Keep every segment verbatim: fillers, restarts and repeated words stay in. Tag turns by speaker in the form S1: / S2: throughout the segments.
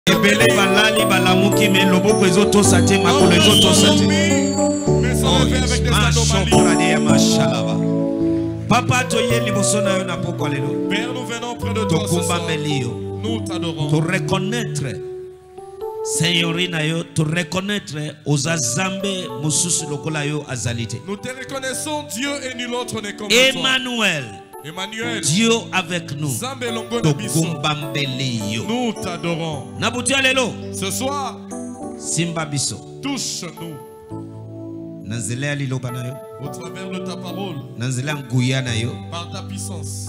S1: ebele balali balamuki me loboko ezoto sate makolo ezoto sate. Papa toye liboso na yo na pokwa lelo.
S2: Père, nous venons près de toi ce soir. Nous t'adorons.
S1: Te reconnaître Seigneur yo, te reconnaître aux azambe mususu lokola yo azalite.
S2: Nous te reconnaissons Dieu et nul autre n'est comme
S1: Emmanuel.
S2: toi. Emmanuel.
S1: Dieu avec nous.
S2: Nous t'adorons. Ce soir,
S1: Simba biso.
S2: Touche-nous. Au travers de ta parole.
S1: Par
S2: ta puissance.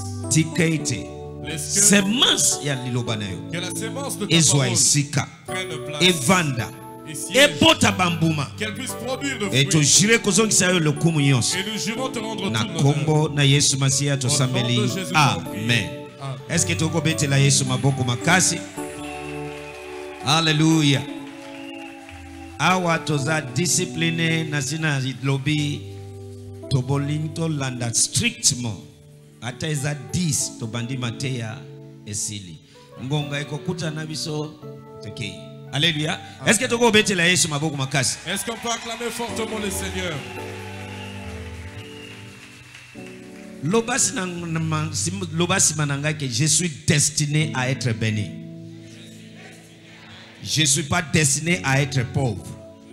S1: Semence ya lilobana yo.
S2: Que la sémence de ta parole prenne place.
S1: Evanda. Et bota bambuma.
S2: Qu'elle puisse produire de fruits.
S1: Et tu jure que son sayo le kumunyon.
S2: Et nous jurons te rendre
S1: na
S2: tout
S1: kombo na Yesu Masia to sambeli. Amen. Est-ce que tu go bete la Yesu maboko makasi? Alléluia. Awa toza discipliné na sina lobby to bolinto landa strictement. Ata eza dix to bandi mateya esili. Ngonga iko kuta na biso teke. Alléluia. Est-ce que tu peux obéir la Yesu maboko makasi?
S2: Est-ce qu'on peut acclamer fortement le Seigneur?
S1: Lobasi lobasi mananga que je suis destiné à être béni. Je ne suis pas destiné à être pauvre.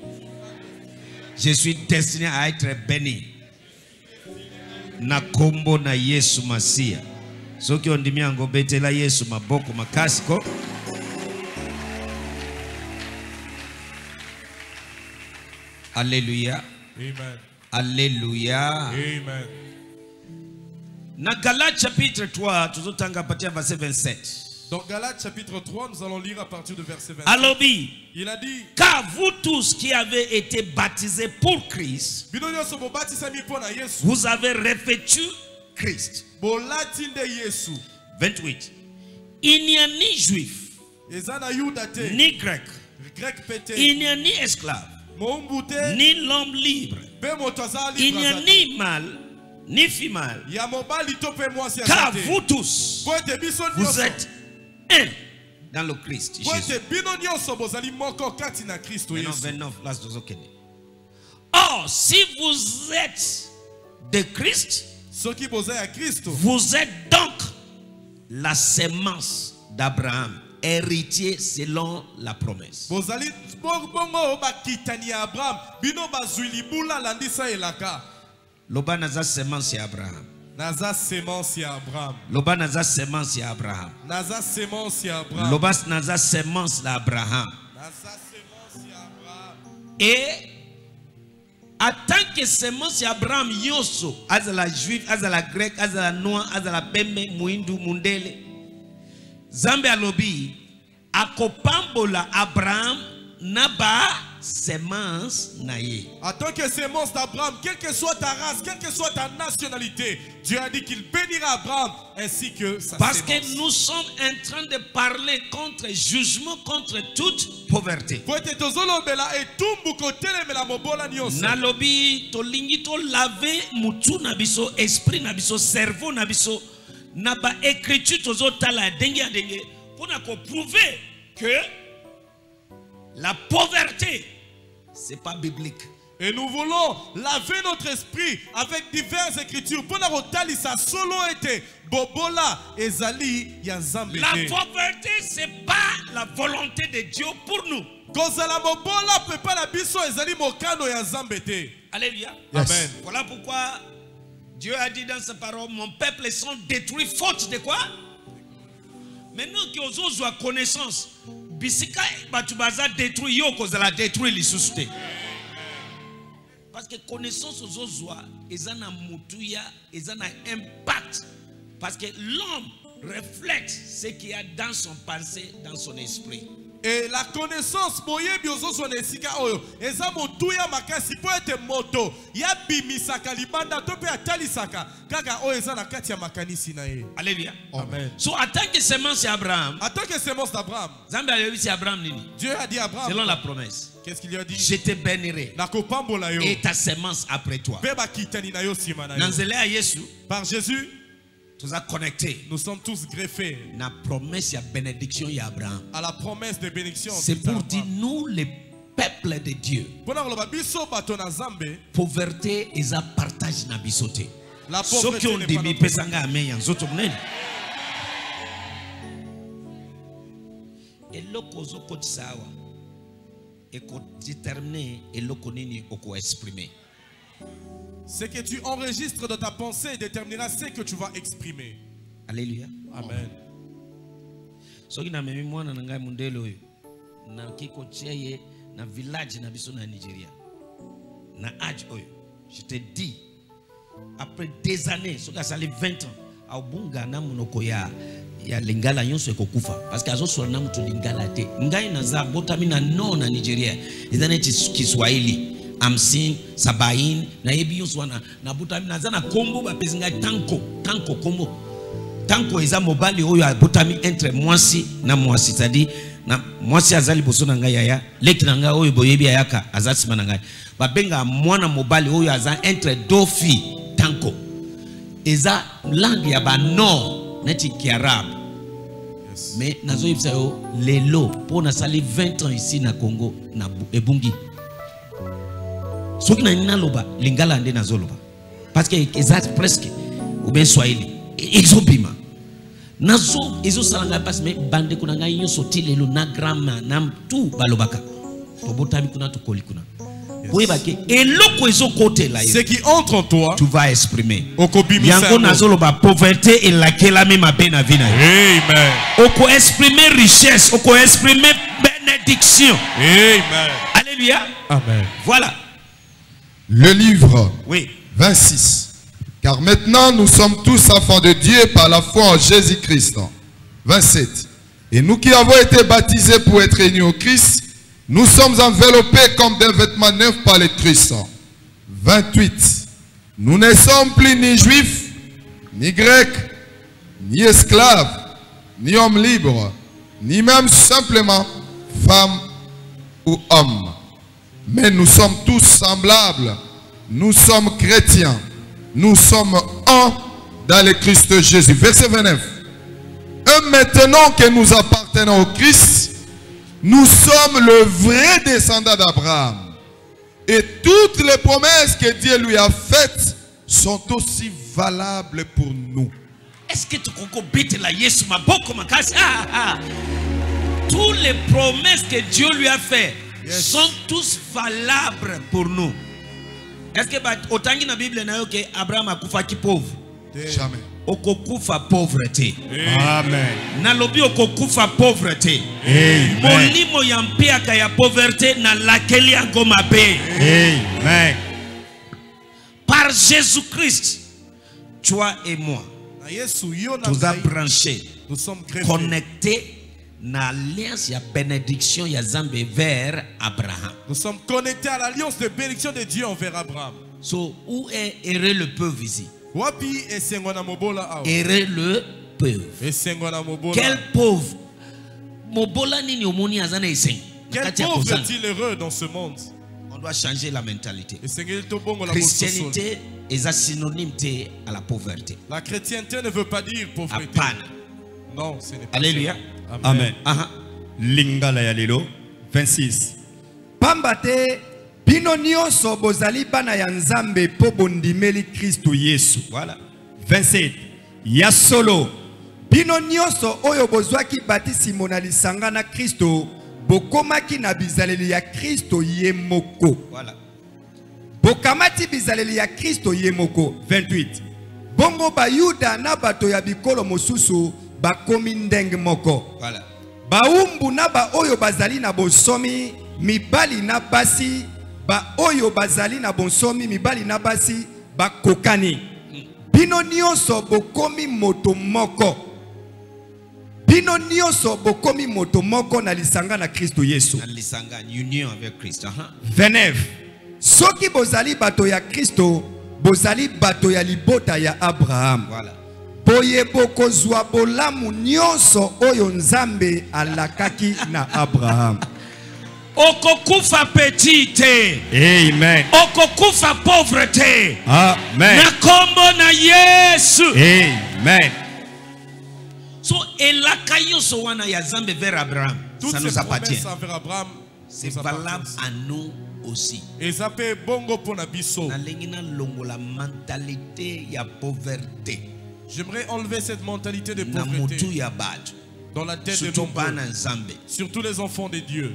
S1: Je suis destiné à être béni. Na kombo na Yesu Masia. Soki ondimi ango betela Yesu maboko makasi ko. Alléluia.
S2: Amen.
S1: Alléluia.
S2: Amen.
S1: Na Galates chapitre trois, tuzotanga partir verset vingt-sept.
S2: Dans Galates chapitre trois, nous allons lire à partir de verset vingt-sept.
S1: Alobi.
S2: Il a dit,
S1: car vous tous qui avez été baptisés pour Christ, vous avez revêtu Christ. vingt-huit. Il n'y a ni juif, ni grec, il n'y a ni esclave, ni l'homme libre, il n'y a ni mâle, ni femelle, car vous tous, vous êtes un dans le Christ Jésus. Or, si vous êtes de Christ, vous êtes donc la sémence d'Abraham, héritier selon la promesse. Loba naza sémence ya Abraham.
S2: Naza sémence ya Abraham.
S1: Loba naza sémence ya Abraham.
S2: Naza sémence ya Abraham.
S1: Loba naza sémence la Abraham.
S2: Naza sémence ya Abraham.
S1: Et en tant que sémence ya Abraham yoso, azala juif, azala grec, azala noir, azala pembe, muindu, mundele. Zambe alobi akopambola Abraham naba sémence naïe.
S2: En tant que sémence d'Abraham, quelle que soit ta race, quelle que soit ta nationalité, Dieu a dit qu'il bénira Abraham ainsi que sa
S1: Parce
S2: sémence.
S1: que nous sommes en train de parler contre jugement, contre toute pauvreté. Nalobi tolingi to laver mutu nabiso, esprit nabiso, cerveau nabiso, naba écriture tozo tala dengue a dengue pour prouver que la pauvreté, ce n'est pas biblique.
S2: Et nous voulons laver notre esprit avec diverses écritures. Pour nous tali sa solo été bobola ezali ya nzambe.
S1: La pauvreté, ce n'est pas la volonté de Dieu pour nous.
S2: Kozala bobola peut pas la biso ezali mokano ya nzambe te.
S1: Alléluia.
S2: Yes. Amen.
S1: Voilà pourquoi Dieu a dit dans sa parole, mon peuple sont détruits faute de quoi? Maintenant qu'ils ont la connaissance, bisika batubaza détruit yo kozala détruit les sociétés. Parce que connaissance aux ozwa ezana mutuya ezana impact parce que l'homme reflète ce qu'il y a dans son pensée, dans son esprit.
S2: Et la connaissance moyebi ozozo nesika oyo eza motuya makasi po ete moto ya bimisaka libanda to pe atalisaka kaka oyo eza na kati ya makanisi na ye.
S1: Alléluia.
S2: Amen.
S1: So en tant que sémence d'Abraham,
S2: en tant que sémence d'Abraham,
S1: Zambe a dit Abraham nini?
S2: Dieu a dit à Abraham
S1: selon la promesse.
S2: Qu'est-ce qu'il lui a dit?
S1: Je te bénirai et ta sémence après toi.
S2: Par Jésus,
S1: Tous à connecter.
S2: Nous sommes tous greffés
S1: La promesse, il y a bénédiction, il y a Abraham.
S2: à la promesse de bénédiction.
S1: C'est pour dire, nous, les peuples de Dieu, pauvreté, ils ont partagé na bisoté.
S2: La
S1: Ceux qui ont dit, mais pesanga amen, zoto mnen. Et loko zoko tsawa, et ko déterminer, et loko nini oko exprimer.
S2: Ce que tu enregistres de ta pensée déterminera ce que tu vas exprimer.
S1: Alléluia.
S2: Amen.
S1: So qui na memi mwana na ngai mundelo yo na kiko cheye na village na biso na Nigeria na age oyo, je te dis après des années so ka sali vingt ans au bunga na munoko ya ya lingala nyonso ekokufa parce que azosola na mutu lingala te ngai na za botami na no na Nigeria izane Kiswahili Amsin, Sabain, na yebi yonswana na botami na za na kombo ba pezinga tanko tanko kombo tanko eza mobali oyo botami entre mwasi na mwasi, c'est-à-dire na mwasi azali boso na ngai yaya leki na ngai oyo boyebi ayaka azasima na ngai babenga mwana mobali oyo aza entre deux filles tanko eza langue ya ba nord neti kiarabe. Yes. Mais nazo yebisa yo lelo po na sali vingt ans ici na Congo na ebungi soki na nina loba lingala nde nazo loba parce que eza presque ou bien swahili exobima nazo ezo salanga passe mais bande kuna ngai nyonso ti lelo na grama na tout balobaka to botami kuna to koli kuna.
S2: Ce qui entre en toi,
S1: tu vas exprimer.
S2: Yango
S1: nazoloba pauvreté et laquelle la même na vie na.
S2: Amen.
S1: Oko exprimer richesse, oko exprimer bénédiction.
S2: Amen.
S1: Alléluia.
S2: Amen.
S1: Voilà.
S3: Le livre
S1: oui.
S3: vingt-six. Car maintenant nous sommes tous enfants de Dieu par la foi en Jésus-Christ. vingt-sept. Et nous qui avons été baptisés pour être unis au Christ, nous sommes enveloppés comme d'un vêtement neuf par le Christ. vingt-huit. Nous ne sommes plus ni juifs, ni grecs, ni esclaves, ni hommes libres, ni même simplement femmes ou hommes. Mais nous sommes tous semblables. Nous sommes chrétiens. Nous sommes un dans le Christ Jésus. Verset vingt-neuf. Et maintenant que nous appartenons au Christ, nous sommes le vrai descendant d'Abraham. Et toutes les promesses que Dieu lui a faites sont aussi valables pour nous.
S1: Est-ce que tu comprends la Yesu maboko makasi? Ah ah. Toutes les promesses que Dieu lui a faites yes. sont tous valables pour nous. Est-ce que autant que dans la Bible na yo que Abraham a kufa ki pauvre?
S3: Jamais.
S1: Okokufa pauvreté.
S2: Amen.
S1: Nalobi okokufa pauvreté.
S2: Amen.
S1: Molimo ya mpiaka ya pauvreté na lakeli yango mabe.
S2: Amen.
S1: Par Jésus-Christ, toi et moi, nous avons branché, connectés dans l'alliance ya bénédiction ya Zambé vers Abraham.
S2: Nous sommes connectés à l'alliance de bénédiction de Dieu envers Abraham.
S1: So, où est heureux le peuple ici?
S2: Heureux
S1: le pauvre. Quel pauvre? Mobola nini omoni azana eseng.
S2: Quel pauvre est-il heureux dans ce monde?
S1: On doit changer la mentalité. Christianité est synonyme à la pauvreté.
S2: La chrétienté ne veut pas dire pauvreté. Non, ce n'est pas.
S1: Alléluia.
S2: Amen.
S1: Amen.
S2: Lingala ya lelo vingt-six.
S4: Pambate bino nyonso bozali bana ya Nzambe po bondimeli Kristo Yesu.
S1: Voilà.
S2: vingt-sept. Ya solo
S4: bino nyonso oyo bozwaki batisimo na lisanga na Kristo bokomaki na bizaleli ya Kristo ye moko.
S1: Voilà.
S4: Bokamati bizaleli ya Kristo ye moko.
S2: vingt-huit.
S4: Bongo bayuda na bato ya bikolo mosusu bakomi ndenge moko.
S1: Voilà.
S4: Baumbu na ba oyo bazali na bonsomi mibali na basi ba oyo bazali na bonsomi mibali na basi bakokani. Bino nyonso bokomi moto moko. Bino nyonso bokomi moto moko na lisanga na Kristo Yesu.
S1: Na lisanga union avec Christ. Uh -huh.
S4: vingt-neuf. Soki bozali bato ya Kristo, bozali bato ya libota ya Abraham.
S1: Voilà.
S4: Boye boko zwa bolamu nyonso oyo Nzambe alakaki na Abraham.
S1: okokufa petite.
S5: Amen.
S1: Okokufa pauvreté.
S5: Amen.
S1: Na kombo na Yesu.
S5: Amen.
S1: So elaka nyonso wana ya Zambe vers Abraham.
S2: Toutes
S1: Ça
S2: ces
S1: nous appartient.
S2: promesses envers Abraham,
S1: C'est
S2: nous
S1: valable
S2: appartiennent.
S1: à nous aussi.
S2: Et ça fait bongo pour Nabiso.
S1: Nalingi na longo la mentalité ya pauvreté.
S2: J'aimerais enlever cette mentalité de
S1: Na mutu
S2: pauvreté
S1: ya batu.
S2: dans la tête de
S1: Surtout
S2: nombreux,
S1: bana Nzambe.
S2: surtout les enfants de Dieu.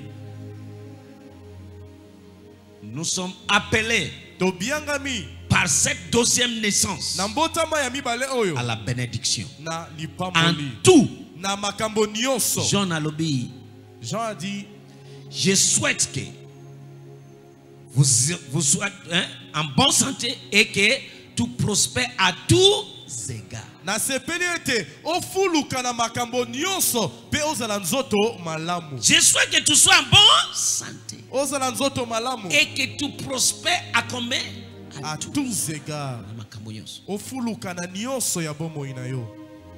S1: Nous sommes appelés
S2: Tobiangami,
S1: par cette deuxième naissance
S2: na mbotama ya mibale oyo,
S1: à la bénédiction.
S2: na
S1: En
S2: lipamboli,
S1: tout,
S2: na makambo nyonso.
S1: Jean Alobi,
S2: Jean a dit,
S1: je souhaite que vous, vous soyez hein, en bonne santé et que tout prospère à tous égards.
S2: na sepeli ete ofuluka na makambo nyonso pe ozala nzoto malamu.
S1: Je souhaite que tu sois en bonne santé
S2: Ozala nzoto malamu
S1: et que tu prospères à combien?
S2: à tous égards.
S1: Na makambo nyonso.
S2: Ofuluka na nyonso ya bomoi na yo.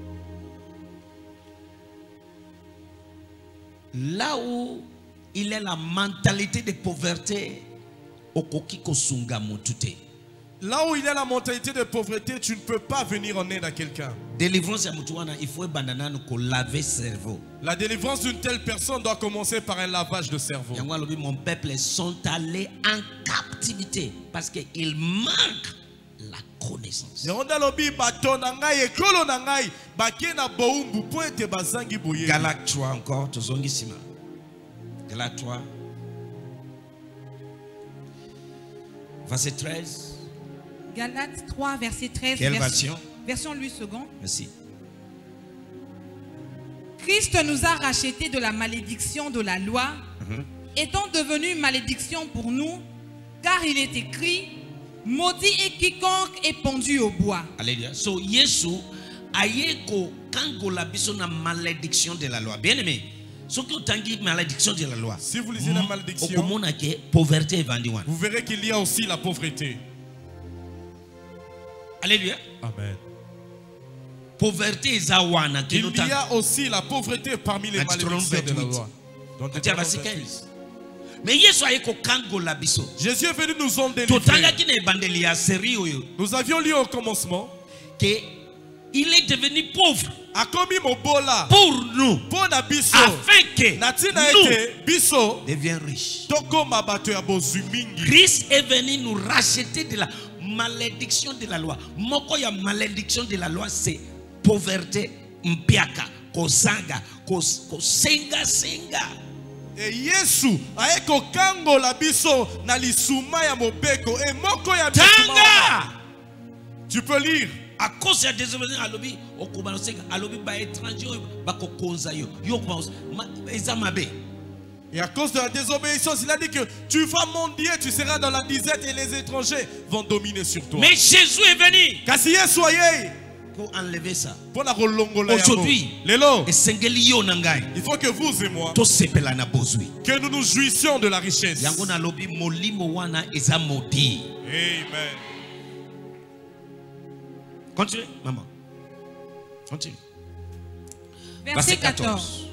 S1: Là où il est la mentalité de pauvreté, okoki kosunga motute.
S2: Là où il y a la mentalité de pauvreté, tu ne peux pas venir en aide à quelqu'un.
S1: Délivrance ya mutu wana, il faut banana ko laver cerveau.
S2: La délivrance d'une telle personne doit commencer par un lavage de cerveau.
S1: Yango alobi, mon peuple sont allés en captivité parce qu'ils manquent la connaissance.
S2: Yonda lobi bato na ngai ekolo na ngai bakie na boumbu po ete bazangi boye.
S1: Galates trois encore, tozongi sima. Galates trois, verset treize.
S6: Galates trois, verset treize.
S1: Quelle
S6: version,
S1: version?
S6: version Louis second.
S1: Merci.
S6: Christ nous a rachetés de la malédiction de la loi,
S1: Mhm.
S6: étant devenu malédiction pour nous, car il est écrit, maudit est quiconque est pendu au bois.
S1: Alléluia. So Yesu ayeko kangola biso na malédiction de la loi. Bien aimé. Ce que tangi malédiction de la loi.
S2: Si vous lisez la malédiction,
S1: Okomona ke pauvreté evandi wana.
S2: vous verrez qu'il y a aussi la pauvreté.
S1: Alléluia.
S2: Amen.
S1: Pauvreté eza wana ke
S2: Il
S1: no
S2: y
S1: tangi.
S2: a aussi la pauvreté parmi les
S1: Deutéronome
S2: malédictions de la
S1: vingt-huit.
S2: loi. Dans
S1: Atia
S2: Deutéronome
S1: verset
S2: vingt-huit.
S1: quinze. Mais Yesu ayeko kangola biso.
S2: Jésus est venu nous en délivrer.
S1: Totangaki na ebandeli ya série oyo
S2: Nous avions lu au commencement,
S1: que il est devenu pauvre
S2: Akomi Mobola,
S1: pour nous
S2: pour na biso,
S1: afin que
S2: Natina
S1: nous
S2: ete biso,
S1: devions riches.
S2: toko mabato ya bozwi mingi.
S1: Christ est venu nous racheter de la malédiction de la loi. Moko ya malédiction de la loi, c'est pauvreté, mpiaka, kozanga, kos- kosenga senga.
S2: Et Yesu aeko kango la biso na lisuma ya mobeko e moko ya bisuma wana.
S1: Tanga!
S2: Tu peux lire.
S1: À cause de la désobéissance, alobi, okobana senga, alobi ba étranger, bako konza yo, yo kobanza, ezamabe.
S2: Et à cause de la désobéissance, il a dit que tu vas mendier, tu seras dans la disette et les étrangers vont dominer sur toi.
S1: Mais Jésus est venu
S2: Kasi Yesu aye
S1: pour enlever ça.
S2: pona kolongola yango.
S1: Aujourd'hui,
S2: Lelo,
S1: esengeli yo nangai,
S2: il faut que vous et moi
S1: to sepela na bozui.
S2: que nous nous jouissions de la richesse.
S1: Yango na lobi molimo wana eza modi.
S2: Amen.
S1: Continue, maman. Continue.
S6: Verset quatorze.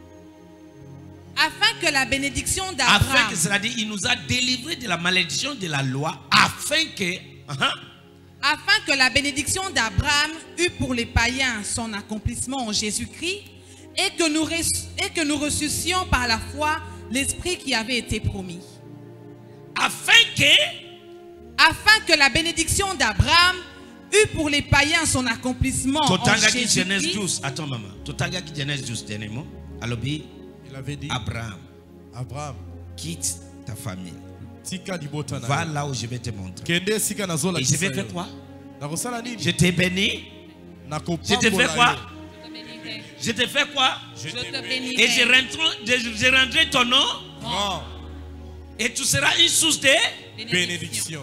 S6: Afin que la bénédiction
S1: Afin
S6: d'Abraham,
S1: que, c'est-à-dire, il nous a délivrés de la malédiction de la loi, afin que, uh-huh,
S6: afin que la bénédiction d'Abraham eût pour les païens son accomplissement en Jésus-Christ, et que nous res- et que nous ressuscions par la foi l'esprit qui avait été promis.
S1: afin que,
S6: Afin que la bénédiction d'Abraham eût pour les païens son accomplissement en
S1: Totanga qui Genèse
S6: Jésus-Christ.
S1: douze, attends maman, Totanga qui Genèse douze, dernièrement, alobi,
S2: Il avait dit,
S1: Abraham,
S2: Abraham,
S1: quitte ta famille,
S2: tika libota na
S1: va
S2: yo.
S1: là où je vais te montrer.
S2: Kende sika na zola
S1: Et je vais
S2: kisa
S1: faire
S2: yo.
S1: quoi?
S2: Na kosala nini?
S1: Je t'ai béni,
S2: Na
S1: je te fais
S2: kopambola
S1: quoi?
S2: yo.
S1: Je te fais quoi?
S6: Je te
S1: Et je
S6: bénirai.
S1: rendrai, je, je rendrai ton nom,
S2: Grand
S1: et tu seras une source de...
S2: bénédiction.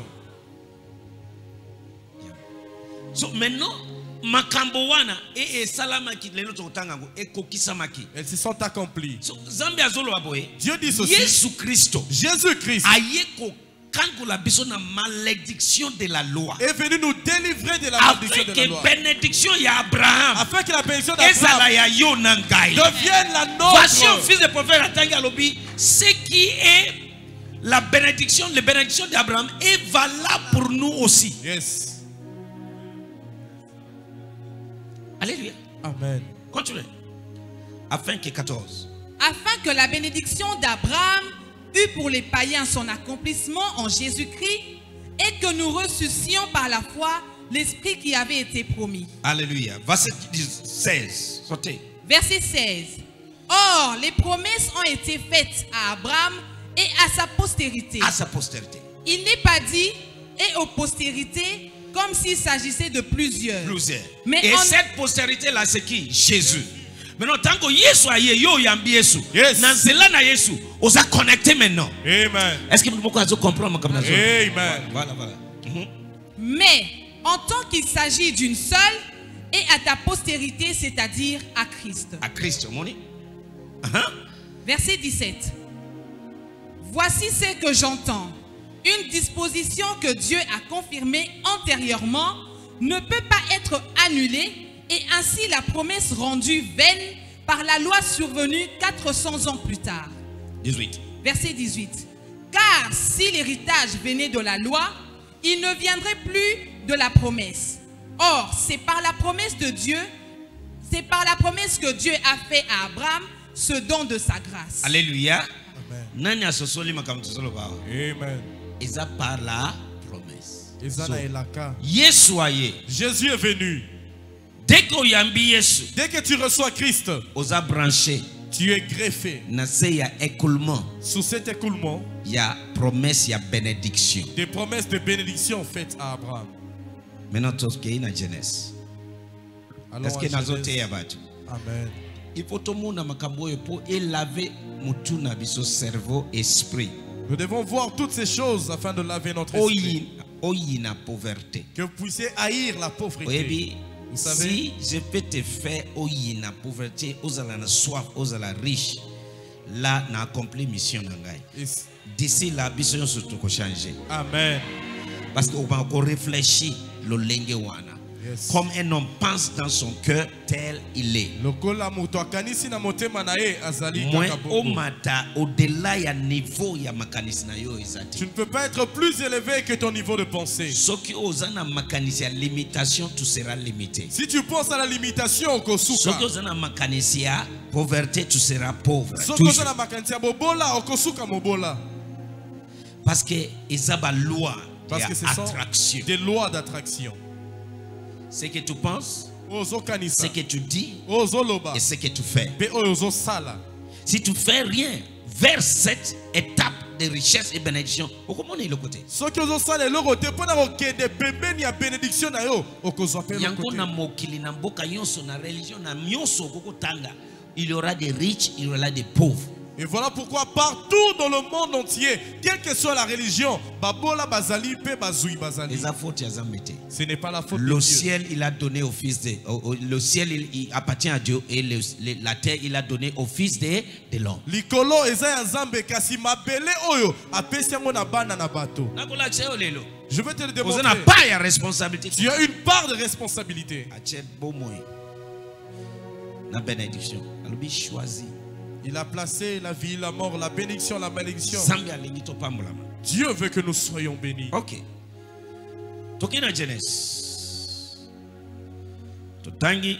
S1: So, maintenant, makambo wana e e salamaki lelo totangango e kokisamaki.
S2: Elles se sont accomplies.
S1: So, Zambia zolo aboye.
S2: Dieu dit ceci.
S1: Yesu Kristo
S2: Jésus-Christ
S1: aye ko kangola biso na malédiction de la loi.
S2: est venu nous délivrer de la
S1: Afin
S2: malédiction de la
S1: que
S2: loi.
S1: bénédiction ya Abraham
S2: Afin que la bénédiction
S1: ezala
S2: d'Abraham
S1: ya yo na ngai.
S2: devienne la
S1: Voici un
S2: nôtre.
S1: fils de prophète Atangi Alobi, ce qui est la bénédiction, la bénédiction d'Abraham est valable pour nous aussi.
S2: Yes.
S1: Alléluia.
S2: Amen.
S1: Continuez. Afin que quatorze.
S6: Afin que la bénédiction d'Abraham eût pour les païens son accomplissement en Jésus-Christ et que nous reçussions par la foi l'Esprit qui avait été promis.
S1: Alléluia. Verset seize. Sortez.
S6: Verset seize. Or, les promesses ont été faites à Abraham et à sa postérité.
S1: À sa postérité.
S6: Il n'est pas dit et aux postérités comme s'il s'agissait de plusieurs.
S1: Plusieurs.
S6: Mais
S1: Et
S6: en-
S1: cette postérité-là, c'est qui? Jésus. Maintenant, tant que Yesu a yo yambi Yesu.
S2: Yes.
S1: Nanzela na Yesu. On s'est connecté maintenant.
S2: Amen.
S1: Est-ce que vous pouvez comprendre comme ça?
S2: Amen.
S1: Voilà, voilà. Mhm.
S6: Mais en tant qu'il s'agit d'une seule et à ta postérité, c'est-à-dire à Christ.
S1: À Christ, mon ami. Uh-huh.
S6: Verset dix-sept. Voici ce que j'entends. Une disposition que Dieu a confirmée antérieurement ne peut pas être annulée et ainsi la promesse rendue vaine par la loi survenue quatre cents ans plus tard.
S1: dix-huit.
S6: Verset dix-huit. Car si l'héritage venait de la loi, il ne viendrait plus de la promesse. Or, c'est par la promesse de Dieu, c'est par la promesse que Dieu a fait à Abraham ce don de sa grâce.
S1: Alléluia.
S2: Amen.
S1: Nani asosoli makambo tosolo ba.
S2: Amen.
S1: Eza par la promesse.
S2: Ezana elaka.
S1: Yesu aye.
S2: Jésus est venu.
S1: Dès que yambi Yesu,
S2: Dès que tu reçois Christ,
S1: oza branché
S2: tu es greffé.
S1: na se ya écoulement,
S2: Sous cet écoulement,
S1: ya promesse ya bénédiction.
S2: des promesses de bénédiction faites à Abraham.
S1: Maintenant toskei na Genèse.
S2: Allons
S1: Est-ce
S2: à
S1: que nazote
S2: Genèse.
S1: ya batu?
S2: Amen.
S1: Il faut tout le monde makambo oyo po elaver mutu na biso cerveau esprit.
S2: Nous devons voir toutes ces choses afin de laver notre esprit.
S1: Oyi oyi na pauvreté.
S2: Que vous puissiez haïr la pauvreté.
S1: Oyebi,
S2: Vous savez,
S1: si je peux te faire oyi na pauvreté, ozala na soif, ozala riche, là na accompli mission na ngai.
S2: et-
S1: D'ici là, biso nyonso toko changer.
S2: Amen.
S1: Parce qu'on va encore réfléchir le lenge wana.
S2: Yes.
S1: Comme un homme pense dans son cœur, tel il est.
S2: Lokola mutu akanisi na motema na ye azali
S1: Moins
S2: kaka
S1: au
S2: bongo.
S1: mata, au-delà ya niveau ya makanisi na yo ezati.
S2: Tu ne peux pas être plus élevé que ton niveau de pensée.
S1: Soki ozana makanisi ya limitation, tu seras limité.
S2: Si tu penses à la limitation, okosuka.
S1: Soki ozana makanisi ya pauvreté, tu seras pauvre.
S2: Soki
S1: Toujours.
S2: oza na makanisi ya bobola, okosuka mobola.
S1: Parce que eza ba loi
S2: Parce
S1: ya
S2: que ce sont
S1: attraction.
S2: des lois d'attraction.
S1: Ce que tu penses,
S2: Ozo kanisa.
S1: ce que tu dis
S2: Ozo loba.
S1: et ce que tu fais.
S2: Pe ozo sala.
S1: Si tu fais rien vers cette étape de richesse et bénédiction, comment on est le côté?
S2: Soki ozo sala eloko te mpona kokende pembeni ya bénédiction na yo, okozwa pe
S1: Yango
S2: lokote.
S1: na mokili na mboka nyonso na religion na nyonso kokotanga, il y aura des riches, il y aura des pauvres.
S2: Et voilà pourquoi partout dans le monde entier, quelle que soit la religion, babola bazali pe bazui bazali.
S1: Les fautes ya Nzambe te.
S2: Ce n'est pas la faute de
S1: Le
S2: Dieu.
S1: ciel, il a donné au fils de, au- au- le ciel, il, il appartient à Dieu et le- le- la terre, il a donné au fils de, de l'homme.
S2: Likolo eza ya Nzambe kasi mabele oyo apesi yango na bana na bato.
S1: Nakolakisa yo lelo.
S2: Je vais te le
S1: Oza na
S2: démontrer.
S1: pas ya responsabilité.
S2: Tu as une part de responsabilité.
S1: Atie bomoi. Na bénédiction. Alobi choisi.
S2: Il a placé la vie, la mort, la bénédiction, la malédiction.
S1: Zambi alingi topambolama.
S2: Dieu veut que nous soyons bénis.
S1: Ok. Toki na Genèse. Totangi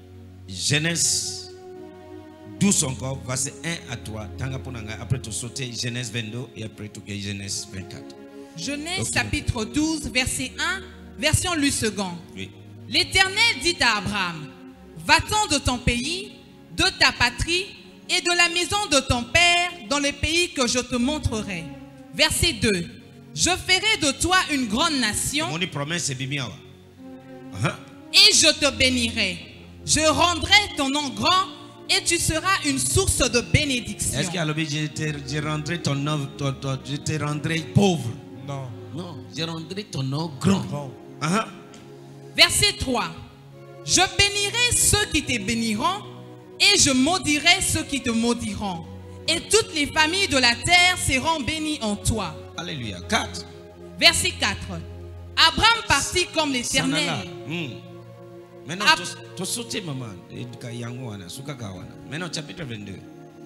S1: Genèse douze encore, verset un à trois. Tanga ponanga. Après tu sauter Genèse vingt-deux et après tu Genèse vingt-quatre.
S6: Genèse
S1: Ok.
S6: chapitre douze, verset un, version lu second.
S1: Oui.
S6: L'Éternel dit à Abraham, va-t'en de ton pays, de ta patrie et de la maison de ton père dans le pays que je te montrerai. Verset deux. Je ferai de toi une grande nation
S1: Mon promesse est bimi awa. Aha.
S6: et je te bénirai. Je rendrai ton nom grand et tu seras une source de bénédiction.
S1: Est-ce qu'alobi je te je rendrai ton nom, ton- ton- je te rendrai pauvre?
S2: Non.
S1: Non, je rendrai ton nom grand.
S2: Grand.
S1: Aha.
S6: Verset trois. Je bénirai ceux qui te béniront et je maudirai ceux qui te maudiront. Et toutes les familles de la terre seront bénies en toi.
S1: Alléluia. quatre.
S6: Verset quatre. Abraham partit comme l'Éternel.
S1: Hmm. Maintenant,
S6: Ab-
S1: tu sautes, maman. Maintenant, chapitre vingt-deux.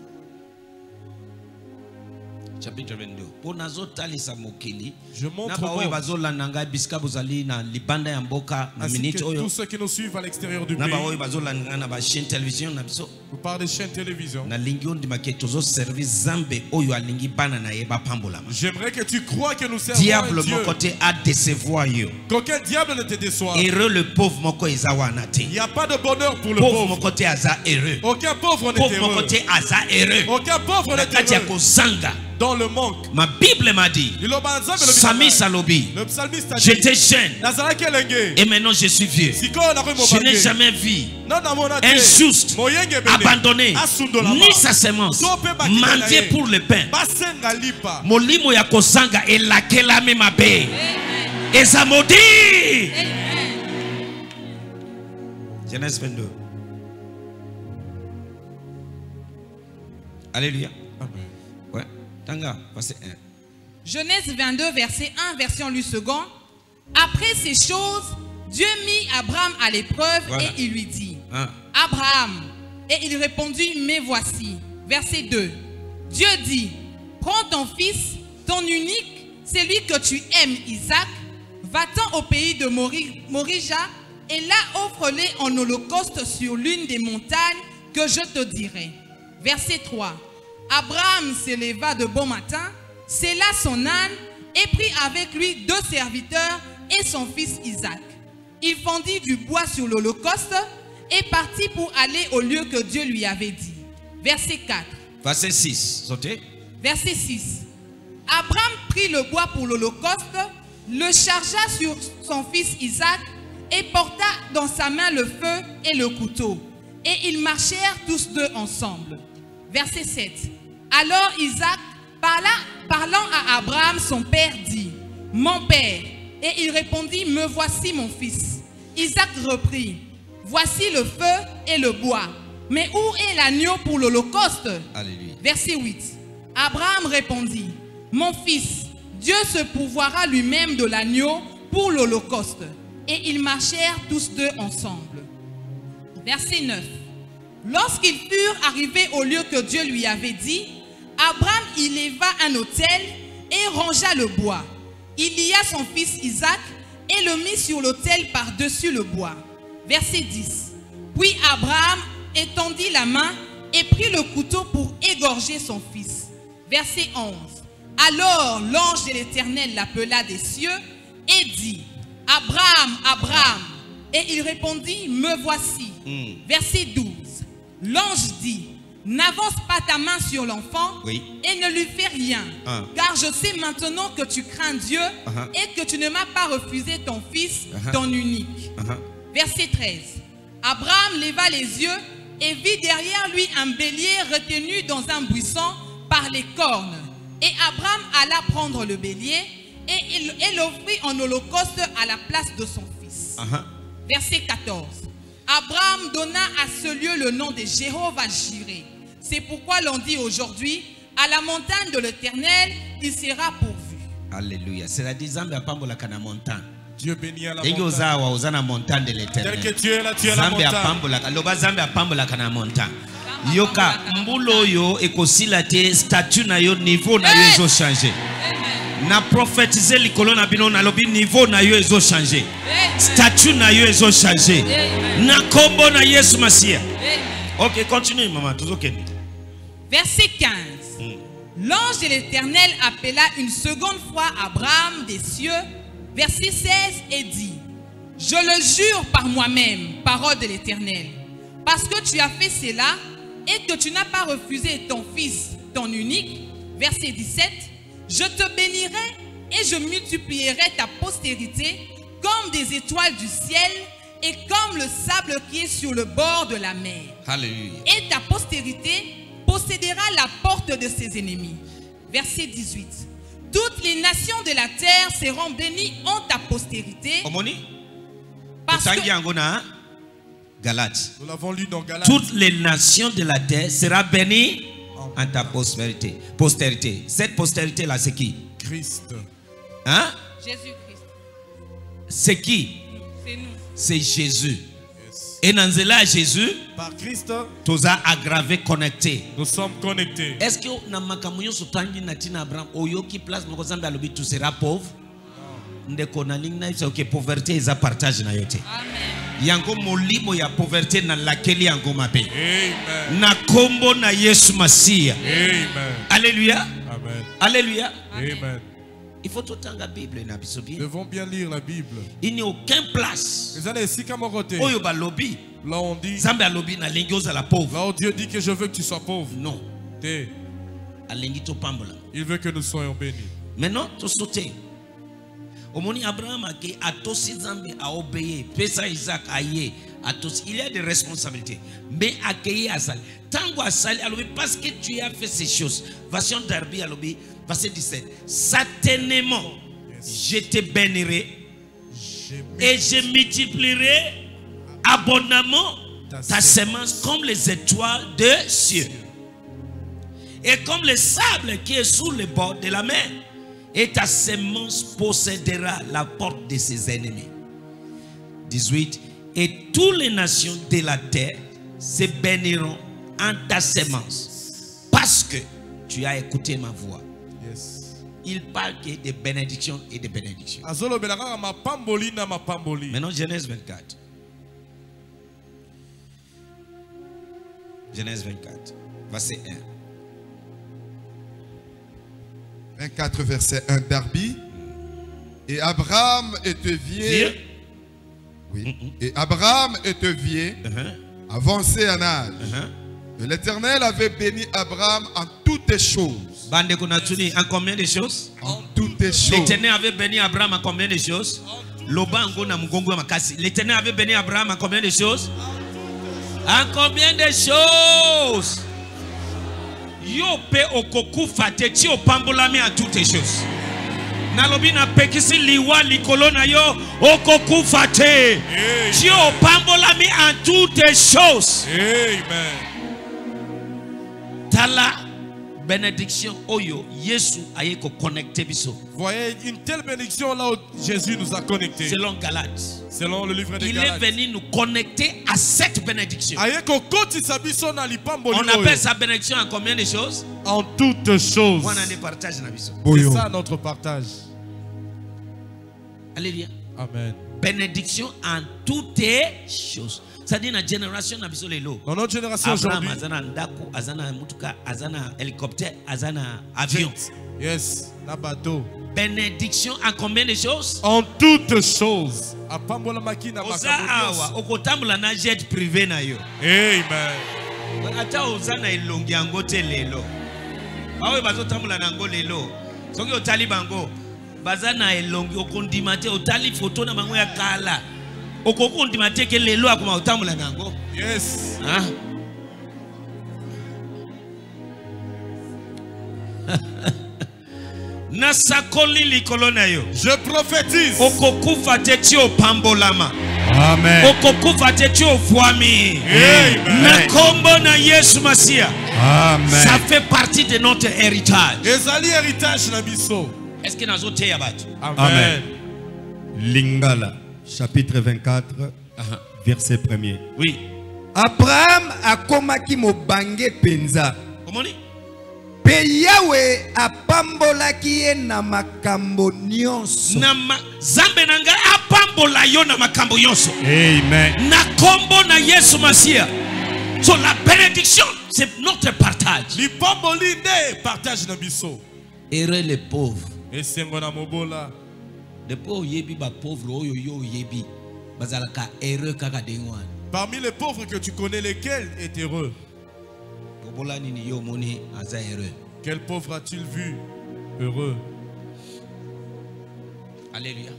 S1: Chapitre vingt-deux. Pour nazo talisa mokili.
S2: Je montre
S1: Na
S2: au
S1: baoye
S2: monde,
S1: bazola nanga biska bozali na libanda ya mboka na
S2: ainsi
S1: minute
S2: que
S1: oyo.
S2: tous ceux qui nous suivent à l'extérieur du
S1: Na
S2: pays.
S1: baoye bazola nanga na ba chaîne télévision na biso.
S2: Vous parlez des chaînes télévision.
S1: Na lingi on dimake tozo service zambe oyo alingi bana na yeba pambola.
S2: J'aimerais que tu crois que nous servons
S1: Diable
S2: un Dieu.
S1: mon côté a décevoir yo.
S2: Qu'aucun diable ne te déçoive.
S1: Heureux le pauvre moko ezawana te.
S2: Il n'y a pas de bonheur pour le
S1: Pauvre mon
S2: pauvre.
S1: côté aza heureux.
S2: Aucun pauvre n'est
S1: Pauvre mon
S2: heureux.
S1: côté aza heureux.
S2: Aucun pauvre n'est
S1: Kati ya
S2: heureux.
S1: kozanga.
S2: Dans le manque.
S1: Ma Bible m'a dit. Sami Salobi.
S2: Le psalmiste a dit.
S1: J'étais jeune.
S2: Nazaraki elenge.
S1: Et maintenant je suis vieux.
S2: Sikoyo na
S1: Je n'ai jamais vu un juste abandonné ni sa semence mendier pour le pain.
S2: Basenga lipa.
S1: Molimo ya kozanga elakelami mabe. Eza maudit. Genèse vingt-deux. Alléluia.
S2: Amen.
S1: Ouais. Tanga, verset un.
S6: Genèse vingt-deux, verset un, version lu second. Après ces choses, Dieu mit Abraham à l'épreuve
S1: Voilà.
S6: et il lui dit,
S1: Hein.
S6: Abraham. Et il répondit, mais voici. Verset deux. Dieu dit, prends ton fils, ton unique, celui que tu aimes, Isaac, va-t'en au pays de Mori- Morija, et là offre-le en holocauste sur l'une des montagnes que je te dirai. Verset trois. Abraham s'éleva de bon matin, sella son âne et prit avec lui deux serviteurs et son fils Isaac. Il fendit du bois sur l'holocauste et partit pour aller au lieu que Dieu lui avait dit. Verset quatre.
S1: Verset six. Sautez.
S6: Verset six. Abraham prit le bois pour l'holocauste, le chargea sur son fils Isaac et porta dans sa main le feu et le couteau. Et ils marchèrent tous deux ensemble. Verset sept. Alors Isaac, parla, parlant à Abraham, son père, dit, « Mon père. » Et il répondit, « Me voici mon fils. » Isaac reprit, « Voici le feu et le bois. Mais où est l'agneau pour l'holocauste »
S1: Alléluia.
S6: Verset huit. Abraham répondit, « Mon fils, Dieu se pourvoira lui-même de l'agneau pour l'holocauste. » Et ils marchèrent tous deux ensemble. Verset neuf. Lorsqu'ils furent arrivés au lieu que Dieu lui avait dit, Abraham y leva un autel et rangea le bois. Il lia son fils Isaac et le mit sur l'autel par-dessus le bois. Verset dix. Puis Abraham étendit la main et prit le couteau pour égorger son fils. Verset onze. Alors l'ange de l'Éternel l'appela des cieux et dit, Abraham, Abraham. Et il répondit, me voici.
S1: Mm.
S6: Verset douze. L'ange dit, n'avance pas ta main sur l'enfant
S1: Oui.
S6: et ne lui fais rien.
S1: Ah.
S6: Car je sais maintenant que tu crains Dieu
S1: Uh-huh.
S6: et que tu ne m'as pas refusé ton fils,
S1: Uh-huh.
S6: ton unique.
S1: Uh-huh.
S6: Verset treize. Abraham leva les yeux et vit derrière lui un bélier retenu dans un buisson par les cornes. Et Abraham alla prendre le bélier et il et l'offrit en holocauste à la place de son fils.
S1: Uh-huh.
S6: Verset quatorze. Abraham donna à ce lieu le nom de Jéhovah Jireh. C'est pourquoi l'on dit aujourd'hui, à la montagne de l'Éternel, il sera pourvu.
S1: Alléluia. C'est-à-dire, Zambia a pambola kana montagne.
S2: Dieu bénit à la
S1: Enge
S2: montagne.
S1: ozawa ozana montagne de
S2: Tel
S1: l'Éternel.
S2: que tu es là, tu es à la
S1: Zambia
S2: montagne.
S1: pambola loba Zambia pambola kana montagne. Yoka mbulo yo ekosila te statut na yo niveau na yo ezo changer. Na prophétiser likolo na bino na lobi niveau na yo ezo changer. Statut na yo ezo changer. Na kombo na Yesu Masia. OK, continue maman, tout OK.
S6: Verset quinze. L'ange de l'Éternel appela une seconde fois Abraham des cieux. Verset seize et dit, je le jure par moi-même, parole de l'Éternel, parce que tu as fait cela et que tu n'as pas refusé ton fils, ton unique. Verset dix-sept, je te bénirai et je multiplierai ta postérité comme des étoiles du ciel et comme le sable qui est sur le bord de la mer.
S1: Alléluia.
S6: Et ta postérité possédera la porte de ses ennemis. Verset dix-huit. Toutes les nations de la terre seront bénies en ta postérité.
S1: Omoni?
S6: Parce que,
S1: Otangi angona Galates.
S2: Nous l'avons lu dans Galates.
S1: Toutes les nations de la terre seront bénies en ta postérité. Postérité. Cette postérité là c'est qui?
S2: Christ.
S1: Hein?
S6: Jésus-Christ.
S1: C'est qui?
S6: C'est nous.
S1: C'est Jésus. Et dans cela, Jésus,
S2: Par Christ,
S1: tous a aggravé, connecté.
S2: nous sommes connectés.
S1: Est-ce que na makamunyo sotangi na tina Abraham oyoki place moko zambe alobi tu seras pauvre? Ndeko na ning na c'est OK, pauvreté isa partage na yote.
S6: Amen.
S1: Yango molimo ya pauvreté na lakeli yango mabe.
S2: Amen.
S1: Na kombo na Yesu Masia.
S2: Amen.
S1: Alléluia.
S2: Amen.
S1: Alléluia.
S2: Amen.
S1: Il faut tout le temps la Bible na biso bien.
S2: Nous devons bien lire la Bible.
S1: Il n'y a aucun place.
S2: Les années ici, comme côté.
S1: Oyo ba lobi.
S2: Là on dit,
S1: Zambe alobi na lingi za la pauvre.
S2: là où Dieu dit que je veux que tu sois pauvre.
S1: Non.
S2: Té.
S1: Alingi to pambola.
S2: Il veut que nous soyons bénis.
S1: Maintenant, tout sauter. Omoni Abraham a qui atosi Zambe a obéi. Pesa Isaac a yé. Atosi. Il y a des responsabilités. Mais accueillir à sali. Tango à sali alobi parce que tu as fait ces choses. Version Darby alobi. Verset dix-sept. Certainement, je te bénirai et je multiplierai abondamment ta semence comme les étoiles de cieux et comme le sable qui est sur le bord de la mer. Et ta semence possédera la porte de ses ennemis. dix-huit. Et toutes les nations de la terre se béniront en ta semence parce que tu as écouté ma voix.
S2: Yes.
S1: Il parle que de bénédictions et de bénédictions.
S2: Azolo belaka ma pamboli na ma pamboli.
S1: Maintenant, Genèse vingt-quatre. Genèse vingt-quatre, verset un.
S3: vingt-quatre, verset un, Darby. Et Abraham était vieux.
S1: Vieux.
S3: Oui. Et Abraham était vieux,
S1: Uh-huh.
S3: avancé en âge.
S1: Uh-huh.
S3: Et l'Éternel avait béni Abraham en toutes choses.
S1: Bande Konatuni, en combien de choses?
S3: En toutes choses.
S1: L'Éternel avait béni Abraham en combien de choses? Lobango na mgongo makasi. L'Éternel avait béni Abraham en combien de choses? En combien de choses? Yo pe okoku fate ti opambolami en toutes choses. Nalobi na pekisi liwa likolo na yo okoku fate. Ti opambolami en toutes choses.
S2: Amen.
S1: Tala bénédiction oyo Yesu aye ko connecter biso.
S2: Voyez une telle bénédiction là où Jésus nous a connectés.
S1: Selon Galates.
S2: Selon le livre des
S1: Il est
S2: Galates.
S1: venu nous connecter à cette bénédiction.
S2: Aye ko koti sabiso na lipamboli
S1: On
S2: oyo.
S1: appelle sa bénédiction en combien de choses?
S2: En toutes choses.
S1: On en partage na biso.
S2: C'est ça notre partage.
S1: Alléluia.
S2: Amen.
S1: Bénédiction en toutes choses. C'est-à-dire la génération na biso lelo.
S2: Dans notre génération
S1: Abraham
S2: aujourd'hui.
S1: azana ndaku, azana mutuka, azana hélicoptère, azana avion.
S2: Yes, la bateau.
S1: Bénédiction en combien de choses?
S2: En toutes choses. Apambola makina
S1: Oza
S2: makambo.
S1: awa okotambula na jet privé na yo.
S2: Amen.
S1: Ata oza na elongi yango te lelo. Awe bazotambula nango lelo. Soki otali bango baza na elongi okondima te otali photo na bango ya kala. Okokondima te ke lelo akoma otambula nango.
S2: Yes.
S1: Hein? Nasakoli likolo na yo.
S2: Je prophétise.
S1: Okokufa te ti opambolama.
S5: Amen.
S1: Okokufa te ti ofwami.
S2: Amen.
S1: Na kombo na Yesu Masia.
S5: Amen.
S1: Ça fait partie de notre héritage.
S2: Ezali héritage na biso.
S1: Est-ce que nazo te yabat?
S2: Amen.
S5: Lingala, chapitre vingt-quatre, verset premier.
S1: Oui.
S4: Abraham akomaki mobange penza.
S1: Comment dit?
S4: Pe Yahweh apambolaki ye na makambo nyonso.
S1: Na ma, Zambe nanga apambola yo na makambo yonso.
S5: Amen.
S1: Na kombo na Yesu Masia. So la bénédiction, c'est notre partage.
S2: Lipamboli nde partage na biso.
S1: Heureux les pauvres.
S2: Esengo na mobola.
S1: Les pauvres yebi ba pauvre oyo yo yebi. Bazalaka heureux kaka dengwan.
S2: Parmi les pauvres que tu connais, lesquels est heureux?
S1: Bobola nini yo moni aza heureux.
S2: Quel pauvre a-t-il vu heureux?
S1: Alléluia.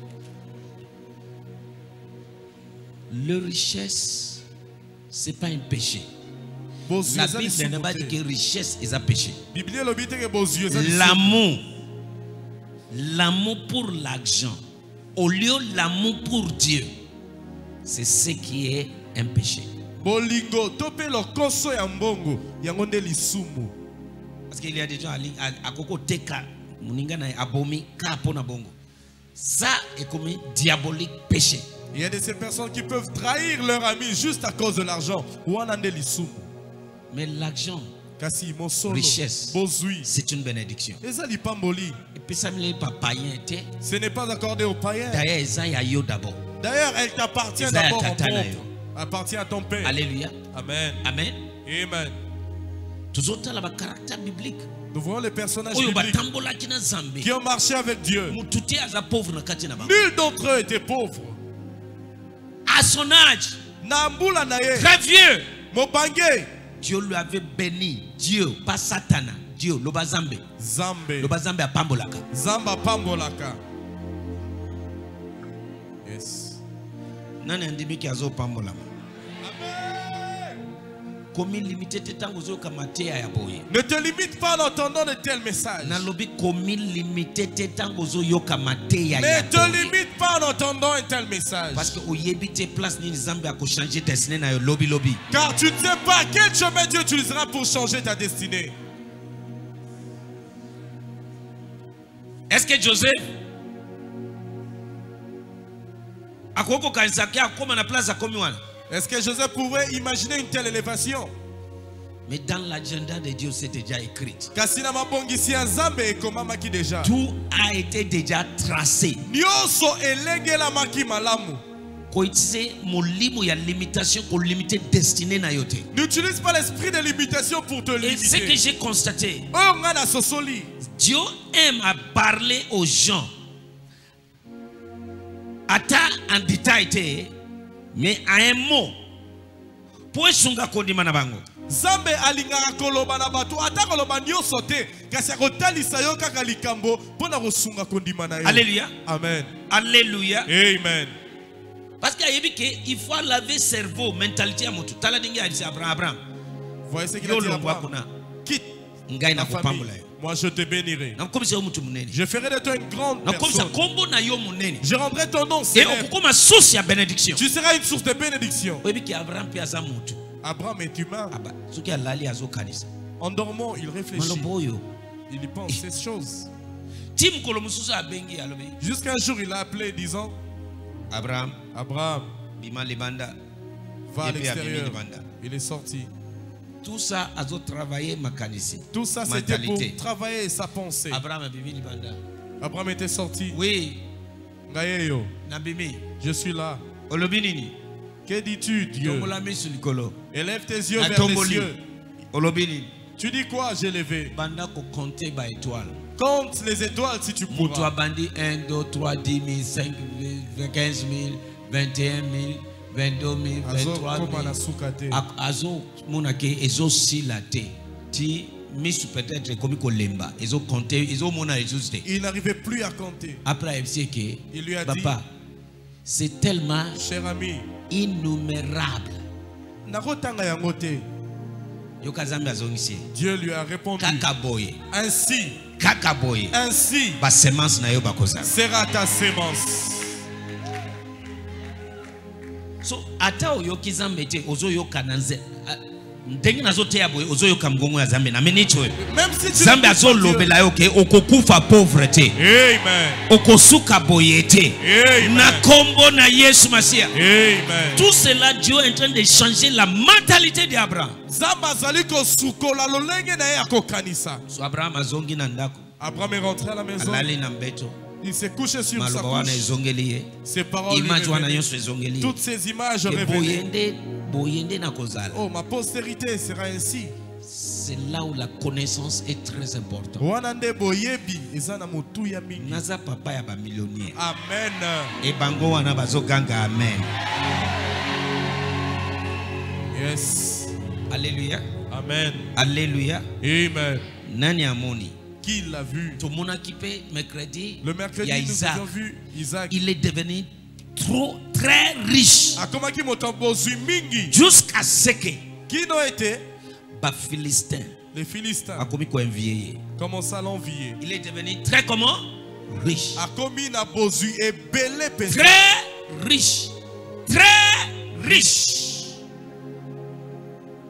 S1: Le richesse, c'est pas un péché. La Bible n'a pas dit que richesse est un péché. L'amour, l'amour pour l'argent, au lieu de l'amour pour Dieu, c'est ce qui est un péché. Parce qu'il y a des gens à Koko Teka, Muninga na abomi ka pona bongo. Ça est comme un diabolique péché.
S2: Il y a de ces personnes qui peuvent trahir leur ami juste à cause de l'argent.
S1: Mais l'argent,
S2: Kasi mosolo,
S1: richesse,
S2: bozui.
S1: c'est une bénédiction.
S2: Eza lipamboli.
S1: Et puis ça me l'est pas païen.
S2: Ce n'est pas accordé aux païens.
S1: D'ailleurs, ça y a yo d'abord.
S2: D'ailleurs, elle t'appartient
S1: Eza ya
S2: d'abord en
S1: tata na
S2: propre.
S1: yo.
S2: Appartient à ton père.
S1: Alléluia.
S2: Amen.
S1: Amen.
S2: Amen.
S1: Toujours dans le caractère biblique.
S2: Nous voyons les personnages
S1: Oyo
S2: bibliques
S1: batambola kina Zambé.
S2: qui ont marché avec Dieu.
S1: Mututi aza pauvre na kati na bango.
S2: Nul d'entre eux était pauvre.
S1: À son âge,
S2: Nambula naye.
S1: très vieux,
S2: Mobangé.
S1: Dieu lui avait béni. Dieu, pas Satana. Dieu, loba Zambé.
S2: Zambe.
S1: Loba Zambé a pambolaka.
S2: Zamba pambolaka. Yes.
S1: Nani andimi ki azo pambola. Komi limité te tango zo kamatea ya boye.
S2: Ne te limite pas en entendant de tels messages.
S1: Na lobi komi limité te tango zo yo kamatea ya
S2: Ne te
S1: boye.
S2: limite pas en entendant un tel message.
S1: Parce que oyebi te place ni Zambé a ko changer destinée na yo lobby lobby.
S2: Car tu ne sais pas quel chemin Dieu utilisera pour changer ta destinée.
S1: Est-ce que Joseph akoko kanisa kia akoma na place akomi wana?
S2: Est-ce que Joseph pouvait imaginer une telle élévation?
S1: Mais dans l'agenda de Dieu, c'est déjà écrit.
S2: Kasina mabongisi ya Nzambe ekomamaki déjà.
S1: Tout a été déjà tracé.
S2: Nyonso elengelamaki malamu.
S1: Koitse molimo ya limitation ko limiter destinée na yote.
S2: N'utilise pas l'esprit de limitation pour te
S1: Et ce que
S2: limiter.
S1: j'ai constaté,
S2: Oh, ngana sosoli.
S1: Dieu aime à parler aux gens. Ata en détail, mais à un mot. Pour esunga kondima na bango.
S2: Nzambe alingaka koloba na bato ata koloba nyonso te kasi akotalisa yo kaka likambo mpona kosunga kondima na yo.
S1: Alléluia.
S2: Amen.
S1: Alléluia.
S2: Amen.
S1: Parce qu'il faut laver cerveau, mentalité à motu. Tala dingi a dit Abraham. Abraham.
S2: Voyez ce qu'il
S1: Yo
S2: a dit à
S1: lo
S2: Abraham.
S1: kuna.
S2: Quitte
S1: Ngai na
S2: ta famille.
S1: kopambola yo.
S2: Moi je te bénirai.
S1: Na comme ça mutu munene.
S2: Je ferai de toi une grande
S1: Na comme ça
S2: personne.
S1: kombo na yo munene.
S2: Je rendrai ton nom
S1: Et
S2: célèbre.
S1: okukoma source ya bénédiction.
S2: Tu seras une source de bénédiction.
S1: Oyebi ki Abraham pe aza mutu.
S2: Abraham est humain.
S1: Aba soki alali azo kanisa.
S2: En dormant, il réfléchit.
S1: Malobo oyo.
S2: Il y pense ces choses.
S1: Tim kolo mususu abengi alobi.
S2: Jusqu'un jour, il a appelé disant
S1: Abraham
S2: Abraham,
S1: bima libanda.
S2: va à
S1: Et puis,
S2: l'extérieur.
S1: Abimi Libanda.
S2: Il est sorti.
S1: Tout ça azo travailler makanisi.
S2: Tout ça, c'était pour
S1: Mentalité.
S2: travailler sa pensée.
S1: Abraham abimi libanda.
S2: Abraham était sorti.
S1: Oui,
S2: Ngayeyo,
S1: nabimi.
S2: je suis là.
S1: Olobi nini?
S2: Que dis-tu, Dieu?
S1: Tombola misu likolo.
S2: Élève tes yeux
S1: Na
S2: vers les
S1: tomboli.
S2: cieux.
S1: Olobi nini?
S2: Tu dis quoi? J'ai levé.
S1: Banda ko compter ba étoile.
S2: Compte les étoiles si tu
S1: Mutu
S2: pourras.
S1: abandi un, deux, trois, dix mille, cinq mille, quinze mille, vingt et un mille, vingt-deux mille,
S2: Azo
S1: vingt-trois
S2: koma na
S1: mille.
S2: suka te.
S1: Ak- Azo monake ezo sila te. Ti misu peut-être komi kolemba. Ezo compter, ezo mona ezo te.
S2: Il n'arrivait plus à compter.
S1: Après il sait que
S2: Il lui a
S1: papa, c'est tellement
S2: Cher ami,
S1: innumérable.
S2: nakotanga yango te.
S1: Yoka Zambe azongisi.
S2: Dieu lui a répondu.
S1: Kaka boye.
S2: Ainsi,
S1: Kaka boye.
S2: ainsi
S1: Ba semence na yo bakoza.
S2: sera ta sémence.
S1: So ata oyoki Zambe te ozo yoka na nze. a- Ndenge nazo te ya boye ozo yoka mgongo ya Zambe na meni choyo.
S2: Même si tu
S1: Zambe
S2: n'écoutes
S1: azo
S2: pas Dieu.
S1: lobela yo ke okokufa pauvreté.
S2: Amen.
S1: Okosuka boye te.
S2: Amen.
S1: Na kombo na Yesu Masia.
S2: Amen.
S1: Tout cela Dieu est en train de changer la mentalité d'Abraham.
S2: Nzambe azali kosukola lolenge na ye ya kokanisa.
S1: So Abraham azongi na ndako.
S2: Abraham est rentré à la maison.
S1: Alali na mbeto.
S2: Il s'est couché sur sa
S1: Maloba wana
S2: couche.
S1: ezongeli ye.
S2: Ses paroles lui
S1: Image wana
S2: révélaient.
S1: nyonso ezongeli ye.
S2: Toutes ces images
S1: Ke
S2: révélées.
S1: boyende boyende na kozala.
S2: Oh, ma postérité sera ainsi.
S1: C'est là où la connaissance est très importante.
S2: Wana nde boyebi eza na motu ya mingi.
S1: Naza papa ya ba millionnaire.
S2: Amen.
S1: Et bango wana bazoganga amen.
S2: Yes.
S1: Alléluia.
S2: Amen.
S1: Alléluia.
S2: Amen.
S1: Nani amoni?
S2: Qui l'a vu?
S1: Tout le monde a kippé mercredi.
S2: Le
S1: Il y a
S2: mercredi, nous
S1: Isaac.
S2: avons vu Isaac.
S1: Il est devenu trop très riche
S2: Akomaki moto bozwi mingi.
S1: jusqu'à ce que
S2: Qui n'ont été?
S1: ba Philistin
S2: Les Philistins
S1: akomi ko envier.
S2: commencent à l'envier.
S1: Il est devenu très comment? Riche.
S2: Akomi na bozwi ebele penza.
S1: Très riche. Très riche.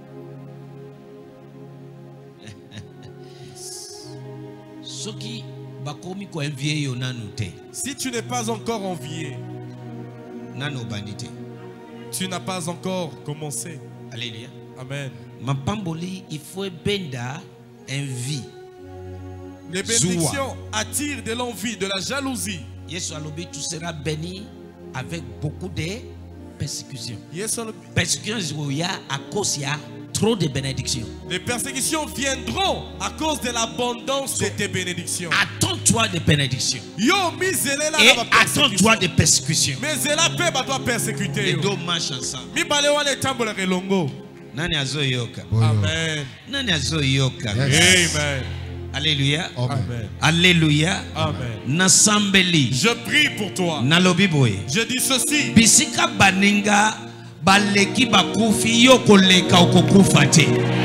S1: Soki bakomi ko envier yo nanu te.
S2: Si tu n'es pas encore envié,
S1: Nano bandité.
S2: tu n'as pas encore commencé.
S1: Alléluia.
S2: Amen.
S1: Mapamboli, il faut benda envie.
S2: Les bénédictions attirent de l'envie, de la jalousie.
S1: Yesu alobi, tu seras béni avec beaucoup de persécutions.
S2: Yes,
S1: Persécutions, il y a à cause il y a trop de bénédictions.
S2: les persécutions viendront à cause de l'abondance de tes bénédictions.
S1: Attends-toi des bénédictions.
S2: Yo, misele la
S1: Et
S2: ba
S1: attends-toi
S2: persécution.
S1: des persécutions.
S2: Mais cela peut pas toi
S1: Les
S2: persécuter.
S1: deux marchent ensemble.
S2: Mi bale wana tambola kelongo.
S1: Nani azo yoka?
S2: Amen.
S1: Nani azo yoka?
S3: Yes.
S2: Amen.
S1: Alléluia.
S3: Amen.
S2: Amen.
S1: Alléluia.
S2: Amen.
S1: Nasambeli.
S2: Je prie pour toi.
S1: Nalobi boye.
S2: Je dis ceci.
S1: Bisika baninga baleki bakufi yo koleka okokufa te.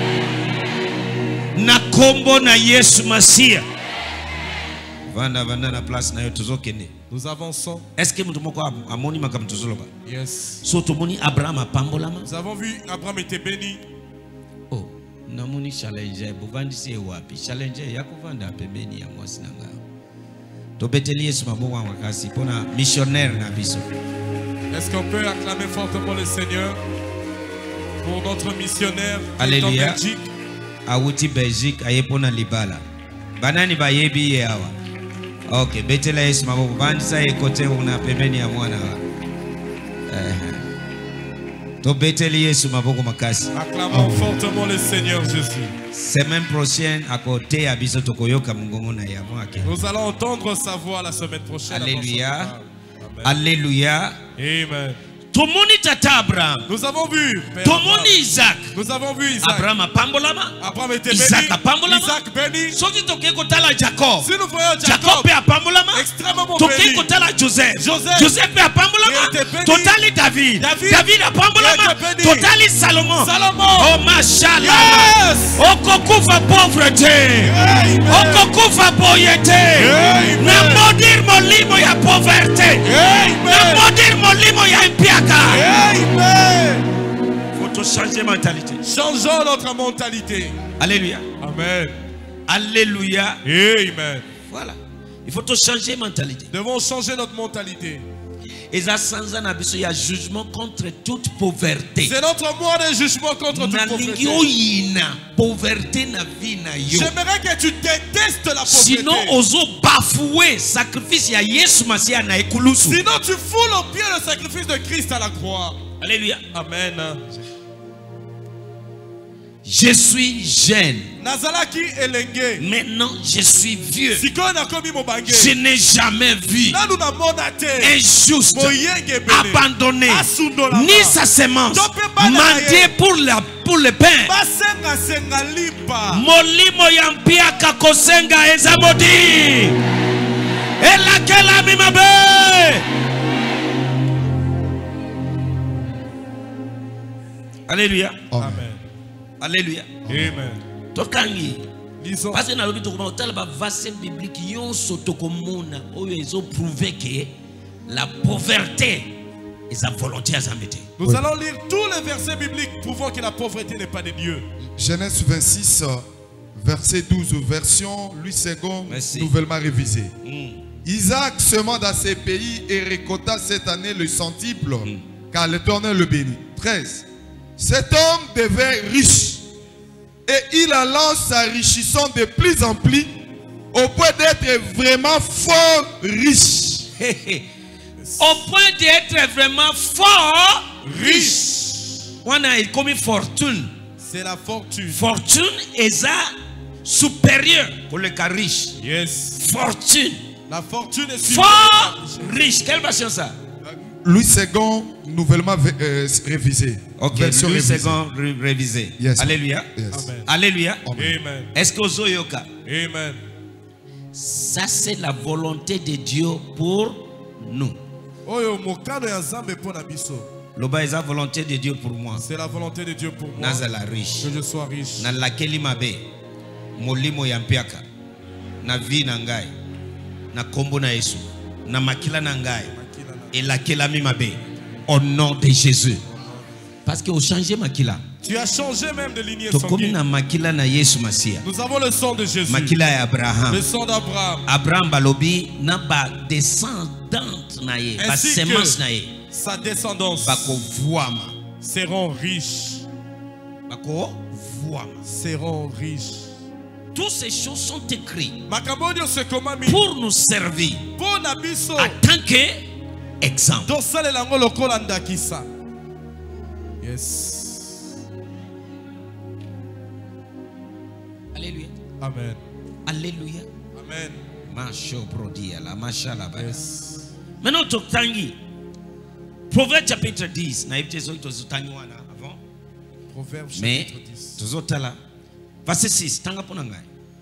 S1: Na kombo na Yesu Masia. Vanda vanda na place na yo tozokende.
S2: Nous avançons.
S1: Est-ce que mutu moko amoni makam tozoloba?
S2: Yes.
S1: So tomoni Abraham apambolama?
S2: Nous avons vu Abraham était béni.
S1: Oh, namoni challenge buvandisi e wapi? Challenge ya kuvanda pembeni ya mwasi nanga. Tobeteli Yesu maboko makasi pona missionnaire na biso.
S2: Est-ce qu'on peut acclamer fortement le Seigneur pour notre missionnaire qui est en
S1: Alléluia.
S2: Belgique?
S1: Awuti Belgique ayepona libala. Banani bayebi ye awa. Okay, betela Yesu maboko bandisa ye kote una pembeni ya mwana wa. Eh. To beteli Yesu maboko makasi.
S2: Acclamons fortement le Seigneur Jésus.
S1: Semaine prochaine à côté ya biso tokoyoka mungongo na ya mwake.
S2: Nous allons entendre sa voix la semaine prochaine.
S1: Alléluia.
S2: Amen.
S1: Alléluia.
S2: Amen.
S1: Tomoni tata Abraham.
S2: Nous avons vu Père
S1: Tomoni
S2: Abraham.
S1: Isaac.
S2: Nous avons vu Isaac.
S1: Abraham apambolama.
S2: Abraham était
S1: Isaac
S2: béni.
S1: apambolama.
S2: Isaac béni.
S1: Soki toke kotala Jacob.
S2: Si nous voyons
S1: Jacob
S2: Jacob,
S1: pe apambolama.
S2: extrêmement
S1: Toke
S2: béni.
S1: kotala Joseph.
S2: Joseph.
S1: Joseph pe apambolama.
S2: Il était béni.
S1: Totali David.
S2: David.
S1: David apambolama.
S2: Il était béni.
S1: Totali Salomon.
S2: Salomon.
S1: Oh mashallah.
S2: Yes.
S1: Okokufa pauvreté.
S2: Amen.
S1: Okokufa boyete.
S2: Amen.
S1: Na modir molimo ya pauvreté. Na
S2: Amen.
S1: modir molimo ya impiaka.
S2: Amen.
S1: Faut changer mentalité.
S2: Changeons notre mentalité.
S1: Alléluia.
S2: Amen.
S1: Alléluia.
S2: Amen.
S1: Voilà. Il faut changer mentalité.
S2: Nous devons changer notre mentalité.
S1: Et ça sans un abysse, il y a jugement contre toute pauvreté.
S2: C'est notre mois de jugement contre toute
S1: Na
S2: pauvreté.
S1: lingi oyina pauvreté na vie na yo.
S2: J'aimerais que tu détestes la pauvreté.
S1: Sinon ozo bafouer sacrifice ya Yesu Masia na ekulusu.
S2: Sinon tu foules au pied le sacrifice de Christ à la croix.
S1: Alléluia.
S2: Amen.
S1: Je suis jeune.
S2: Nazalaki elenge.
S1: Maintenant je suis vieux.
S2: Sikoyo nakomi mobange.
S1: Je n'ai jamais vu
S2: Nanu na mona te.
S1: injuste,
S2: Moyenge bele.
S1: abandonné,
S2: Asundolama.
S1: ni sa semence,
S2: Tope bana
S1: mendier
S2: ye.
S1: pour, la, pour le pain.
S2: Basenga senga lipa.
S1: Molimo ya mpiaka kosenga eza modi. Elakela mimabe. Alléluia.
S2: Amen.
S1: Alléluia.
S2: Amen.
S1: Tokangi.
S2: Lisons.
S1: Parce que dans le but de tala ba verset biblique yon sotokomona oyo ezo prouver que la pauvreté est sa volonté à s'embêter.
S2: Nous
S3: Oui.
S2: allons lire tous les versets bibliques prouvant que la pauvreté n'est pas de Dieu.
S3: Genèse vingt-six, verset douze, version Louis second,
S1: Merci.
S3: nouvellement révisée.
S1: Mm.
S3: Isaac sema dans ces pays et récolta cette année le centuple, car l'Éternel le bénit. treize. Cet homme devint riche et il alla s'enrichissant de plus en plus au point d'être vraiment fort riche.
S1: Au point d'être vraiment fort, riche. On a comme fortune.
S2: C'est la fortune.
S1: Fortune est supérieure pour le cas riche.
S2: Yes.
S1: Fortune.
S2: La fortune est
S1: Fort riche. Quelle version ça?
S3: Louis second, nouvellement euh, révisé.
S1: Ok,
S3: Version
S1: Louis
S3: révisée.
S1: second ré- révisé.
S3: Yes.
S1: Alléluia.
S3: Yes.
S2: Amen.
S1: Alléluia.
S2: Amen.
S1: Est-ce que vous yoka?
S2: Amen.
S1: Ça c'est la volonté de Dieu pour nous.
S2: Oyo mokano ya Nzambe pona biso.
S1: Loba est la volonté de Dieu pour moi.
S2: C'est la volonté de Dieu pour moi.
S1: Nazala riche.
S2: Que je sois riche.
S1: Na lakeli mabe. Molimo ya mpiaka. Na vi na ngai. Na kombo na Yesu. Na makila na ngai. Et lakela mi mabe. Au nom de Jésus. Parce que au changer makila.
S2: Tu as changé même de lignée
S1: tokomi
S2: sanguine.
S1: na makila na Yesu Masia.
S2: Nous avons le sang de Jésus.
S1: Makila ya Abraham.
S2: Le sang d'Abraham.
S1: Abraham balobi na ba descendante na ye, ba
S2: Ainsi
S1: semence na
S2: que
S1: ye.
S2: sa descendance
S1: Bako vuama.
S2: seront riches.
S1: Bako vuama.
S2: Seront riches.
S1: Toutes ces choses sont écrites
S2: Makabonio se komami.
S1: pour nous servir
S2: Pour nabiso.
S1: en tant qu'exemple.
S2: Donc ça le lango lokola ndakisa. Yes.
S1: Alléluia.
S2: Amen.
S1: Alléluia.
S2: Amen.
S1: Masho brodia la mashallah.
S2: Yes.
S1: Maintenant totangi. Proverbe chapitre dix. Na ibte zo tozotangi wana avant.
S2: Proverbe
S1: Mais
S2: chapitre dix.
S1: tozotala. Verset six. Tanga pona ngai.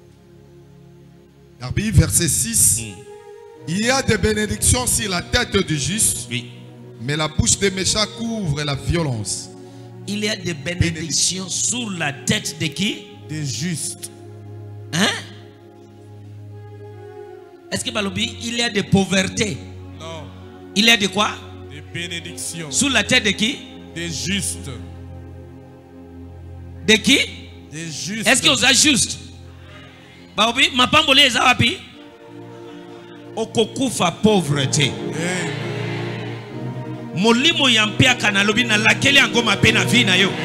S3: Garbi, verset six. Il y a des bénédictions sur la tête du juste,
S1: Oui.
S3: mais la bouche des méchants couvre la violence.
S1: Il y a des bénédictions sur la tête de qui?
S2: Des justes.
S1: Hein? Est-ce que Balobi, il y a des pauvretés?
S2: Non.
S1: Il y a de quoi?
S2: Des bénédictions.
S1: Sur la tête de qui?
S2: Des justes.
S1: De qui?
S2: Des justes.
S1: Est-ce que vous êtes juste? Balobi, ma pambole est awapi? Okokufa pauvreté.
S2: Hey.
S1: Molimo yampia kanalobi na lakeli angoma pena vina yo.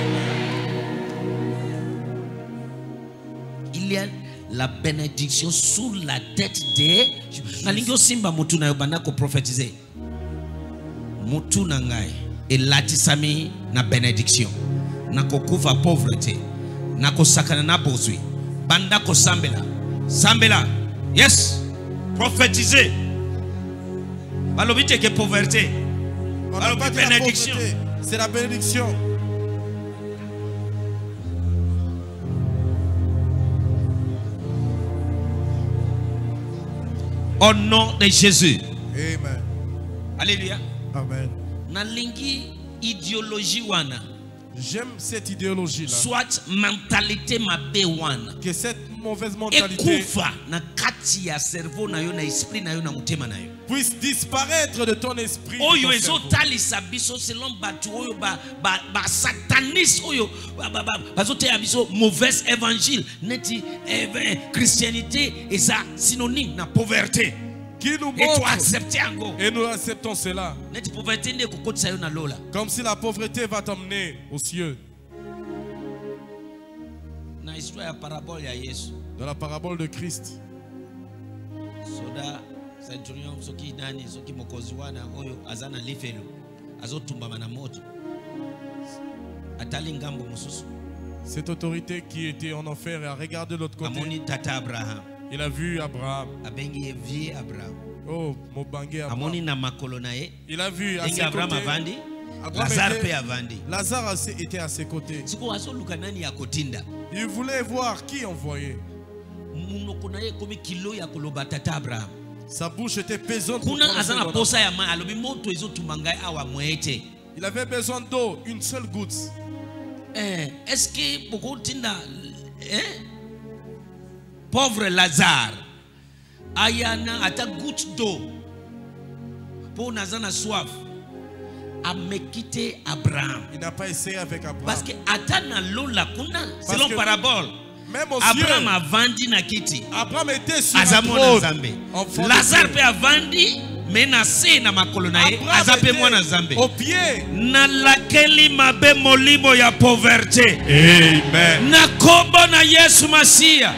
S1: Il y a la bénédiction sous la tête de Nalingyo simba mutu na yo banako prophétiser. Mutu na ngai elatisami na bénédiction. Nako kufa pauvreté. Nako sakana na bozwi. Banda ko sambela. Sambela. Yes. Prophétiser. Balobi te que pauvreté.
S2: On n'a
S1: Alors,
S2: pas dit la
S1: bénédiction.
S2: pauvreté. C'est la bénédiction.
S1: Au nom de Jésus.
S2: Amen.
S1: Alléluia.
S2: Amen.
S1: Nalingi idéologie wana.
S2: J'aime cette idéologie-là.
S1: Soit mentalité mabe wana.
S2: Que cette mauvaise mentalité
S1: Ekufa na kati ya cerveau na yo na esprit na yo na mutema na yo.
S2: puisse disparaître de ton esprit. de
S1: Oyo
S2: ton
S1: ezo
S2: cerveau.
S1: talisa biso selon batu oyo ba ba, ba sataniste oyo ba ba, ba bazo te biso mauvais évangile neti eh, christianité et ça synonyme na pauvreté.
S2: Qui nous
S1: Et tu
S2: montre
S1: acceptes encore.
S2: et nous acceptons cela.
S1: Neti pauvreté ne kokotisa yo na lola.
S2: Comme si la pauvreté va t'emmener aux cieux.
S1: Na histoire ya parabole ya Yesu.
S2: Dans la parabole de Christ.
S1: Soda centurion soki nani soki mokozi wana oyo azana lifelo azotumbama na moto atali ngambo mususu
S2: Cette autorité qui était en enfer et a regardé de l'autre côté.
S1: amoni tata Abraham
S2: Il a vu Abraham.
S1: abengi ye vie Abraham
S2: Oh, Mobangé Abraham.
S1: amoni na makolo na ye
S2: Il a vu à
S1: ndenge
S2: ses
S1: Abraham
S2: côtés.
S1: avandi
S2: Abraham
S1: Lazare
S2: était-
S1: pe avandi
S2: Lazare a- était à ses côtés.
S1: siko azoluka nani ya kotinda
S2: Il voulait voir qui envoyait.
S1: munoko na ye ekomi kilo ya koloba tata Abraham
S2: Sa bouche était pesante. pour
S1: kuna
S2: prononcer
S1: aza na
S2: le nom.
S1: posa ya mai alobi moto ezotuma ngai awa mwete
S2: Il avait besoin d'eau, une seule goutte.
S1: eh, est-ce que bokotinda eh? pauvre Lazare ayana ata goutte d'eau pour naza na soif amekite Abraham
S2: Il n'a pas essayé avec Abraham.
S1: parce que ata na lola kuna selon
S2: que
S1: parabole
S2: même aux
S1: Abraham
S2: cieux,
S1: avandi na kiti
S2: Abraham était sur un
S1: azamona
S2: trône.
S1: Nzambe
S2: Enfant de
S1: Lazare
S2: Dieu.
S1: pe avandi me na se na makolo na ye
S2: Abraham
S1: aza pe
S2: était
S1: mwana Nzambe
S2: au pied.
S1: na lakeli mabe molimo ya pauvreté
S5: Amen.
S1: na kombo na Yesu Masia.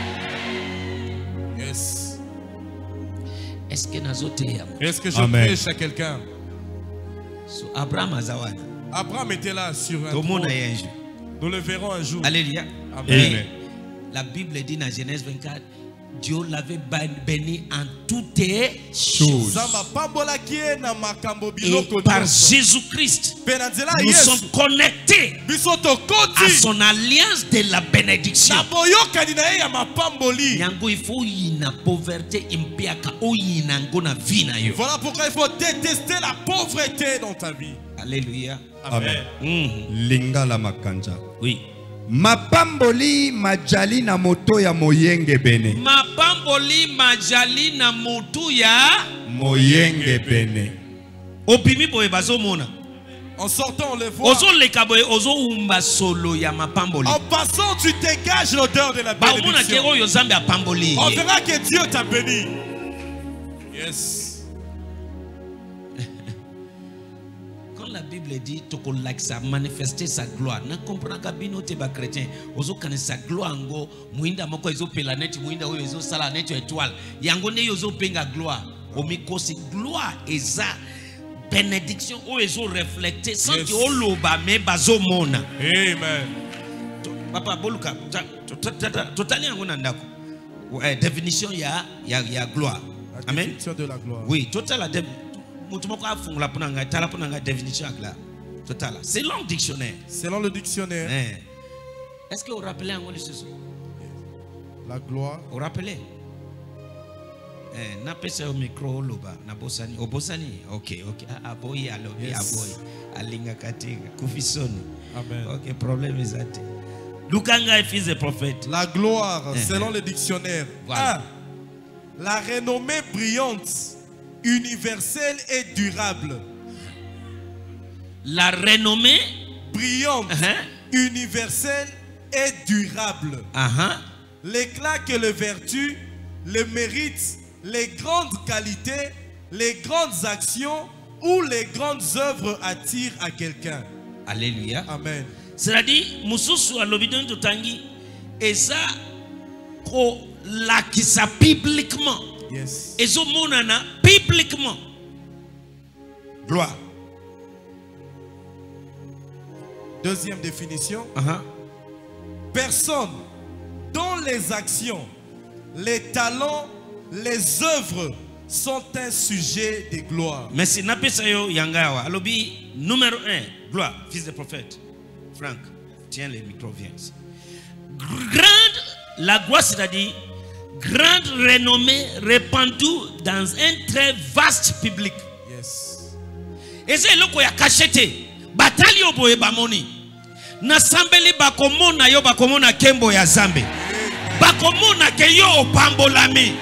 S2: Yes.
S1: Est-ce que nazoteya
S2: Est-ce que je
S5: Amen.
S2: prêche à quelqu'un?
S1: so Abraham azawana
S2: Abraham était là sur un
S1: tomona
S2: trône.
S1: ye un jour.
S2: Nous le verrons un jour.
S1: Alléluia.
S2: Amen.
S1: Mais la Bible dit dans Genèse vingt-quatre, Dieu l'avait béni en toutes choses.
S2: Zamba pambola kie na makambo
S1: Et
S2: biloko
S1: par
S2: nyonso.
S1: Jésus-Christ,
S2: Pe na nzela
S1: nous
S2: Yesu,
S1: sommes connectés
S2: biso
S1: à
S2: tokoti
S1: son alliance de la bénédiction.
S2: na boyokani na ye ya mapamboli.
S1: Yango il faut yina pauvreté impiaka oyina ngona vina yo.
S2: Voilà pourquoi il faut détester la pauvreté dans ta vie.
S1: Alléluia.
S5: Amen.
S1: Mhm.
S5: Lingala makanja.
S1: Oui.
S4: mapamboli majali na moto ya moyenge bene.
S1: Mapamboli majali na mutu ya
S5: Moyenge bene.
S1: obimi boye bazomona.
S2: En sortant, on les voit.
S1: Ozo le kaboye, ozo umba solo ya mapamboli.
S2: En passant, tu dégages l'odeur de la
S1: Ba umuna
S2: bénédiction.
S1: kero yo zambe apamboli.
S2: On verra que Dieu t'a béni. Yes.
S1: Quand la Bible dit toko like ça manifester sa gloire, na comprend ka bino te ba chrétien, ozo kane sa gloire ngo muinda moko ezo planète muinda oyo ezo sala net étoile. Yango ne yozo penga gloire. Omikosi gloire eza bénédiction oyo ezo reflecter sans
S2: Yes.
S1: que oloba me bazo mona.
S2: Amen.
S1: Papa boluka totali yango na ndako. Ouais, définition ya ya ya gloire.
S2: La
S1: Amen.
S2: définition de la gloire.
S1: Oui, total la définition là. Total. C'est long dictionnaire.
S2: Selon le dictionnaire,
S1: Eh. Est-ce que vous rappelez encore ce soir?
S2: la gloire.
S1: Vous rappelez? Eh, n'a pas ça au micro loba, na bosani, au bosani. OK, OK. Ah, boy alobi,
S2: Yes.
S1: ah boy. Alinga katinga, kufisoni.
S2: Amen.
S1: OK, problème est that. Lukanga fils de prophète.
S2: La gloire,
S1: Eh.
S2: selon le dictionnaire.
S1: Voilà.
S2: un. La renommée brillante, universelle et durable.
S1: La renommée
S2: Brillante,
S1: uh-huh.
S2: universelle et durable.
S1: Uh-huh.
S2: L'éclat que les vertus, les mérites, les grandes qualités, les grandes actions ou les grandes œuvres attirent à quelqu'un.
S1: Alléluia.
S2: Amen.
S1: C'est-à-dire, mususu alobidon totangi eza ko lakisa bibliquement.
S2: Yes.
S1: Ezo monana bibliquement. Gloire.
S2: Deuxième définition.
S1: Uh-huh.
S2: Personne dont les actions, les talents, les œuvres sont un sujet de gloire.
S1: Merci. Napesayo yangawa. Alobi numéro un. Gloire. Fils de prophète. Franck, tiens les micros, viens ici. Grande, la gloire, c'est-à-dire grande renommée répandue dans un très vaste public.
S2: Yes.
S1: Et c'est le quoi cachete. Batali oboye bamoni. Na sambeli bakomona yo bakomona kembo ya zambe. Bakomona ke yo opambolami.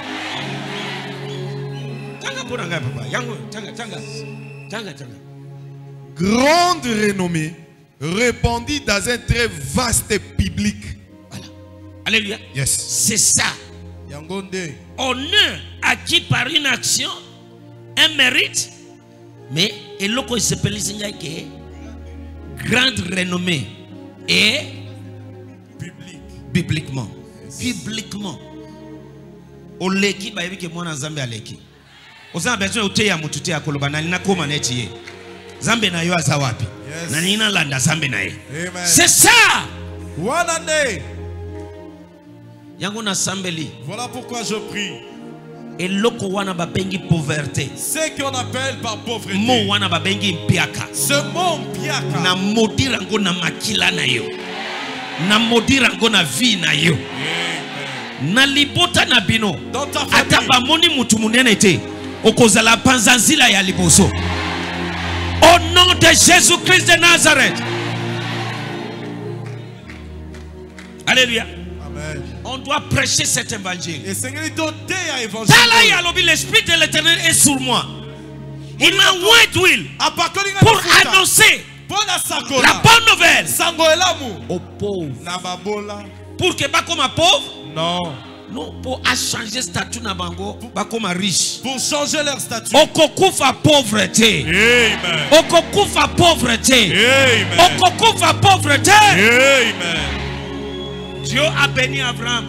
S1: Tanga pona ngai papa. Yango tanga tanga. Tanga tanga.
S3: Grande renommée répandue dans un très vaste public.
S1: Voilà. Alléluia.
S3: Yes.
S1: C'est ça.
S2: Yangonde.
S1: Honneur acquis par une action, un mérite, mais et loko il s'appelle que grande renommée et
S2: Public.
S1: bibliquement. Bibliquement. Oleki ba yebike mwana zambe aleki. Oza besoin uteya mutute ya koloba na nina koma neti ye. Zambe na yo azawapi.
S2: Yes.
S1: Na nina landa zambe na ye.
S2: Amen.
S1: C'est ça.
S2: One année.
S1: Yango na sambeli.
S2: Voilà pourquoi je prie.
S1: Et loko wana babengi pauvreté.
S2: Ce qu'on appelle par pauvreté.
S1: Mo wana babengi mpiaka.
S2: Ce mot piaka.
S1: Na modira ngo na makila na yo. Na modira ngo na vie na yo.
S2: Amen.
S1: Na libota na bino.
S2: Dans ta
S1: Ata
S2: famille.
S1: ba moni mutu munene te. Okozala panzanzila ya liboso. Au nom de Jésus-Christ de Nazareth. Alléluia.
S2: Amen.
S1: On doit prêcher cet évangile.
S2: Et Seigneur, il donne à évangile.
S1: Tala ya lobi, l'esprit de l'Éternel est sur moi. Il m'a oint d'huile pour annoncer la bonne nouvelle aux pauvres.
S2: Nababola.
S1: Pour que pas comme un pauvre,
S2: Non.
S1: non, pour changer statut na bango, pas comme un riche.
S2: Pour changer leur statut.
S1: Okokufa pauvreté.
S2: Amen.
S1: Okokufa pauvreté.
S2: Amen.
S1: Okokufa pauvreté.
S2: Amen.
S1: Dieu a béni Abraham.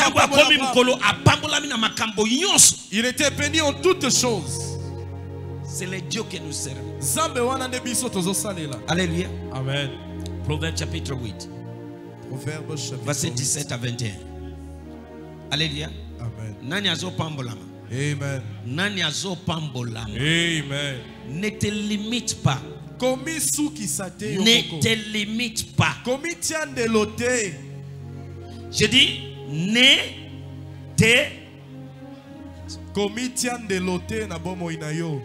S2: Il était béni en toutes choses.
S1: C'est le Dieu que nous servons.
S2: Zambe wana ne biso tozo salela.
S1: Alléluia.
S2: Amen.
S1: Proverbe chapitre huit.
S2: Proverbe chapitre
S1: Verset dix-sept à vingt et un. Alléluia.
S2: Amen.
S1: Nani azo pambolama.
S2: Amen.
S1: Nani azo pambolama.
S2: Amen.
S1: Ne te limite pas.
S2: Komi suki sate
S1: Ne
S2: yokoko.
S1: te limite pas.
S2: Komi tiande lote.
S1: Je dis ne te
S2: Komi tiande lote na bomo inayo.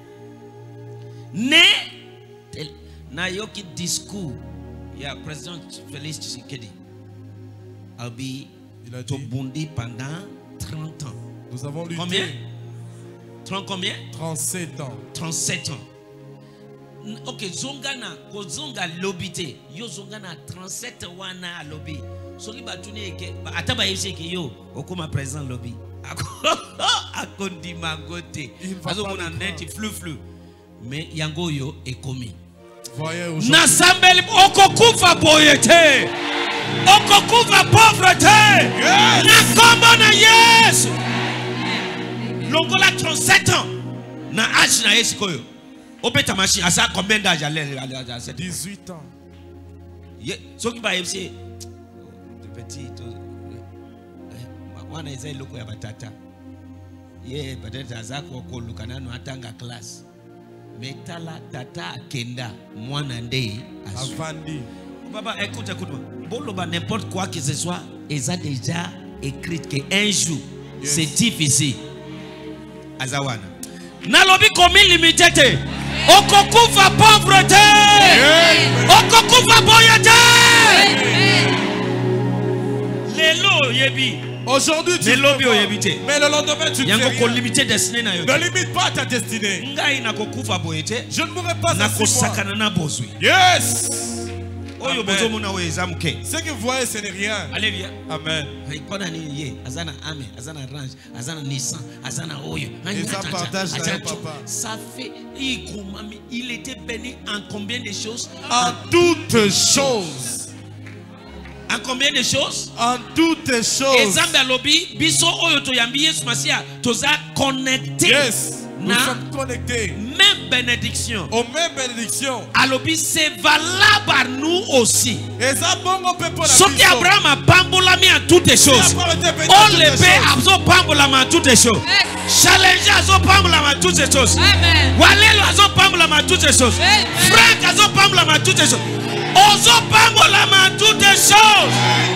S1: ne te na yoki discours. Yeah, président Félix Tshisekedi. Abi
S2: Il a
S1: to
S2: dit,
S1: bondi pendant trente ans.
S2: nous avons lutté
S1: Combien? trente combien?
S2: trente-sept ans.
S1: trente-sept ans. ok, zongana, ko zonga lobby te. Yo zongana trente-sept wana lobby. Soki batuni eke, ataba yese ke yo, okoma présent lobby. Akondi mangote. Azo mona net flou flou. Mais yango yo ekomi.
S2: Voyez aujourd'hui.
S1: Nasambeli okokufa boyete. Okokufa pauvreté. Na kombo na Yesu. Longola trente-sept ans. Na âge na Yesu koyo. Obeta machine, à ça combien d'âge à
S2: dix-huit ans.
S1: Ce qui va être petit, wana eza iloko ya batata. Ye peut-être azako ko lukana no atanga classe. Metala tata kenda mwana ndei
S2: avandi.
S1: Papa, écoute, écoute-moi. Boloba n'importe quoi que ce soit, ils ont déjà écrit qu'un jour, yes, c'est difficile. Azawana. Nalobi komi limité. Okokufa pauvreté. Okokufa boyete. Lelo yebi.
S2: Aujourd'hui tu
S1: mais
S2: le lendemain tu ne sais rien.
S1: Ne
S2: limite pas ta destinée.
S1: Je
S2: ne mourrai pas ainsi moi. Yes. Ce que vous voyez, ce n'est rien.
S1: Alléluia.
S2: Amen.
S1: Ça fait, il était béni en combien de choses?
S2: En toutes choses.
S1: En combien de choses?
S2: En toutes choses.
S1: Exemple lobby, biso oyo toyambi Yesu Masia, toza connecté.
S2: Yes. Nous sommes connectés.
S1: Même bénédiction.
S2: Aux mêmes bénédictions.
S1: Alobi c'est valable à nous aussi.
S2: Et ça bon on peut pas.
S1: Soki Abraham a pambolami en toutes les choses. On le paie abso pambolami en toutes les choses. Challenger azo pambolami en toutes les choses.
S6: Amen.
S1: Walelo azo pambolami en toutes les choses. Frank azo pambolami en toutes les choses. Ozo pambolami en toutes les choses.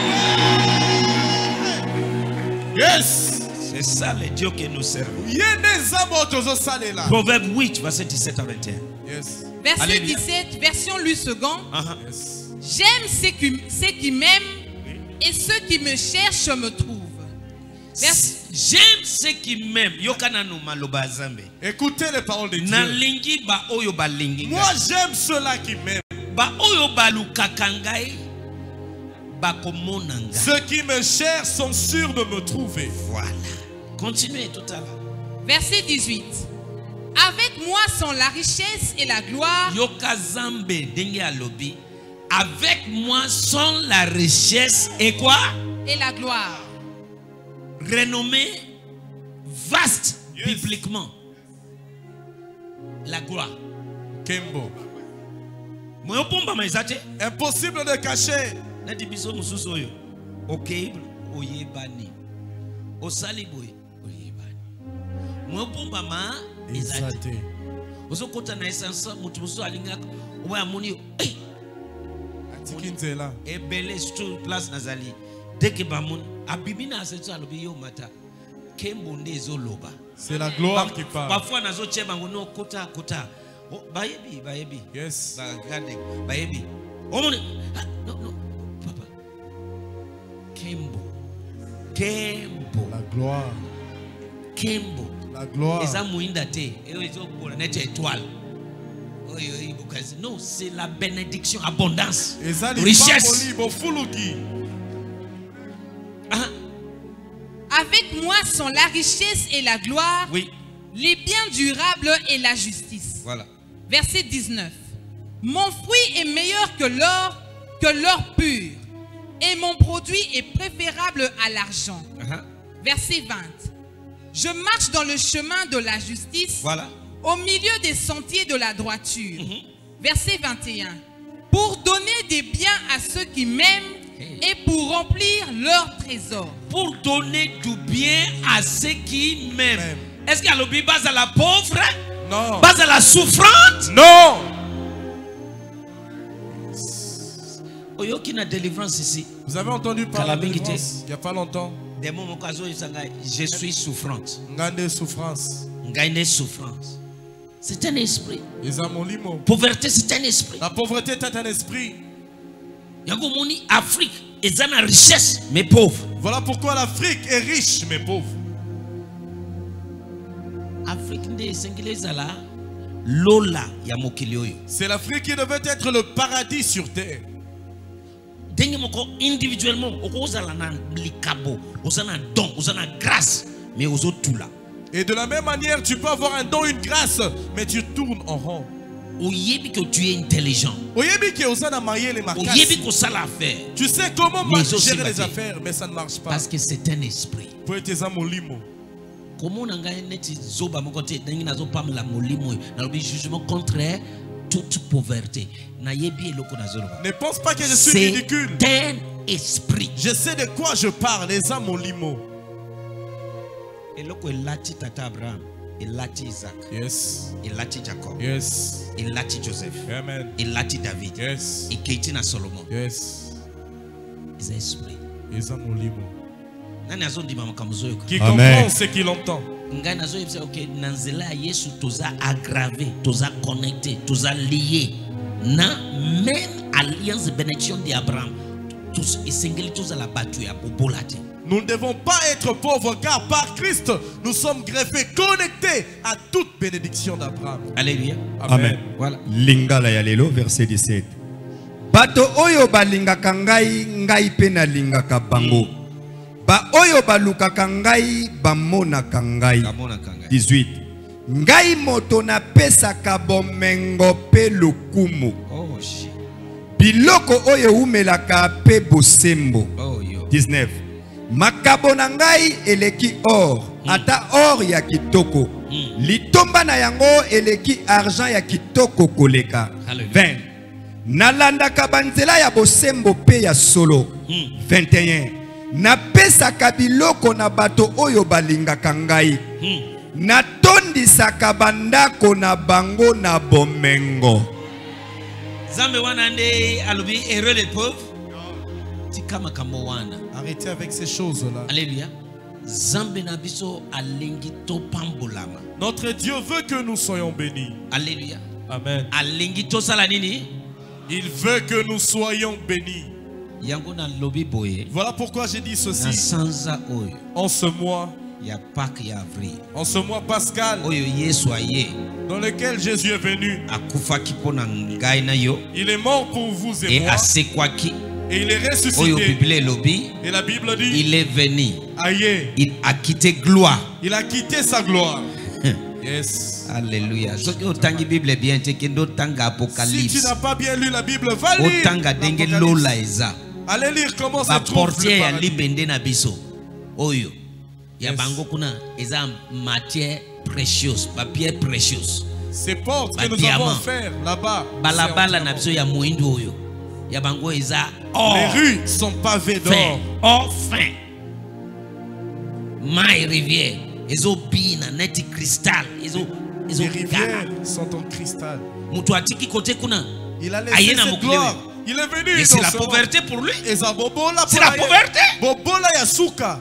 S2: Yes.
S1: C'est ça le Dieu que nous servons.
S2: Proverbe
S1: huit, verset dix-sept à vingt et un.
S2: Yes.
S6: Verset
S1: Alléluia.
S6: dix-sept, version Louis second.
S1: Uh-huh.
S2: Yes.
S6: J'aime ceux qui, ceux qui m'aiment et ceux qui me cherchent me trouvent. Vers...
S1: J'aime ceux qui m'aiment.
S2: Écoutez les paroles de Dieu.
S1: Moi
S2: j'aime ceux-là qui m'aiment. Ceux qui me cherchent sont sûrs de me trouver.
S1: Voilà. Continuez tout à l'heure.
S6: Verset dix-huit. Avec moi sont la richesse et la gloire.
S1: Avec moi sont la richesse et quoi?
S6: Et la gloire.
S1: Renommée vaste,
S2: yes,
S1: bibliquement. La gloire.
S2: Kembo. Impossible de cacher.
S1: Ok, oyebani. Osaliboy, oyebani. Moi pombama ezate. Osokota na essence mutuso alinga oya moni eh.
S2: Atikinzela.
S1: Ebele stu place nazali. Dès que bamon abibina asetso alobi yo mata. Kembo ndezo loba.
S2: C'est la gloire qui parle.
S1: Parfois nazo cheba ngono kota kota. Bayebi, bayebi.
S2: Yes.
S1: Bagade, bayebi. Omone. No, no. Papa. Kembo. Kembo.
S2: La gloire.
S1: Kembo.
S2: La gloire.
S1: Eza muinda te. Ezo pour net étoile. Non, c'est la bénédiction, abondance, richesse.
S6: Avec moi sont la richesse et la gloire,
S1: oui,
S6: les biens durables et la justice.
S1: Voilà.
S6: Verset dix-neuf. Mon fruit est meilleur que l'or, que l'or pur, et mon produit est préférable à l'argent.
S1: Uh-huh.
S6: Verset vingt. Je marche dans le chemin de la justice,
S1: voilà,
S6: au milieu des sentiers de la droiture.
S1: Mm-hmm.
S6: Verset vingt et un. Pour donner des biens à ceux qui m'aiment, hey, et pour remplir leur trésor.
S1: Pour donner du bien à ceux qui m'aiment. Est-ce qu'il y a le base à la pauvre?
S2: Non.
S1: Base à la souffrante?
S2: Non.
S1: Oyokina délivrance ici.
S2: Vous avez entendu parler de délivrance il n'y a pas longtemps.
S1: Je suis souffrante.
S2: Ngande souffrance.
S1: Ngande souffrance. C'est un esprit.
S2: La
S1: pauvreté, c'est un esprit.
S2: La pauvreté est un esprit.
S1: Yagomoni Afrique est une richesse mais pauvre.
S2: Voilà pourquoi l'Afrique est riche mais pauvre.
S1: Afrique nde sengile zala lola ya mokili oyo.
S2: C'est l'Afrique qui devait être le paradis sur terre.
S1: Ndenge moko individuellement okozala na likabo, ozana don, ozana grâce, mais ozotula.
S2: Et de la même manière, tu peux avoir un don, une grâce, mais tu tournes en rond.
S1: Oyebi que tu es intelligent.
S2: Oyebi que osana maye les makasi.
S1: Oyebi ko sala affaire.
S2: Tu sais comment
S1: Mais aussi
S2: gérer les
S1: bâti.
S2: affaires, mais ça ne marche pas.
S1: Parce que c'est un esprit.
S2: Pour être tes molimo.
S1: Comment on a gagné zoba mon côté dengi nazo pam la molimo na lobi jugement contraire toute pauvreté. Na yebi eloko na zolo.
S2: Ne pense pas que je suis ridicule.
S1: C'est un esprit.
S2: Je sais de quoi je parle, les âmes molimo.
S1: Eloko elati tata Abraham, elati Isaac,
S2: Yes.
S1: elati Jacob,
S2: Yes.
S1: elati Joseph,
S2: Amen.
S1: elati David,
S2: Yes.
S1: eketi na Solomon.
S2: Yes.
S1: C'est esprit.
S2: Les âmes molimo.
S1: Nani azondima makambo zoyo ka.
S2: Qui
S3: Amen.
S2: comprend ce qu'il entend.
S1: Ngai nazo yebisa OK na nzela ya Yesu toza aggravé, toza connecté, toza lié na même alliance bénédiction d'Abraham. Tous esengeli toza la batu ya bobolate.
S2: Nous ne devons pas être pauvres car par Christ, nous sommes greffés, connectés à toute bénédiction d'Abraham.
S1: Alléluia.
S3: Amen.
S1: Voilà.
S5: Lingala ya lelo verset dix-sept.
S4: Bato oyo balingaka ngai ngai pe nalingaka bango. Ba oyo balukaka ngai bamonaka ngai.
S1: Kamona kanga.
S5: dix-huit.
S4: Ngai moto napesaka bomengo pe lokumu.
S1: Oh shit.
S4: Biloko oyo umelaka pe bosembo.
S1: Oh yo.
S5: dix-neuf.
S4: Makabo na ngai eleki or, ata or ya kitoko. Litomba na yango eleki argent ya kitoko koleka.
S1: Hallelujah.
S4: vingt. Nalandaka banzela ya bosembo pe ya solo. vingt et un. Napesaka biloko na bato oyo balingaka ngai. Natondisaka bandako na bango na bomengo.
S1: Zambe wana nde alobi heureux les pauvres. Tika makambo wana.
S2: Arrêtez avec ces choses-là.
S1: Alléluia. Zambe na biso alengi to pambolama.
S2: Notre Dieu veut que nous soyons bénis.
S1: Alléluia.
S2: Amen.
S1: Alengi to sala nini?
S2: Il veut que nous soyons bénis.
S1: Yango na lobi boye.
S2: Voilà pourquoi j'ai dit
S1: Na
S2: ceci.
S1: sanza oyo
S2: En ce mois,
S1: ya Pâques ya avril.
S2: en ce mois pascal,
S1: Oyo Yesu aye
S2: dans lequel Jésus est venu,
S1: akufaki pona ngai na yo
S2: il est mort pour vous et
S1: et
S2: moi,
S1: asekwaki.
S2: et il est
S1: Oyo
S2: ressuscité.
S1: Bible lobi,
S2: Et la Bible dit,
S1: il est venu.
S2: aïe,
S1: Il a quitté gloire.
S2: il a quitté sa gloire. Yes.
S1: Alléluia. Soki otangi Bible bien te kendo tanga
S2: Si tu
S1: Apocalypse.
S2: n'as pas bien lu la Bible, va lire
S1: Otanga denge
S2: l'Apocalypse.
S1: lola eza.
S2: Allez lire comment ça
S1: Ba
S2: trouve le
S1: portier ya
S2: paradis.
S1: libende na biso. Oyo. Ya
S2: Yes.
S1: bango kuna eza matière précieuse, papier précieuse.
S2: Ces portes que
S1: Ba
S2: nous
S1: diamant.
S2: avons offertes là-bas,
S1: Balabala
S2: c'est
S1: na
S2: en
S1: biso ya moindu oyo. Ya bango eza or.
S2: les rues sont pavées
S1: Fin.
S2: d'or.
S1: Or fin. Mai rivière. Ezo bina neti cristal. Ezo ezo
S2: Les rivières sont en cristal.
S1: Mutu atiki kote kuna.
S2: Il a
S1: Aïe,
S2: laissé
S1: na
S2: cette
S1: mokili
S2: gloire.
S1: oyo.
S2: Il est venu
S1: Et
S2: dans
S1: c'est la
S2: ce monde.
S1: pauvreté pour lui.
S2: Et ça, bobola
S1: C'est
S2: pour
S1: la pauvreté.
S2: Bobola yasuka.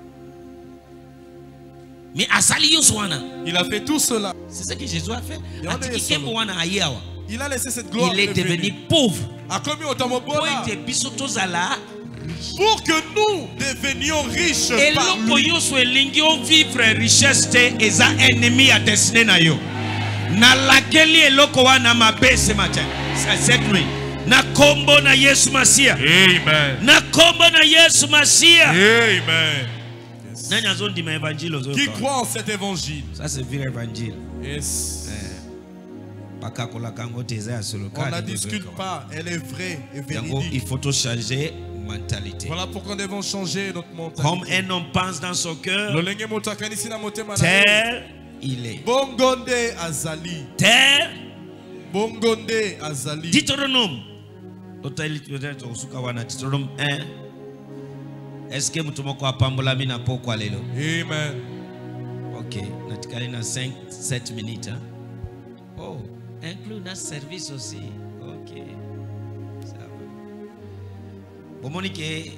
S1: Mais asali yo swana.
S2: Il a fait tout cela.
S1: C'est ce que Jésus a fait.
S2: Et on est
S1: Atiki
S2: solo.
S1: kembo wana ayawa.
S2: Il a laissé cette gloire.
S1: Il est devenu
S2: venu.
S1: pauvre.
S2: A commis
S1: Po
S2: otamobola.
S1: ete biso tozala.
S2: Pour que nous devenions riches par
S1: Eloko
S2: lui.
S1: yo so elingi o vivre richesse te eza ennemi ya destiné na yo. Na lakeli eloko wana mabe ce matin. Cette nuit. Na kombo na Yesu Masia.
S2: Amen.
S1: Na kombo na Yesu Masia.
S2: Amen.
S1: Nani azondima évangile ozo.
S2: Qui croit en cet évangile?
S1: Ça c'est vrai évangile.
S2: Yes.
S1: Paka kola kango teza ya solo.
S2: On ne discute pas. Elle est vraie et
S1: Yango, il
S2: véridique.
S1: faut tout changer mentalité.
S2: Voilà pourquoi nous devons changer notre
S1: Comme
S2: mentalité.
S1: un homme pense dans son cœur,
S2: Lolenge moto akanisi na motema na ye.
S1: tel il est.
S2: Bongonde azali.
S1: Tel,
S2: Bongonde azali.
S1: Deutéronome. Peut-être au Sukawana, Deutéronome un. Est-ce que mutu moko apambola mina pokwa lelo?
S2: Amen.
S1: Ok, natikali na cinq sept minutes. Hein? Oh, inclut notre service aussi. Ok, ça va. Bon, Monique,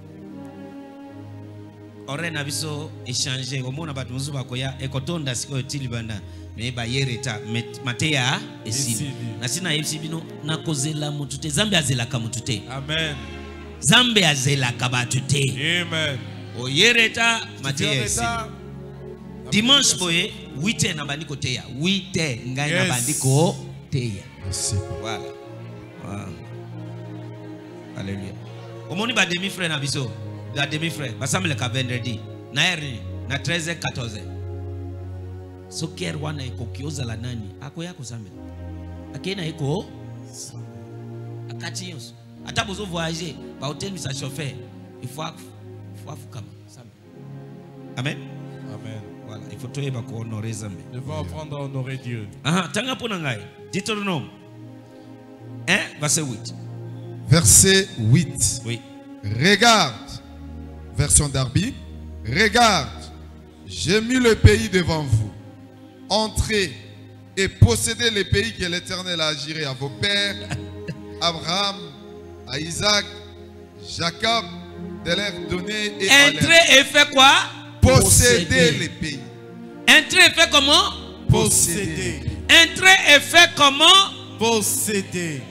S1: ore na biso échanger. Au moins, batu muzu bakoya ekotonda siko tilibanda. Me ba yereta mateya esili. Na sina yebisi bino na kozela mutu te. Zambe azela ka mutu te.
S2: Amen.
S1: Zambe azela ka batu te.
S2: Amen.
S1: O yereta mateya esili. Dimanche boye huit heures na bandiko teya. huit heures ngai na
S2: Yes.
S1: bandiko teya.
S3: Merci.
S1: Voilà. Voilà. Alléluia. Omoni ba demi frère na biso. La demi frère. Basamble ka vendredi. Na herni na treize heures quatorze heures. Soker wana iko kioza la nani? Ako yako sambe. Akena iko akati yonso. Ata bozo voyager, ba hotel mi sa chauffeur. Il faut il faut afukama. Sambe. Amen.
S2: Amen.
S1: Voilà, il faut toyer ba ko honorer Zambe.
S2: Devons apprendre à honorer Dieu.
S1: Aha, tanga pona ngai. Deutéronome un verset huit.
S3: Verset huit.
S1: Oui.
S3: Regarde, version Darby, regarde, j'ai mis le pays devant vous. Entrez et possédez les pays que l'Éternel a juré à vos pères, Abraham, à Isaac, Jacob, de leur donner et à leur
S1: Entrer et fait quoi?
S3: posséder les pays.
S1: Entrer et fait comment?
S2: Posséder.
S1: Entrer et fait comment?
S2: Posséder.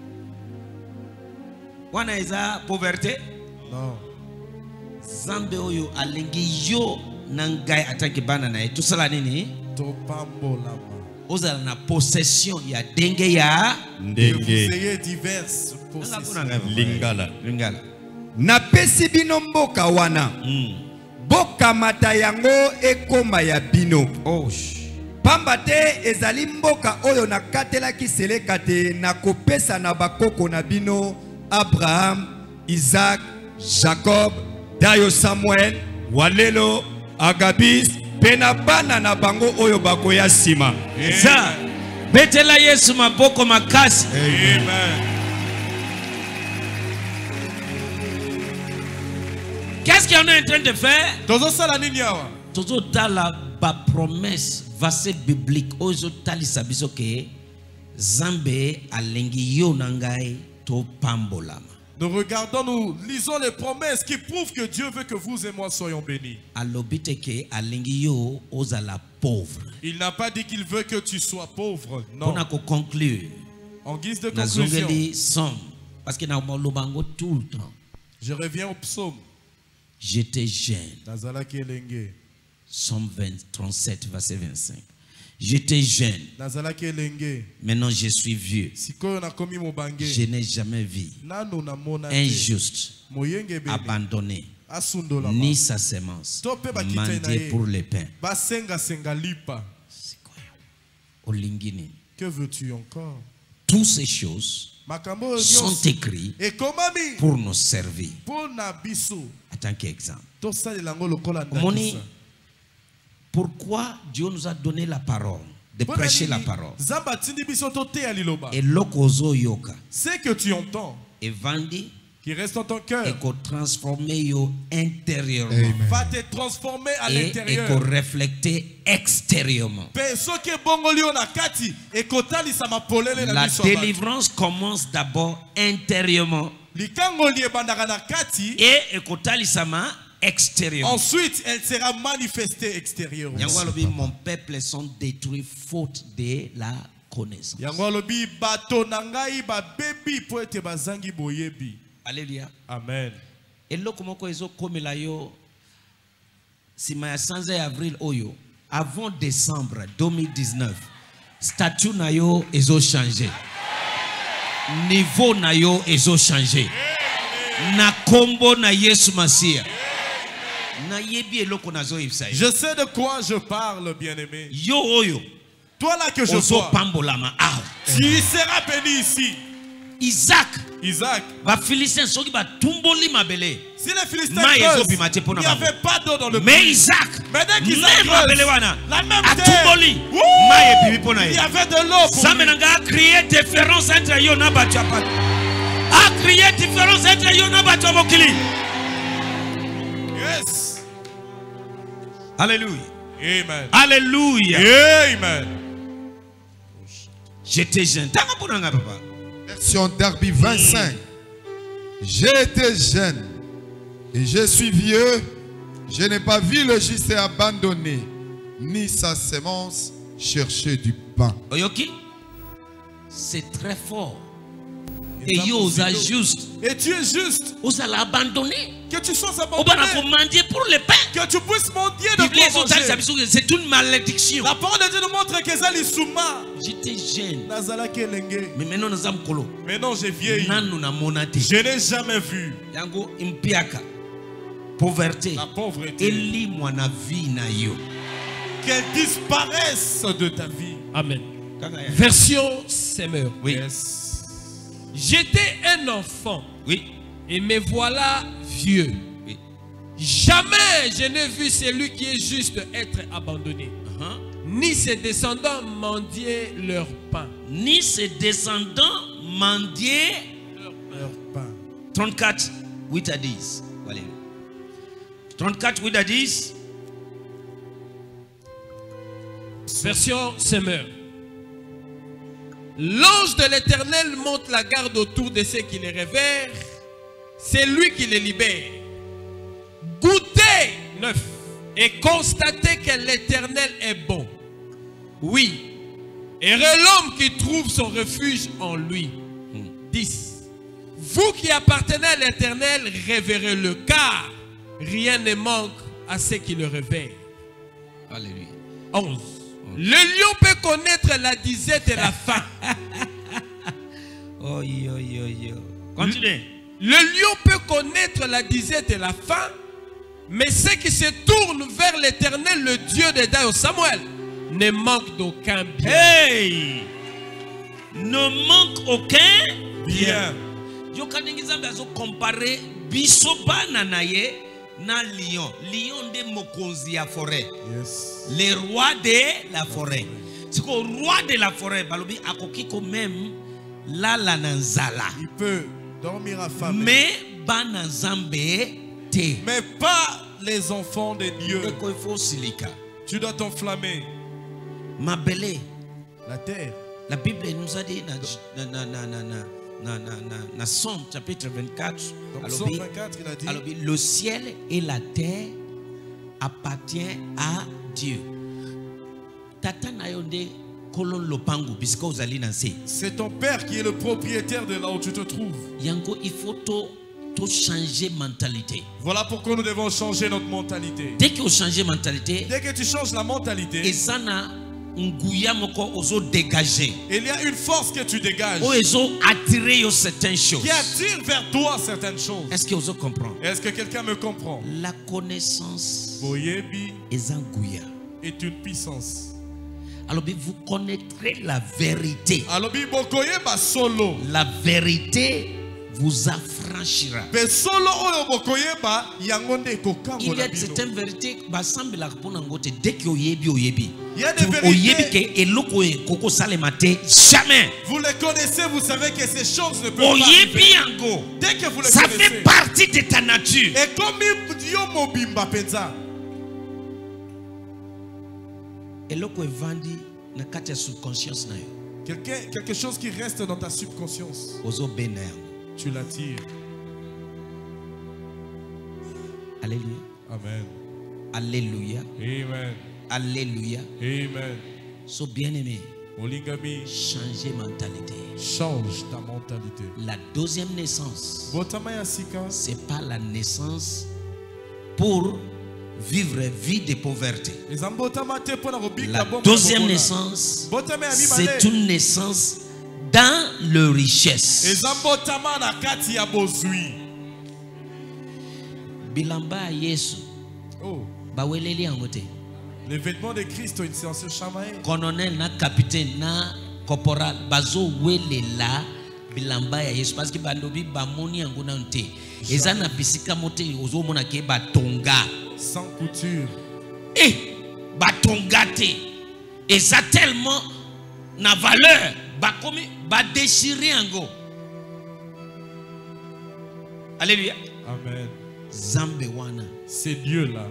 S1: Wana eza pauvreté.
S2: Non.
S1: Zambe oyo alengi yo nangai ataki bana na tout cela nini?
S2: Topambolama.
S1: Ozala na possession ya denge ya
S2: Que vous
S5: Ndenge.
S2: ayez diverses
S1: Nanga
S2: possessions.
S1: kuna ngai.
S5: Lingala.
S1: Lingala.
S4: napesi bino mboka wana
S1: Mm.
S4: bokamata yango ekoma ya bino
S1: Oh. sh-
S4: pamba te ezali mboka oyo nakatelaki seleka te nakopesa na bakoko na bino Abraham, Isaac, Jacob, Dayo Samuel, Walelo, Agabis, pe na bana na bango oyo bakoya nsima.
S1: Za. Betela Yesu maboko makasi.
S2: Amen.
S1: Qu'est-ce qu'on est en train de faire?
S2: Tozo sala nini awa?
S1: Toujours dans la ba promesse verset biblique ozo talisa biso ke Zambe alengi yo nangai to pambolama.
S2: Nous regardons, nous lisons les promesses qui prouvent que Dieu veut que vous et moi soyons bénis.
S1: Alobite ke alengi yo ozala pauvre.
S2: Il n'a pas dit qu'il veut que tu sois pauvre. Non.
S1: Pona ko conclure
S2: En guise de
S1: na
S2: conclusion,
S1: zongeli somme parce que na malobango tout le temps.
S2: je reviens au psaume.
S1: J'étais jeune.
S2: Nazalaki elenge.
S1: Somme vingt, trente-sept verset vingt-cinq. J'étais jeune.
S2: Nazalaki elenge.
S1: Maintenant je suis vieux.
S2: Sikoyo nakomi mobange.
S1: Je n'ai jamais vu
S2: Nano na mona te.
S1: injuste,
S2: Moyenge bebe.
S1: abandonné,
S2: Asundola.
S1: ni sa semence,
S2: Tope ba kita na
S1: mendier
S2: ye.
S1: pour le pain.
S2: Basenga senga lipa.
S1: Olingini.
S2: Que veux-tu encore?
S1: Toutes ces choses
S2: Makambo oyo
S1: sont
S2: nyonso
S1: écrites
S2: ekomami
S1: pour nous servir
S2: mpo na biso.
S1: en tant qu'exemple.
S2: Tosalela yango lokola
S1: Moni,
S2: ndakisa.
S1: pourquoi Dieu nous a donné la parole, de
S2: Mpo na
S1: prêcher la
S2: nini
S1: parole?
S2: Nzambe atindi biso toteya liloba.
S1: Et l'okozo yoka,
S2: C'est que tu entends,
S1: et vandi,
S2: qui reste en ton
S1: et
S2: cœur,
S1: qu'on transforme yo intérieurement.
S3: Amen.
S2: va te transformer à
S1: Et, et
S2: l'intérieur.
S1: qu'on reflecter extérieurement.
S2: Mpe soki ebongoli yo na kati ekotalisama polele na
S1: La
S2: biso ya bato.
S1: délivrance commence d'abord intérieurement
S2: Likangoli ebandaka na kati,
S1: et ekotalisama extérieurement.
S2: ensuite elle sera manifestée extérieurement.
S1: Yango alobi, mon peuple sont détruits faute de la connaissance.
S2: Yango alobi bato na ngai babebi po ete bazangi boyebi.
S1: Alléluia.
S2: Amen.
S1: Eloko moko ezokomela yo sima ya sanza ya avril oyo avant décembre deux mille dix-neuf statut na yo ezo changer, niveau na yo ezo changer na kombo na Yesu Masia na yebi eloko nazo yebisa yo.
S2: Je sais de quoi je parle, bien-aimé.
S1: Yo oyo
S2: Toi là que je
S1: ozo
S2: vois,
S1: pambolama awa.
S2: tu seras béni ici.
S1: Isaac
S2: Isaac,
S1: ba Philistin soki ba tumboli mabele
S2: si les Philistins
S1: Ma
S2: creusent,
S1: ezo bimate
S2: il
S1: pona
S2: n'y
S1: bango.
S2: avait pas d'eau dans le
S1: mais
S2: pays.
S1: Isaac
S2: Mais dès qu'Isaac
S1: même
S2: creuse,
S1: mabele wana
S2: la même
S1: a
S2: terre,
S1: tumboli
S2: Wouh!
S1: ma ebibi pona
S2: il y
S1: ye.
S2: avait de l'eau pour
S1: Zambe
S2: lui.
S1: nanga a créé différence entre yo na bato ya pa- a créé différence entre yo na bato ya mokili.
S2: Yes.
S1: Alléluia.
S2: Amen.
S1: Alléluia.
S2: Amen.
S1: J'étais jeune. Tanga pona nga papa.
S3: Version Darby vingt-cinq. J'ai été jeune et je suis vieux. Je n'ai pas vu le juste abandonné, ni sa sémence chercher du pain.
S1: Oyoki? C'est très fort. Et
S2: Exemple
S1: yo osa
S2: aussi,
S1: juste.
S2: Et tu es juste.
S1: Osa l'a abandonné.
S2: Que tu sois
S1: On va
S2: abandonné.
S1: mendier pour le pain.
S2: Que tu puisses mendier de
S1: Bible
S2: quoi manger.
S1: c'est une malédiction.
S2: La parole de Dieu nous montre que ça les souma.
S1: J'étais jeune.
S2: Nazalaki elenge.
S1: Mais maintenant nous sommes colo.
S2: Maintenant j'ai vieilli.
S1: Nanu na monate.
S2: Je n'ai jamais vu
S1: Yango impiaka. Pauvreté.
S2: la pauvreté.
S1: Eli mwana vie na yo.
S2: Qu'elle disparaisse de ta vie.
S7: Amen. Version Semeur.
S1: Oui.
S2: Yes.
S7: J'étais un enfant
S1: Oui.
S7: et me voilà vieux.
S1: Oui.
S7: Jamais je n'ai vu celui qui est juste être abandonné,
S1: Uh-huh.
S7: ni ses descendants mendier leur pain.
S1: Ni ses descendants mendier
S2: Leur pain.
S1: trente-quatre, huit à dix. Voilà. trente-quatre, huit à dix.
S7: Version Semeur. L'ange de l'Éternel monte la garde autour de ceux qui les révèrent. C'est lui qui les libère. Goûtez, neuf, et constatez que l'Éternel est bon. Oui, heureux l'homme qui trouve son refuge en lui. dix. Vous qui appartenez à l'Éternel, révérez-le, car rien ne manque à ceux qui le révèrent.
S1: Alléluia.
S7: onze. Le lion peut connaître la disette et la faim.
S1: Oh yo yo yo. Continuez.
S7: Le lion peut connaître la disette et la faim, mais ceux qui se tournent vers l'Éternel, le Dieu de David, Samuel, ne manquent d'aucun bien.
S1: Hey! Ne manque aucun
S2: Bien.
S1: Yo kanengi Nzambe azo comparer biso bana na ye na lion. Lion de mokonzi ya forêt.
S2: Yes.
S1: Le roi de la forêt. C'est que le roi de la forêt, balobi akoki ko même la la nanzala.
S2: Il peut dormir affamé.
S1: Mais bana Nzambe te.
S2: Mais pas les enfants de Dieu.
S1: Eko ifo silika.
S2: Tu dois t'enflammer.
S1: Mabele.
S2: La terre.
S1: La Bible nous a dit na na na na na na na na na Somme chapitre vingt-quatre.
S2: Dans
S1: alobi-
S2: Psaume vingt-quatre, il a dit
S1: alobi, le ciel et la terre appartient à Dieu. Tata na yo nde kolon lopangu bisika ozali na se.
S2: c'est ton père qui est le propriétaire de là où tu te trouves.
S1: Yango il faut to to changer mentalité.
S2: Voilà pourquoi nous devons changer notre mentalité.
S1: Dès que vous changez mentalité,
S2: Dès que tu changes la mentalité,
S1: ezana nguya moko ozo dégager.
S2: il y a une force que tu dégages
S1: O ezo attirer yo certaines choses.
S2: qui attire vers toi certaines choses.
S1: Est-ce que vous comprenez?
S2: Est-ce que quelqu'un me comprend?
S1: La connaissance
S2: Boyebi
S1: est un nguya.
S2: est une puissance.
S1: Alors vous connaîtrez la vérité.
S2: Alobi bokoyeba solo.
S1: La vérité vous affranchira.
S2: Mais solo oyo bokoyeba yango nde
S1: Il y
S2: kokangola
S1: a
S2: bino.
S1: certaines vérités basambela pona ngote dès que oyebi oyebi.
S2: Il y a des
S1: Tu oyebi
S2: vérités.
S1: ke eloko e koko salema te jamais.
S2: Vous les connaissez, vous savez que ces choses ne peuvent pas
S1: Oyebi
S2: arriver.
S1: yango.
S2: Dès que vous les
S1: Ça
S2: connaissez.
S1: fait partie de ta nature.
S2: Et comme Dieu mobimba penza.
S1: Eloko evandi na kati ya subconscious na yo.
S2: Quelqu'un, quelque chose qui reste dans ta subconscience.
S1: Ozo bena yango.
S2: Tu l'attires.
S1: Alléluia.
S2: Amen.
S1: Alléluia.
S2: Amen.
S1: Alléluia.
S2: Amen.
S1: So bien-aimé,
S2: Olingami,
S1: changer mentalité.
S2: change ta mentalité.
S1: La deuxième naissance,
S2: Botama ya sika,
S1: c'est pas la naissance pour vivre vie de pauvreté.
S2: ezambotama te pona robika
S1: La
S2: bomba
S1: deuxième
S2: bobola.
S1: naissance,
S2: Botama ya
S1: c'est
S2: mibale.
S1: une naissance dans le richesse.
S2: ezambotama na kati ya bozwi.
S1: Bilamba ya Yesu,
S2: Oh,
S1: baweleli yango te.
S2: les vêtements de Christ ont une séance chamae.
S1: Colonel na capitaine na corporal bazo welela bilamba ya Yesu parce que bandobi bamoni yango na te. Eza na bisika mote ozomona ke batonga.
S2: Sans couture.
S1: Eh, batonga te. Eza tellement na valeur bakomi ba déchirer yango. Alléluia.
S2: Amen.
S1: Zambe wana.
S2: C'est Dieu-là.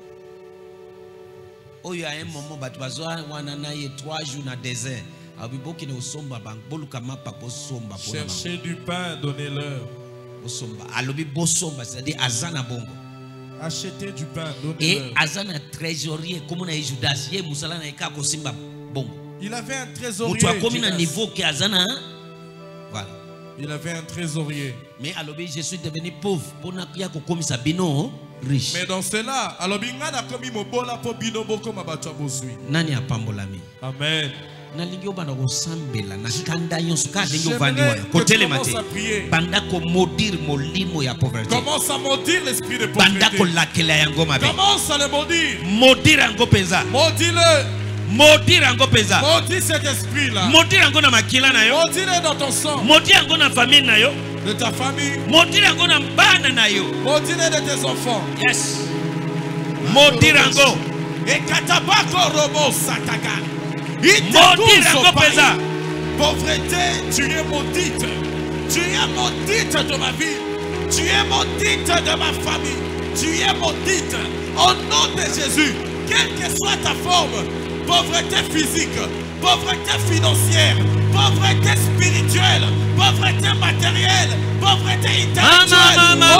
S1: Oyo a un moment batu bazo wana na ye trois jours na désert. Abiboki ne osomba bang boluka mapa bosomba pona.
S2: Cherchez du pain, donnez-leur.
S1: Bosomba. Alobi bosomba, c'est-à-dire azana bongo.
S2: Achetez du pain,
S1: Et
S2: donnez-leur.
S1: azana trésorier comme na Judas, ye musala na eka ko simba bongo.
S2: Il avait un trésorier.
S1: Mutu akomi na
S2: Judas.
S1: niveau ke azana. Voilà.
S2: Il avait un trésorier.
S1: Mais alors je suis devenu pauvre pour na kia ko komisa bino riche.
S2: Mais dans cela, alors binga na komi mobola po bino boko mabato bozui.
S1: Nani apambolami.
S2: Amen.
S1: Na lingo bana ko sambela na kanda yonso ka lingo vandi wana. Kotele mate. Banda ko maudire molimo ya pauvreté.
S2: Commence à maudire l'esprit de
S1: Banda
S2: pauvreté.
S1: ko lakela yango mabe.
S2: Commence à le maudire.
S1: Maudire yango penza.
S2: Maudis-le.
S1: Maudire yango penza.
S2: Maudis cet esprit-là.
S1: Maudire yango na makila na yo.
S2: Maudis-le dans ton sang.
S1: Maudire yango na famille na yo.
S2: De ta famille.
S1: Maudire yango na bana na yo.
S2: Maudis-le de tes enfants.
S1: Yes. Maudire yango.
S2: Et katabako robo sataka.
S1: Maudire yango penza.
S2: Pauvreté, tu es maudite. Tu es maudite de ma vie. Tu es maudite de ma famille. Tu es maudite. Au nom de Jésus, quelle que soit ta forme, pauvreté physique, pauvreté financière, pauvreté spirituelle, pauvreté matérielle, pauvreté intellectuelle.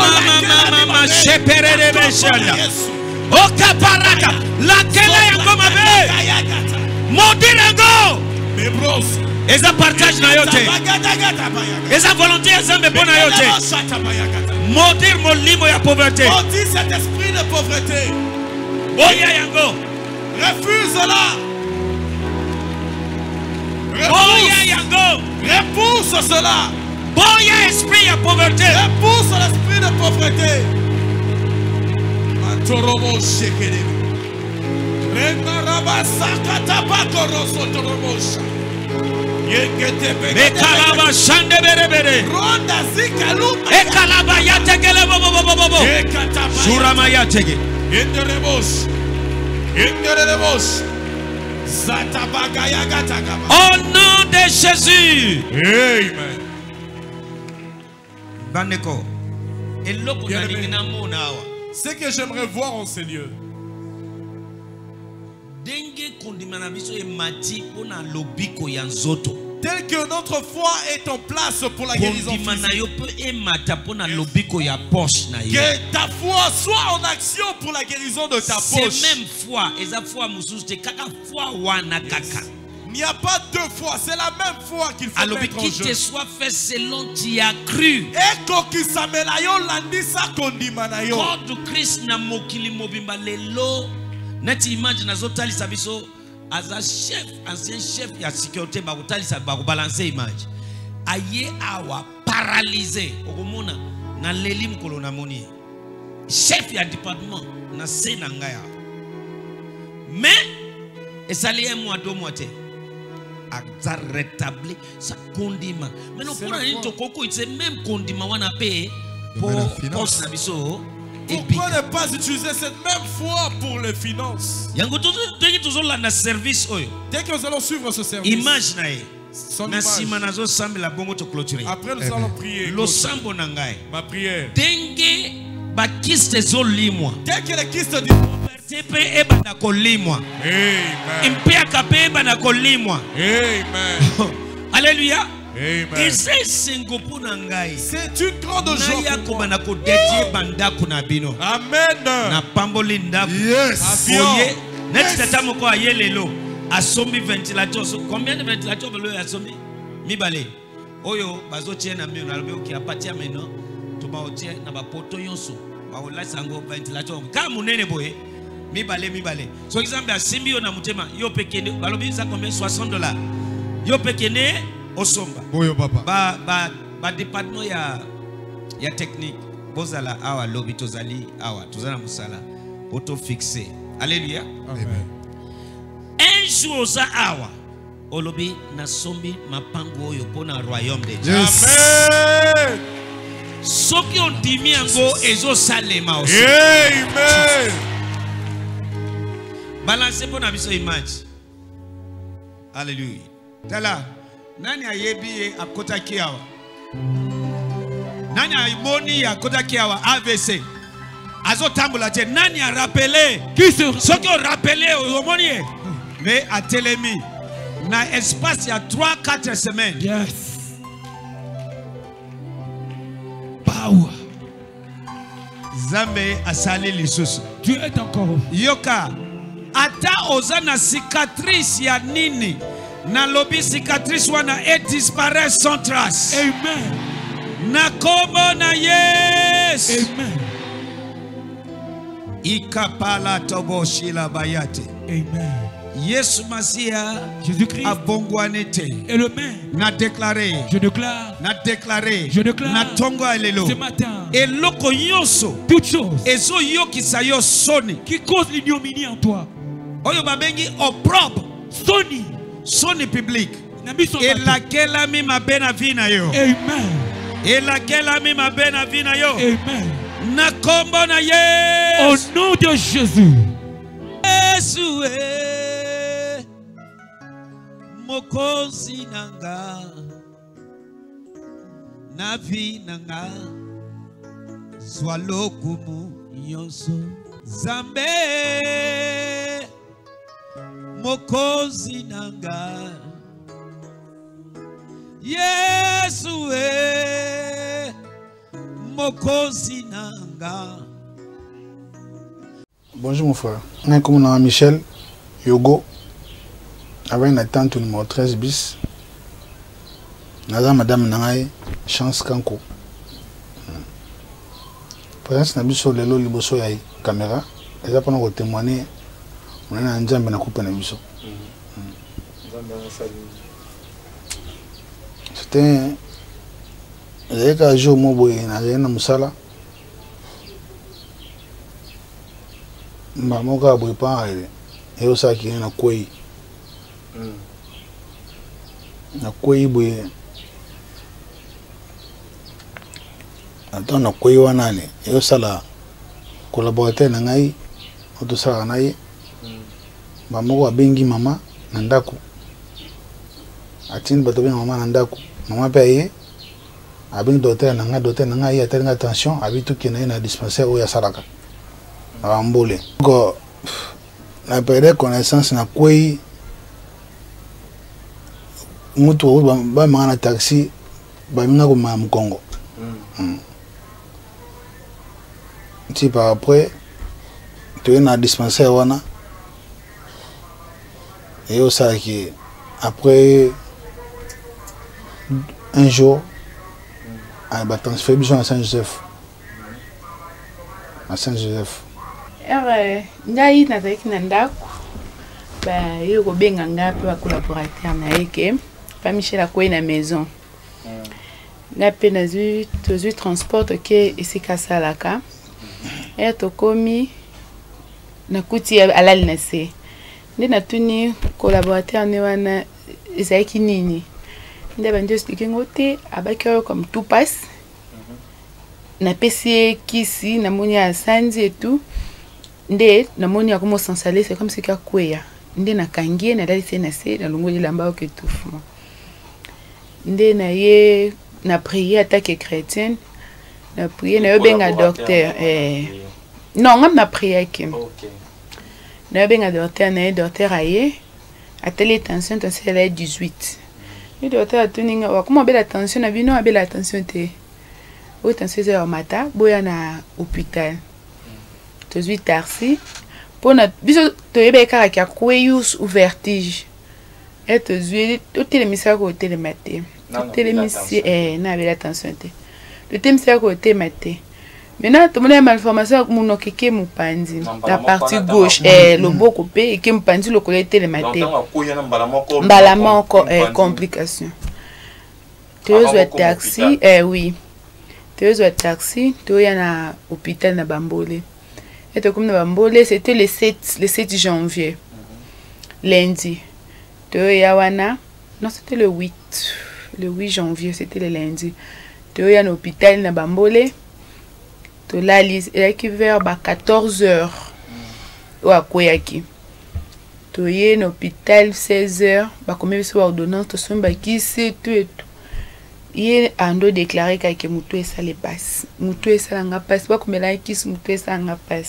S1: Eza partage na yote. Eza volonté ezambe pona yote. Maudire molimo ya pauvreté.
S2: Maudis cet esprit de pauvreté.
S1: Oya yango.
S2: Refuse-la.
S1: Oya yango.
S2: Repousse cela.
S1: Oya esprit ya pauvreté.
S2: Repousse l'esprit de pauvreté. Atorobo shekere. Rengaraba sakata bakoro sotorobosha.
S1: Ekalaba shande bere bere.
S2: Ronda zikaluma.
S1: Ekalaba yategele bobo bobo bobo. Surama yatege.
S2: Enderebos. Enderebos. Zatabagaya gatagaba.
S1: Au nom de Jésus.
S2: Amen.
S1: Bandeko. Eloko na lingina mona awa.
S2: Ce que j'aimerais voir en ces lieux.
S1: Denge kondimana biso e mati pona lobiko ya nzoto.
S2: Tel que notre foi est en place pour la guérison physique. Que ta foi soit en action pour la guérison de ta poche.
S1: C'est même foi. Yes.
S2: Il n'y a pas deux fois, c'est la même foi qu'il faut
S1: alors,
S2: mettre en jeu.
S1: Qu'il te soit fait selon tu as cru.
S2: Eko kisamelayo landisa kondimanayo.
S1: Quand Christ na mokili mobimba lelo, neti imagine azotali sabiso. As un chef, ancien chef, il y a sécurité, il y a balancer image. Aye awa paralysé. Okomona na lelim kolona moni. Chef ya département na se na ngaya. Mais esali un mois deux mois te. Aza rétabli sa condiment. Mais non pour un to koko c'est même condiment wana paye pour poste na biso.
S2: Pourquoi ne pas utiliser cette même foi pour les finances? Dès que nous allons suivre ce service,
S1: image
S2: son image. Après nous allons prier. Ma prière. Dès que les kystes du
S1: Amen.
S2: Amen.
S1: Alléluia.
S2: Amen. C'est une grande joie pour moi.
S1: Amen.
S2: Yes.
S1: Ventilateur. Combien de ventilateurs veut assommer? Mibale. Oyo bazo tiena mio na lobe oki apatia meno. Toba otie na ba poto yonso. Ba ola sango ventilateur. Ka munene boye. Mibale mibale. So exemple asimbi yo na mutema yo pekene balobi ça combien soixante dollars. Yo pekene Osomba.
S3: Boyo papa.
S1: Ba ba ba département ya ya technique. Bozala awa lobi tozali awa tozana musala. Auto fixé. Alléluia.
S2: Amen.
S1: Un jour za awa. Olobi na sombi mapango oyo pona royaume de Dieu.
S2: Yes. Amen.
S1: Soki on dimi ango ezo salema aussi.
S2: Amen.
S1: Balancez pona biso image. Alléluia. Tala. Nani ayebi akota kiawa? Nani ayiboni akota kiawa A V C? Azo tambula te nani a rappelé? Qui se ceux qui ont rappelé au monier? Mais à Télémi na espace il y a trois quatre semaines.
S2: Yes.
S1: Power. Zambe asali lisusu.
S2: Dieu est encore.
S1: Yoka ata ozana cicatrice ya nini? Na lobby cicatrice wana et disparaît sans trace.
S2: Amen.
S1: Na kombo na Yesu.
S2: Amen.
S1: Ikapala toboshi la bayate.
S2: Amen.
S1: Yesu Masia.
S2: Jésus-Christ.
S1: Abongwanete.
S2: Et le main.
S1: Na déclaré.
S2: Je déclare.
S1: Na déclaré.
S2: Je déclare.
S1: Na tongo elelo.
S2: Ce matin.
S1: Et loko yoso.
S2: Toute chose.
S1: Et zo yoki sayo soni.
S2: Qui cause l'ignominie en toi.
S1: Oyo babengi opprobre.
S2: Soni.
S1: Soni public.
S2: Et
S1: laquelle a mis ma bena vina yo.
S2: Amen.
S1: Et laquelle a mis ma bena vina yo.
S2: Amen.
S1: Na kombo na Yesu.
S2: Au nom de Jésus.
S1: Yesu e mokozi nanga na vi nanga zwalokumu nyonso Zambe mokozi nanga Yesu e mokozi nanga.
S8: Bonjour mon frère. On est comme Michel Yogo avec une tante numéro treize bis. Naza madame Nangaye Chance Kanko. Présence na biso lelo liboso ya caméra. Eza pona ko témoigner. On a un nzambe na coupe na biso. C'était un jour mo boye na na musala. Mba moka boye pa ale. Et osa ki na kwei. Na kwei boye. Attends na kwei wana ne. Et osa la collaborateur na ngai oto sala na ye. Mba moko abengi mama na ndako. Atine bato benga mama na ndako. Mama pe ye. Abengi docteur na ngai docteur na ngai ya tellement attention abi tout ki na na dispensaire oya salaka. Ambole. Donc, la période connaissance na quoi mutu ba mangana taxi ba minga ko ma Congo. Si par après tu es na dispensaire wana et au ça qui après un jour à ba transfert besoin à Saint-Joseph. À Saint-Joseph.
S9: Eh, ngai nazalaki na ndako ba yo ko benga ngapi ba collaborateur na yeke pa Michel akoyi na maison na pe na zu tozu transport ke esika salaka e to komi na kuti alali na se nde na tuni collaborateur ne wana ezalaki nini nde ba ndio expliquer ngote abaki comme tout passe na pesi kisi na moni ya sanzi et tout. Nde na moni akomo sensale c'est comme si ka kweya nde na kangie na dali na se na longo lilamba o ketufuma nde na ye na prier attaque chrétienne na prier na yo benga docteur eh non ngam na prier ki OK na yo benga docteur na docteur aye ateli tension tension elle est dix-huit le docteur atuninga wa comment bela tension na bino abela tension te o tension c'est au matin boya na hôpital tozu tarsi pona biso toyebe kaka kia kweyus ou vertige et tozu otelemisa ko telemate otelemisi eh na bela attention te le temisa ko temate maintenant to mona malformation muno keke mupanzi la partie gauche eh loboko pe eke mupanzi lo kola telemate mbala moko eh complication tozu taxi eh oui tozu taxi toya na hôpital na Bambole. Et comme nous Bambole, c'était le sept, le sept janvier. Lundi. De Yawana. Non, c'était le huit. Le huit janvier, c'était le lundi. De Yawana hôpital na Bambole. De la lise, elle est vers quatorze heures. Ou à Koyaki. De Yawana hôpital seize heures. Bah, comme il y a une ordonnance, de son baki, c'est tout et tout. Il a déclaré que Moutou et ça les passe. Moutou et ça n'a pas pas comme la qui Moutou et ça n'a pas.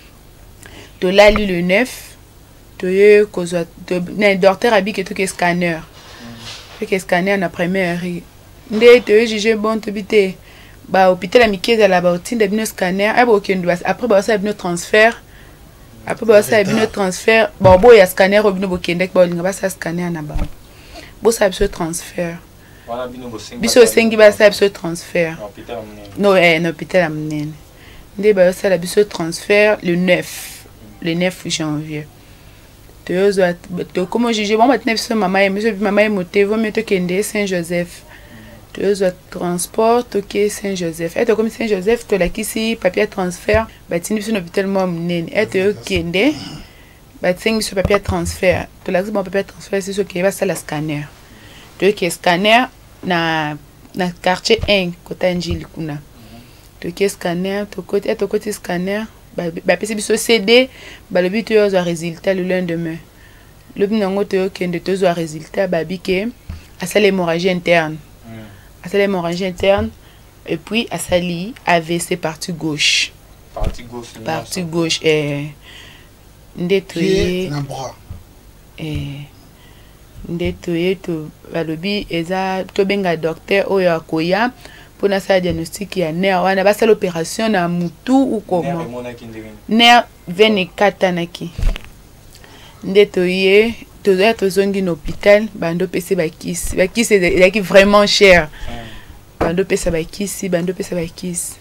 S9: De là le neuf, de cause de docteur habit que tout que scanner. Fait que scanner na première heure. Ndé te juger bon te bité. Ba hôpital amicale la bautine de bien scanner, après ba ça bien transfert. Après ba ça bien transfert. Bon bo ya scanner au bien bokendek ba linga ba ça scanner na ba. Bo ça bien transfert. biso osengi basala biso transfert no eh, na hôpital ya monene nde basala biso transfert le neuf le neuf janvier toyozwa tokoma juge bon batina biso mama ye biso mama ye motevo mie tokende Saint Joseph toyozwa transport toke Saint Joseph e tokomi Saint Joseph tolakisi papier transfert batindi biso na hôpital mwa monene e toyokende batingi biso papier transfert tolakisi bon papier transfert siso okende basala scanner toyoke scanner na na quartier un kota njili kuna toyoke scanner tokoti e tokoti scanner bapesi biso C D balobi toyozwa résultat le lendemain lobi nango toyokende tozwa résultat babi ke asala hémorragie interne asala hémorragie interne et puis asali A V C partie gauche
S7: partie gauche
S9: partie gauche eh nde toye
S8: na bras
S9: eh nde toye to balobi eza tobenga docteur oyo akoya pour na diagnostic ya nerf wana basala opération na mutu ou comment nerf vingt-quatre naki nde toye tozoya tozongi na hôpital bando pese bakisi bakisi ezalaki vraiment cher bando pesa bakisi bando pesa bakisi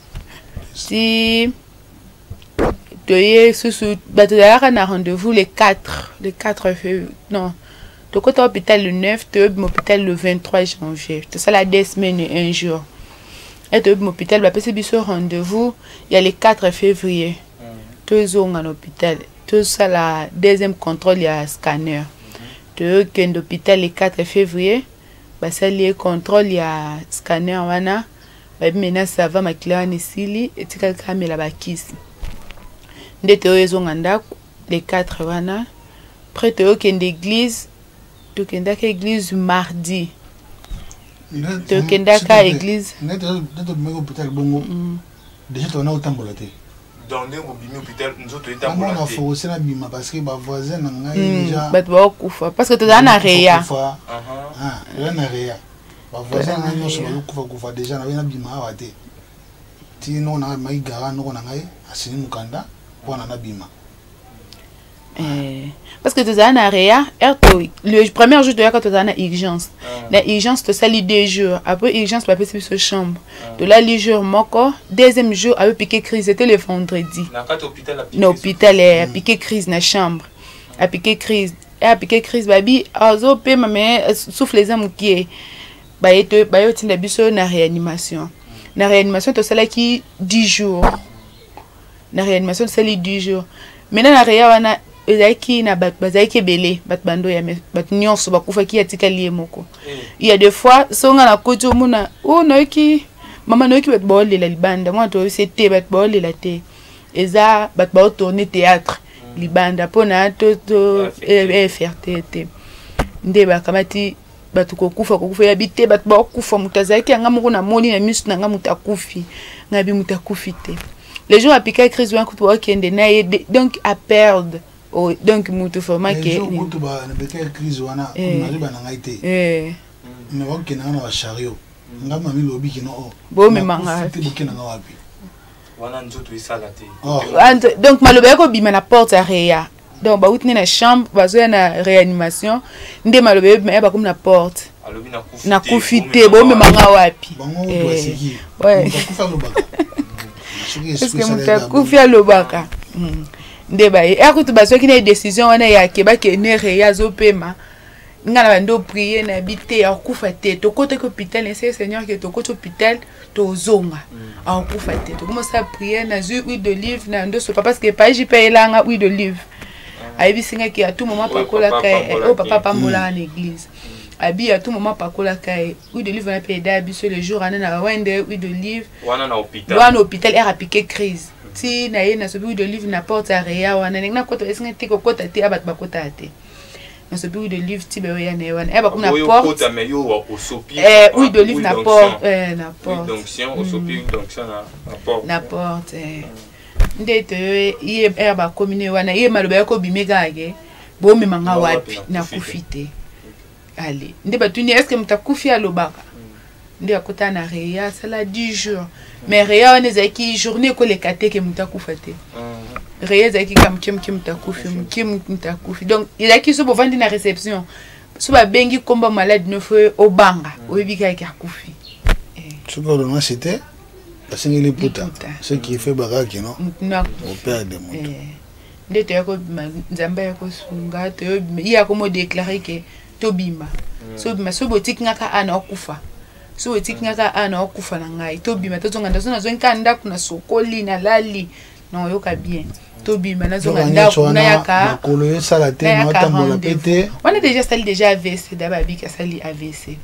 S9: si toye susu bato zalaka na rendez-vous le quatre le quatre février non tokota hôpital le neuf toyobi hôpital le vingt-trois janvier tosala deux semaines et un jour et toyobi hôpital bapesi biso rendez-vous il y a le quatre février tozonga na hôpital tosala deuxième contrôle ya scanner toyokende hôpital le quatre février basali contrôle ya scanner wana babi mena sava makila wana esili etikali kamela bakisi nde toyo ezonga ndako le quatre wana après toyokende église tokendaka église mardi tokendaka église
S8: nde tobimaki hôpital bongo déjà tona kotambola te
S7: dans le hôpital nous autres
S8: états on a forcé na bima parce que ba voisin na ngai déjà
S9: bato bakufa parce que tozala na reya
S8: ah tozala na reya ba voisin na nyonso bakufa kufa déjà na bina bima awa te ti no na mai gara no na ngai asini mukanda wana na bima
S9: Eh, parce que tu as un area, le premier jour tu as une urgence. La urgence tu as deux jours. Après urgence tu as passé sur chambre. De là le jour moko, deuxième jour avec piqué crise, c'était le vendredi. Na hôpital a piqué crise na chambre. A piqué crise, a piqué crise babi, azo pe mame souffle les âmes qui ba eto ba yo tinda biso na réanimation. Na réanimation to sala ki dix jours. Na réanimation sala dix jours. Maintenant na réa wana ezaki na bat bazaki belé bat bando ya bat nyonso bakufa ki atika lié moko. Il y a des fois songa na koto muna o noki mama noki bat bol la libanda moi to c'était bat bol la té eza bat ba tourner théâtre libanda pona to to e fierté nde ba kamati bat ko kufa ko kufa ya bité bat ba kufa mutazaki anga moko na moni na misu nga mutakufi ngabi mutakufi te les gens appliquent crise ou un coup de kende na donc à perdre oh, donc mutu forma ke
S8: les gens mutu ba na beka crise wana na riba na ngaite eh na wake na na chariot ngama mi lobi kino oh
S9: bo me manga
S8: ti bokena na wapi
S7: wana nzoto isala te
S9: donc maloba ko bima na porte area donc ba utne na chambre bazo na réanimation nde maloba ba ba comme na porte na kufite bo me manga wapi
S8: eh
S9: ouais est-ce que mutakufi alobaka nde ba e akutu baso ki na décision wana ya ke ba ke ne reya zo pema ngana bando prier na bité ya kufa te to kote ko hôpital et Seigneur que to kote hôpital to zonga a kufa te to commence à prier na zu huile d'olive na ndo so parce que pas jipe elanga huile d'olive aibi singa ki à tout moment pakola ka o papa pambola en église abi à tout moment pakola ka huile d'olive na peda biso le jour ana na wende huile d'olive
S7: wana na hôpital
S9: wana hôpital era piqué crise ti na ye na so huile d'olive na porte area wana na koto esinga te ko kota te abat bakota te na so huile d'olive ti be ya na wana e ba kuna porte eh huile d'olive na porte eh na porte
S7: d'onction au sopi d'onction na porte
S9: na porte eh ndete ye e ba commune wana ye maloba ko bimega age bo me manga wapi na kufite allez nde batuni est-ce que mutakufi alobaka nde akota na reya sala dix jours mais reya wana ezaki journée ko lekate ke mutakufa te reya ezaki kam kim kim mutakufi kim mutakufi donc ezaki so bovandi na réception so ba bengi komba malade no fo obanga oyebika ki akufi
S8: ce qu'on a cité la single puta ce qui fait baraki non au père de mon
S9: nde to yako nzamba yako sunga to ya ko mo déclarer que to bima so bima so botik ngaka ana okufa so botik ngaka ana okufa na ngai to bima to zonga ndazo nazo nkanda kuna sokoli na lali non yoka bien to bima na zonga ndako na yaka
S8: ko le sala te no tambola pété
S9: on est déjà sali déjà A V C d'abord ka sali A V C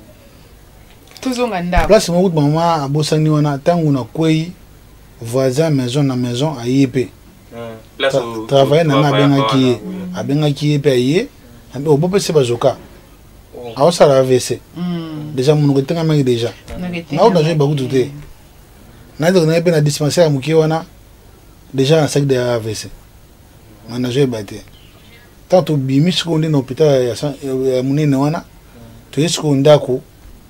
S9: to zonga ndako
S8: place mo mama abosani wana tangu na kwei voisin maison na maison ayepe travailler na na benga ki abenga ki pe aye ando bope se bazoka awo sala A V C déjà mon ko tenga maki déjà na o daje ba kututé na do na pe na dispensaire muki wana déjà un sac de A V C on a joué batté tant to bimi seconde na hôpital ya munene wana to yesko ndako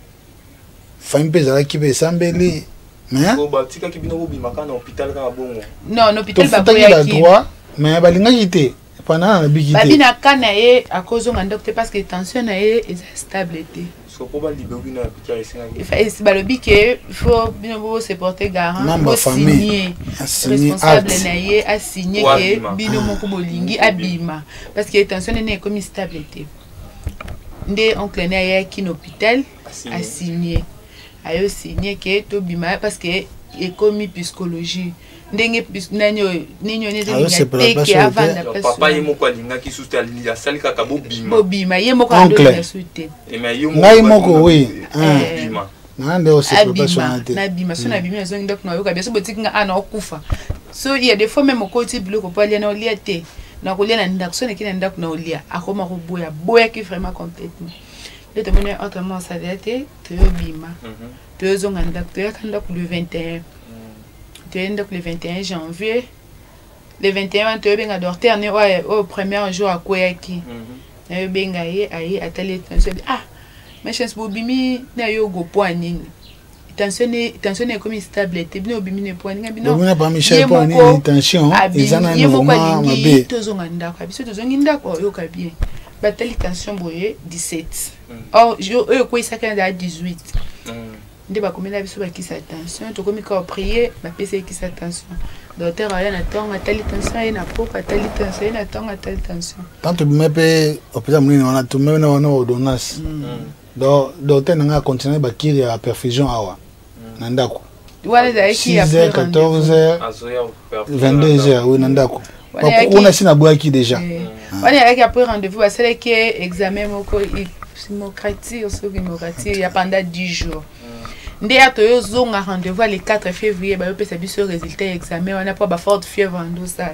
S8: fami pe zala ki be sambeli mais
S10: ko batika ki bino bima kana hôpital ka bongo
S9: non hôpital ba
S8: boya ki mais balinga yité pendant na bikité
S9: babina kana ye a cause nga docteur parce que tension na ye est stable té
S10: so ko ba libérer na hôpital ici
S9: il faut balobi que il faut bino bo se porter garant
S8: pour signer
S9: responsable na ye a signer que bino moko bolingi abima parce que tension na comme stable té ndé oncle na ye ki hôpital a signer ayo signé que to bima parce que est commis psychologie ndenge nanyo ninyo neze linga te avant la personne
S10: papa yemo kwa linga ki soutenir ya salika ka bo bima
S9: bo bima yemo kwa ndo ya soutenir
S10: et mais yemo
S8: ngai moko oui
S10: bima
S8: nande o se professionnalité
S9: na bima so na bima zo ndok na yoka beso botiki nga ana okufa so il y a des fois même ko ti biloko pa lia na olia te na ko lia na ndak so na kina ndak na olia akoma ko boya boya ki vraiment complètement le témoin autrement ça date te bima te zonga ndak te kanda ku le vingt et un te ndak le vingt et un janvier le vingt et un te benga docteur ne au premier jour à koyaki na benga ye ayi atali tension ah mais chance bobimi na yo go poani tension tension est comme stable te bino bimi ne poani nga bino
S8: bino ba Michel poani tension ezana normalement mabe
S9: to zonga ndak abiso to zonga ndak yo ka bien batali tension boye dix-sept or yo yo ko isaka na dix-huit nde ba komela biso ba kisa tension to komi ka prier ba pese kisa tension docteur ala na tonga tali tension ina poka tali tension ina tonga tali tension
S8: tanto bimepe hôpital muni on a tout même on a ordonnance do docteur nga continuer ba kiri à perfusion awa na ndako
S9: wala za iki
S8: six heures quatorze heures vingt-deux heures oui na ndako on a sina boaki déjà
S9: on est avec après rendez-vous à celle qui est examen moko démocratique sur démocratique il y a pendant dix jours ndé ato yo zonga rendez-vous le quatre février ba yo pesa biso résultat examen on a pas ba forte fièvre ndo ça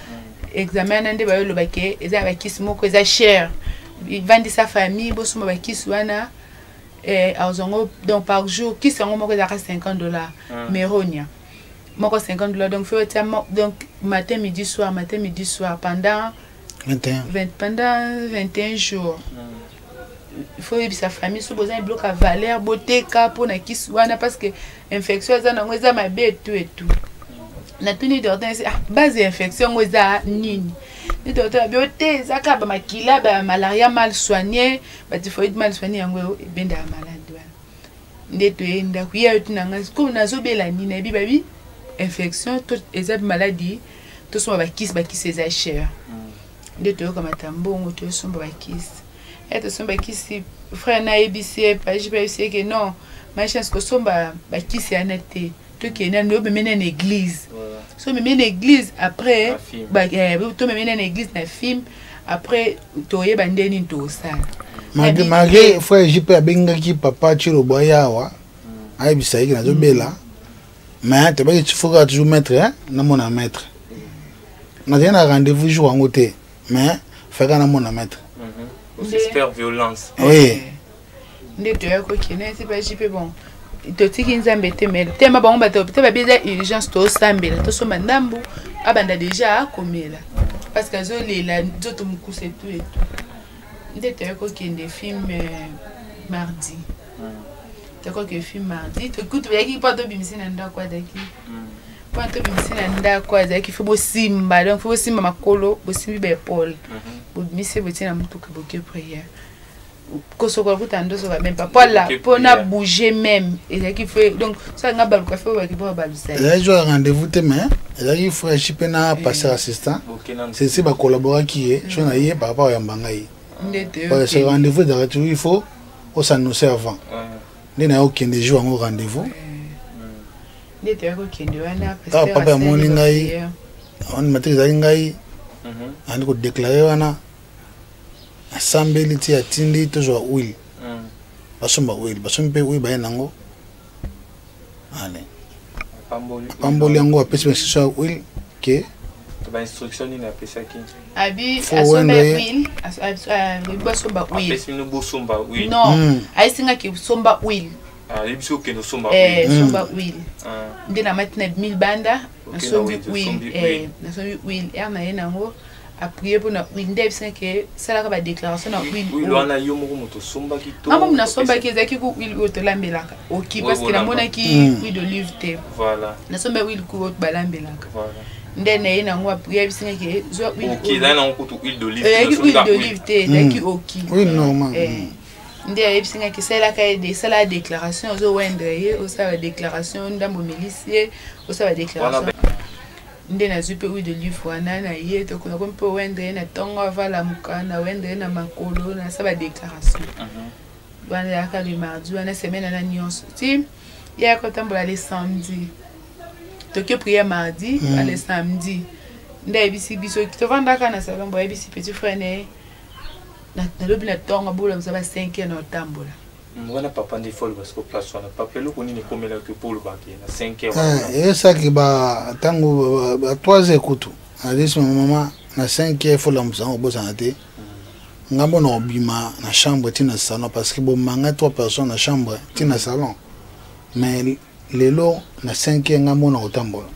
S9: examen ndé ba yo lo baké eza ba kisi moko eza cher vandi sa famille bo suma ba kisi wana eh azongo donc par jour kisi ngo moko eza cinquante dollars meronia moko cinquante dollars donc faut donc matin midi soir matin midi soir pendant
S8: vingt et un
S9: vingt pendant vingt et un jours il faut que sa famille soit besoin de bloquer valeur beauté cas pour na kiswana parce que infection ça non ça ma bête tout et tout na tuni docteur ah base infection ça nini le docteur beauté ça ka ba makila ba malaria mal soigné ba typhoïde mal soigné yango benda malade ndeto enda kuya tu nanga ko na zo bela nini na bi babi infection tout ezab maladie tout so ba kis ba kis eza cher ndeto kama tambongo to so ba kis et to so ba kis frère na ebisi pa je peux dire que non ma chance que so ba ba kis anate to ke na no be mena na église so me mena église après ba to me mena na église na film après to yeba ndeni to sala
S8: malgré malgré frère je peux benga ki papa chiro boya wa ai bisa iki na zo bela mais tu vas tu faut toujours mettre hein na mon maître na tena rendez-vous jour en côté mais faire na mon maître
S10: c'est faire violence
S8: oui
S9: ndeto yako kene c'est pas jipe bon to tiki nzambe te mel tema bango ba to te ba biza urgence to sambela to so mandambu abanda déjà komela parce que zo lela zoto mukuse tout et tout ndeto yako kende film mardi d'accord que film mardi to écoute yaki pas to bimisi na ndako adaki pas to bimisi na ndako adaki faut bo simba donc faut simba makolo bo simbi be Paul bo bimisi bo tina mutuka bo ke prière kosokola kutando so même pas pour la pour na bouger même et qui fait donc ça nga balu ka fait ba ba balu ça
S8: là je rendez-vous te mais là il faut chipper na passer assistant c'est c'est ba collaborer qui est je na yé par rapport à mbanga yi parce que rendez-vous d'arrêt il faut on s'annoncer avant ni na aucun des jours au rendez-vous
S9: ndete ko kende wana
S8: parce que papa moni ngai on matrice ngai and ko déclarer wana assemblée ti atindi toujours will basomba will basombe will ba yango ale pamboli pamboli yango apesi so will ke
S10: ba instruction ni na pesa ki
S9: abi asomba will as basomba will
S10: apesi no bosomba will
S9: non aisinga ki somba will
S10: ah ibiso ke no somba
S9: will eh somba will ndina matina mille banda na sombi will eh na sombi will erna yenango a prier pour notre window cinq que ça la ba déclaration na win
S10: oui lwana yo moko moto somba ki to
S9: ngamo na somba ki zaki ku will o to lambelaka OK parce que la mona ki oui de livre te
S10: voilà
S9: na somba will ku o balambelaka voilà ndene ina ngwa prier cinq que zo will
S10: OK là na ko to will de livre
S9: eh ki will de livre te zaki OK
S8: oui normal
S9: eh ndé cinq que c'est la ka de ça la déclaration zo wendre o ça la déclaration ndambo milicie o ça la déclaration ndé na zupe oui de livre wana na yé to ko ko wendre na tongo vala mukana wendre na makolo na ça ba déclaration bana ya ka le mardi wana semaine na nyonso ti ya ko tambola le samedi to ke prier mardi à le samedi ndé bisi biso to vanda kana salon boy bisi petit frère né na na lobi na tongo bola ça ba cinq heures na tambola
S10: mwana papa ndi fol parce que place wana papa loko nini komela que pour le baquet na cinq heures
S8: eh ça qui ba tango ba trois heures kutu adis maman na cinq heures faut la musango bosa na te ngambo na obima na chambre tina salon parce que bon manga trois personnes na chambre tina salon mais lelo na cinq heures ngambo na otambola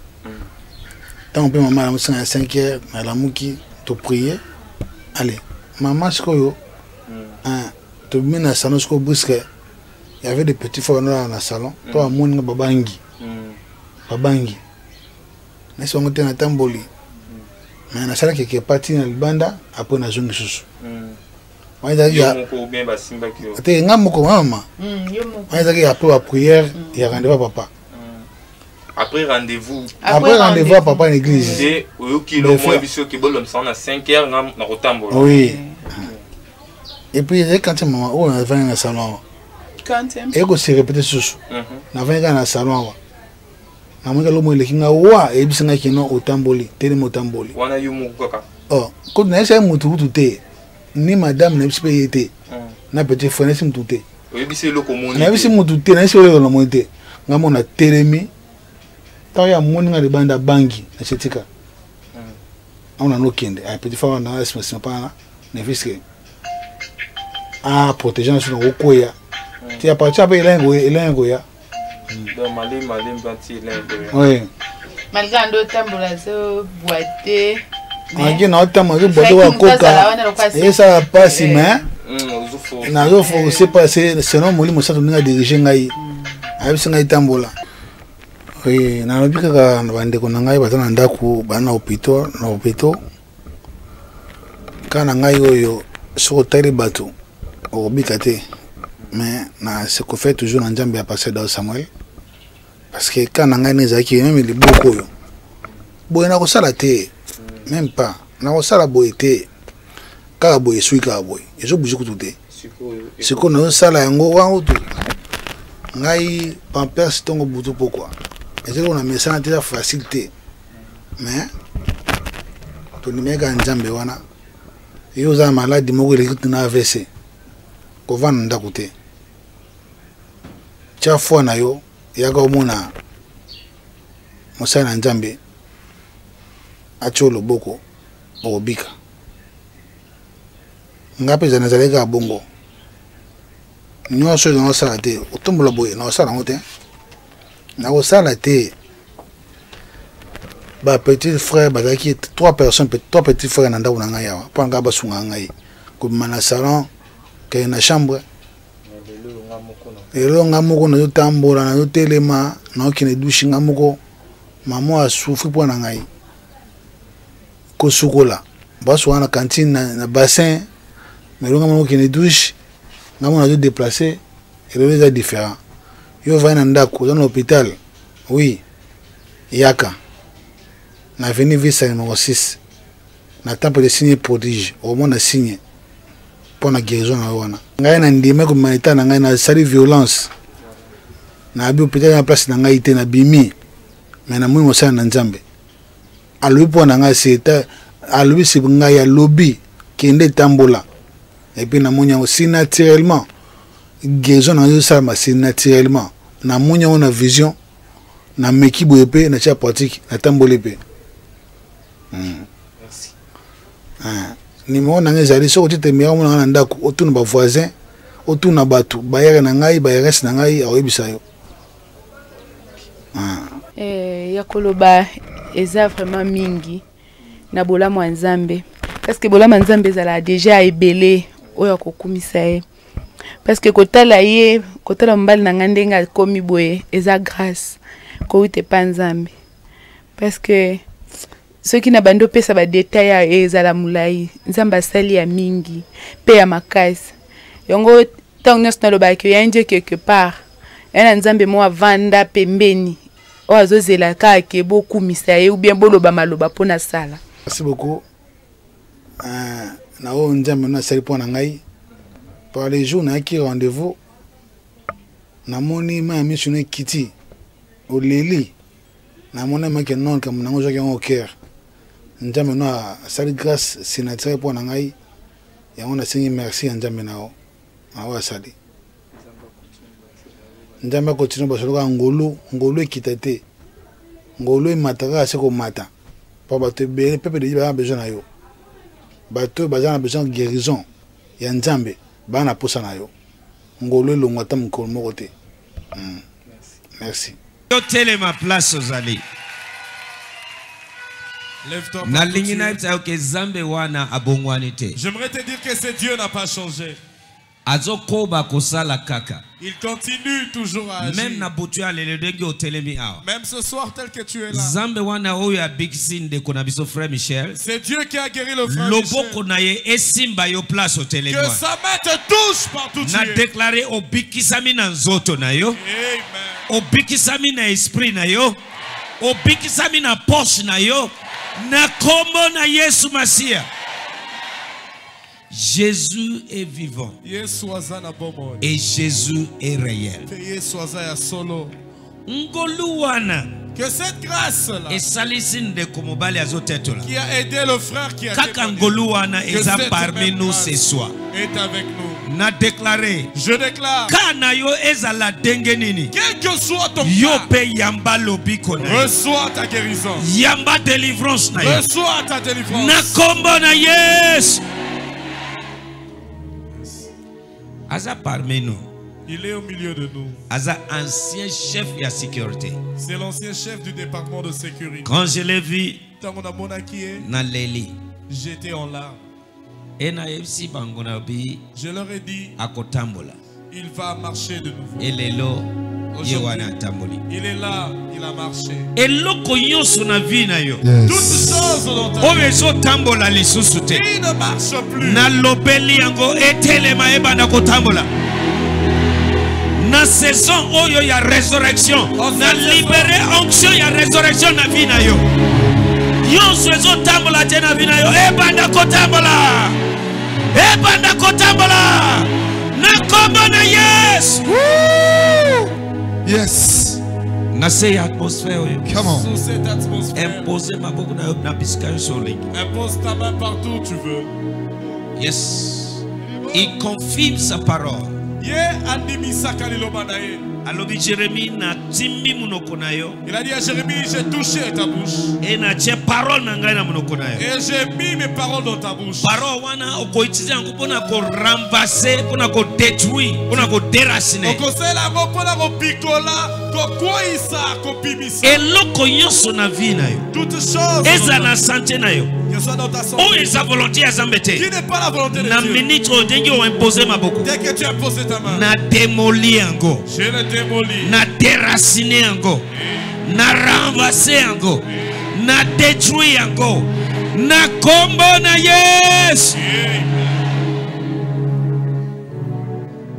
S8: tant pe maman la musango na cinq heures na la muki to prier allez maman sikoyo hein to mina salon siko busque il y avait des petits frères dans le salon toi mon babangi babangi na songo tena tamboli mais na sala quelque partie na libanda après na zongi susu moi ça ya
S10: ko bien ba simba kio
S8: te ngamo ko mama moi ça ya après la prière il y a rendez-vous papa
S10: après rendez-vous
S8: après rendez-vous à papa en église
S10: c'est au kilo moi biso ki bolom ça na cinq heures ngam na rotambola
S8: oui et puis quand maman on a venu dans le salon
S9: quand
S8: et que se répéter sous na venu dans le salon na mwanga lomo ile kinga wa e bisinga kino otamboli tele motamboli
S10: wana yumu kaka
S8: oh ko na esa mutu tuté ni madame na bispe yete na petit frère sim tuté
S10: o bisi loko moni
S8: na bisi mutu té na esa le lomo té ngamo na telemi ta ya moni nga libanda bangi na chetika on a no kende a petit frère na espèce pas na fiske ah protéger sur le koya tu as parti avec l'engo et l'engo ya
S10: donc malé malé banti l'engo
S8: oui
S9: malgré ando tambola zo boité
S8: mais na tambola boité wa koka et ça passe mais na zo faut c'est passer sinon moli mo sato nga diriger ngai ayi singa tambola oui na lobi kaka bande ko ngai batana ndaku bana hôpital na hôpital kana ngai oyo so tari bato obikate mais na ce qu'on fait toujours en Nzambe à passer dans Samuel parce que quand on a nezaki même les beaucoup yo boy na ko sala te même pas na ko sala boy te ka boy sui ka boy ezo buji ko tuté siko na sala yango wa utu ngai pampers tongo butu pourquoi ezo on a message te facilité mais to ni mega Nzambe wana yo za malade mo ko le na A V C ko van ndakute cha fo na yo yaga omuna musana Nzambe acholo boko obika ngape za nazaleka bongo nyoso na sala te otombola boye na sala ngote na ko sala te ba petit frère bazaki trois personnes trois petits frères nanda unanga yawa panga basunga ngai ko mana salon que na chambre elo ngamoko na yotambola na yotelema na okine douche ngamoko maman a souffri pour na ngai ko sukola baso wana cantine na, na bassin mais lo ngamoko kine douche nga mona zo déplacer elelo eza différent yo vai na ndako dans l'hôpital oui yaka na veni visa numéro six na temple de signe prodige au moins na signe pour na guérison na wana ngai na ndima ko manita na ngai na sali violence na abi hôpital na place na ngai te na bimi mais na moi mosala na nzambe alobi po na ngai c'est alobi si ngai ya lobby kende tambola et puis na monya aussi naturellement guérison na yo ça c'est naturellement na monya on a vision na meki boyepe na cha pratique na tambola pe.
S10: Merci.
S8: Ah, ni mo na ngezali so otite mi mo na ndako otuna ba voisin otuna batu bayere na ngai bayere na ngai awebisa yo. Ah.
S9: Eh ya koloba eza vraiment mingi na bolamo nzambe parce que bolamo nzambe ezala déjà ebele oyo kokumisa ye parce que kotala ye kotala mbali na ngandenga komi boye eza grâce ko ute pa nzambe parce que ceux qui na bando pesa ba détail ezala mulai nzamba asali ya mingi pe ya makasi yongo tant national ba que yanje quelque part ena nzambe mo avanda pembeni o azozela ka ke beaucoup misaye ou bien boloba maloba pona sala.
S8: Merci beaucoup. Euh na o nzambe na sali pona ngai par les jours na ki rendez-vous na moni ma mission kiti o leli na mona ma ke non comme na ngozo ke au cœur nzambe na sali grâce sénateur pona ngai ya on a signé merci nzambe na o awa sali nzambe continue basoloka ngolo ngolo ekitate ngolo emataka se ko mata pa bato bele pepe de ba besoin na yo bato baza na besoin guérison ya nzambe ba na posa na yo ngolo elongwa ta mokolo moko te. Merci.
S1: Yo tele ma place ozali
S2: Lève-toi.
S1: na lingi na ita ke zambe wana abongwani te.
S2: J'aimerais te dire que ce Dieu n'a pas changé.
S1: Azokoba kosala kaka.
S2: Il continue toujours à agir.
S1: Même na botu ya lelo ndenge otelemi awa.
S2: Même ce soir tel que tu es là.
S1: Zambe wana oyo abikisi ndeko na biso frère Michel.
S2: C'est Dieu qui a guéri le frère
S1: Loboko
S2: Michel.
S1: na ye esimba yo place otelemi.
S2: Que sa main te touche partout où tu
S1: Na
S2: es.
S1: déclarer obikisami na nzoto na yo.
S2: Amen.
S1: Obikisami na esprit na yo. Obikisami na poche na yo. Na kombo na Yesu Masia. Jésus est vivant et Jésus est réel.
S2: Que cette grâce-là
S1: qui
S2: a aidé le frère qui a
S1: été parmi nous ce soir
S2: est avec nous.
S1: Na déclaré,
S2: je déclare,
S1: quel
S2: que soit ton cas, reçois ta guérison.
S1: Yamba délivrance na yo.
S2: Reçois ta délivrance.
S1: Na kombo na Yesu. Aza parmi nous.
S2: Il est au milieu de nous.
S1: Aza ancien chef de la sécurité.
S2: C'est l'ancien chef du département de sécurité.
S1: Quand je l'ai vu,
S2: na
S1: leli.
S2: J'étais en larmes.
S1: Je
S2: leur ai dit,
S1: akotambola.
S2: Il va marcher de nouveau.
S1: Et lelo,
S2: il est là, il a marché.
S1: Et loko nyonso na vie na yo.
S2: Toutes choses dans ta vie.
S1: Oyo tambola lisusu te.
S2: Il ne marche plus.
S1: Na lobeli yango etelema ebana kotambola. Na saison oyo ya résurrection. Na libéré onction ya résurrection na vie na yo. Yonso ezo tambola te na vie na yo. Ebana kotambola. Ebana kotambola. Na kombo na Yesu.
S3: Yes.
S1: Na cette atmosphère.
S3: Come on.
S2: Sous cette atmosphère.
S1: Impose ma boku na na biscayo soli.
S2: Impose ta main partout où tu veux.
S1: Yes. Il confirme sa parole.
S2: Ye andimi sakalilo banaye.
S1: Alobi Jérémie na timbi munoko na yo.
S2: Il a dit à Jérémie, j'ai touché ta bouche.
S1: Et na tie parole na ngai na munoko na yo.
S2: Et j'ai mis mes paroles dans ta bouche.
S1: Parole wana oko utiliser yango pona ko renverser, pona ko détruire, pona ko déraciner.
S2: Oko sela ngo pona ko pikola, ko koisa, ko bimisa.
S1: Eloko nyonso na vie na yo.
S2: Toutes choses.
S1: Eza na santé na yo.
S2: Que soit dans ta santé.
S1: O eza volonté ya Zambete.
S2: Qui n'est pas la volonté de Dieu.
S1: Na minute o dengi o imposer maboko.
S2: Dès que tu as posé ta main.
S1: Na démolir yango.
S2: Je le démolis.
S1: Na déraciner yango. Na renverser yango. Na détruire yango. Na kombo na Yesu.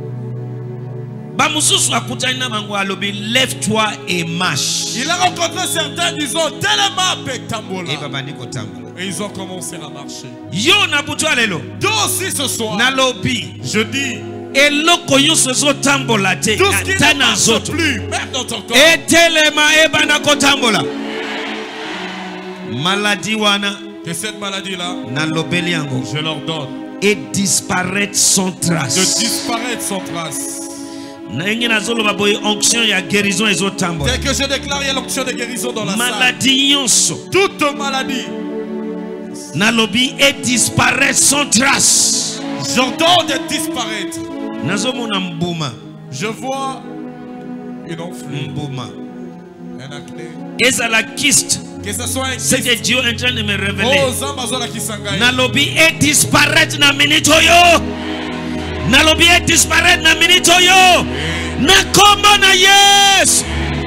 S1: lève-toi et marche.
S2: Il a rencontré certains disant tellement tambola. Et ils ont commencé à marcher.
S1: Yo na butwa lelo.
S2: Toi aussi ce soir.
S1: Na lobi.
S2: Je dis.
S1: Eloko yo sezo tambola te.
S2: Tout ce qui ne marche plus, même dans ton corps.
S1: Etelema ebana kotambola. Maladie wana.
S2: Que cette maladie là.
S1: Na lobeli yango.
S2: Je leur donne.
S1: Et disparaître sans trace.
S2: De disparaître sans trace.
S1: Tel que
S2: je déclare l'onction de guérison dans la
S1: maladie
S2: salle. Toute maladie.
S1: Nalobi et disparaître sans trace.
S2: J'entends de disparaître. Je vois une enflure. Un acné.
S1: Et ça la kyste.
S2: Que ce soit un
S1: c'est que Dieu est en train de me révéler.
S2: Oh,
S1: Nalobi et disparaître na minito yo. Nalobi et disparaître na minito yo. Na kombo na yes.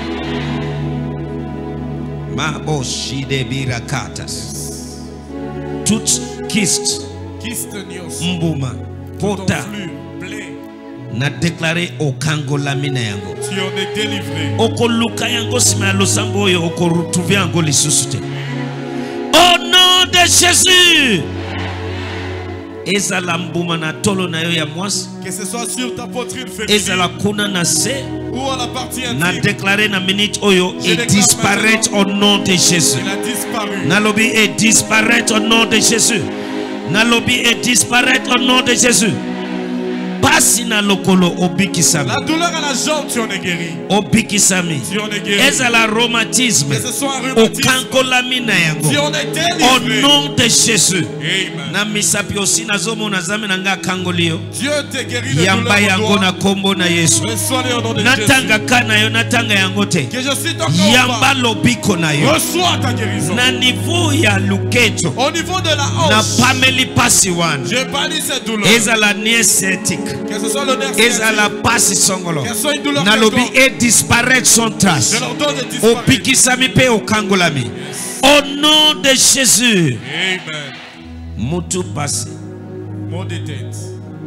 S1: Ma boshi de birakatas. Toute kyste.
S2: Kyste nios.
S1: Mbuma. Pota. Na déclaré au Kango lamina yango.
S2: Tu en es délivré.
S1: Oko luka yango sima losambo yo oko retrouver yango lisusu. Au nom de Jésus. Ezala mbuma na tolo na yo ya mwasi.
S2: Que ce soit sur ta poitrine féminine.
S1: Ezala kuna na se.
S2: Ou à la partie intime.
S1: Na déclaré na minute oyo et disparaître au nom de Jésus.
S2: Il a disparu.
S1: Na lobi et disparaître au nom de Jésus. Na lobi et disparaître au nom de Jésus. La
S2: douleur à la jambe, tu en es guéri.
S1: Obikisami.
S2: Tu en es guéri.
S1: Ezala rheumatisme.
S2: Que ce soit un rhumatisme. Tu en es délivré.
S1: Au nom de Jésus.
S2: Amen.
S1: Na misapi aussi na zomo na zame na nga kangolio.
S2: Dieu t'est guéri de
S1: Yamba yango na
S2: douleur.
S1: kombo na Yesu.
S2: Reçois-les au nom de
S1: Natanga
S2: Jésus.
S1: kana yo natanga yango te.
S2: Que je cite encore.
S1: Yamba lobiko na yo.
S2: Reçois ta guérison.
S1: Na niveau ya luketo.
S2: Au niveau de la hanche.
S1: Na pameli pasi wan.
S2: Je bannis cette douleur.
S1: Ezala niesetik.
S2: Que ce soit le nerf
S1: ezala pasi songolo.
S2: Que ce soit une douleur
S1: Nalobi et disparaître sans trace.
S2: Je leur donne de disparaître.
S1: Obikisami pe okangolami.
S2: Yes.
S1: Au nom de Jésus.
S2: Amen.
S1: Mutu pasi.
S2: Mot des têtes.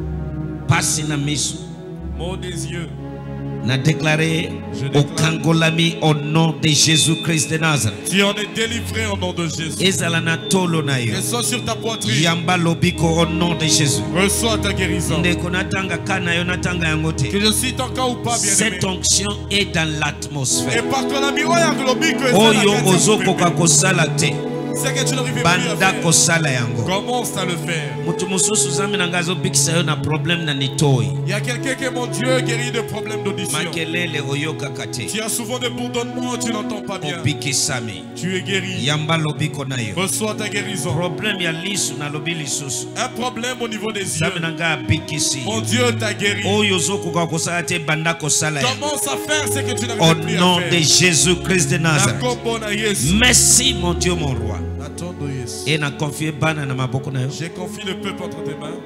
S1: Pasi na misu.
S2: Mot des yeux.
S1: Na déclaré au Kangolami au nom de Jésus-Christ de Nazareth.
S2: Tu en es délivré au nom de Jésus.
S1: Ezala na tolo na yo.
S2: Que ce soit sur ta poitrine.
S1: Yamba lobiko au nom de Jésus.
S2: Reçois ta guérison.
S1: Ndeko natanga kana yo natanga yangote.
S2: Que je cite encore ou pas bien aimé.
S1: Cette onction est dans l'atmosphère.
S2: Et par que la miroir globique que
S1: Oyo ozoko kakosala te.
S2: c'est que tu n'arrives plus
S1: Banda
S2: à faire.
S1: kosala yango.
S2: Commence à le faire.
S1: Mutu mususu zambi nangazo bikisa yo na problème na nitoi.
S2: Il y a quelqu'un qui est mon Dieu guéri de problèmes d'audition.
S1: Makelele oyoka kate.
S2: Tu as souvent des bourdonnements, tu n'entends pas bien.
S1: Obikisami.
S2: Tu es guéri.
S1: Yamba lobiko na yo.
S2: Reçois ta guérison.
S1: Problème ya lisu na lobi lisusu.
S2: Un problème au niveau des yeux.
S1: Zambi nanga bikisi.
S2: Mon Dieu t'a guéri.
S1: Oyo zoko kakosala te banda kosala yango.
S2: Commence à faire ce que tu n'arrives
S1: Au
S2: plus à
S1: nom
S2: faire.
S1: de Jésus-Christ de Nazareth.
S2: Merci.
S1: Merci mon Dieu mon roi.
S2: Attends, yes.
S1: Et na confié bana na maboko na yo.
S2: J'ai confié le peuple entre tes mains.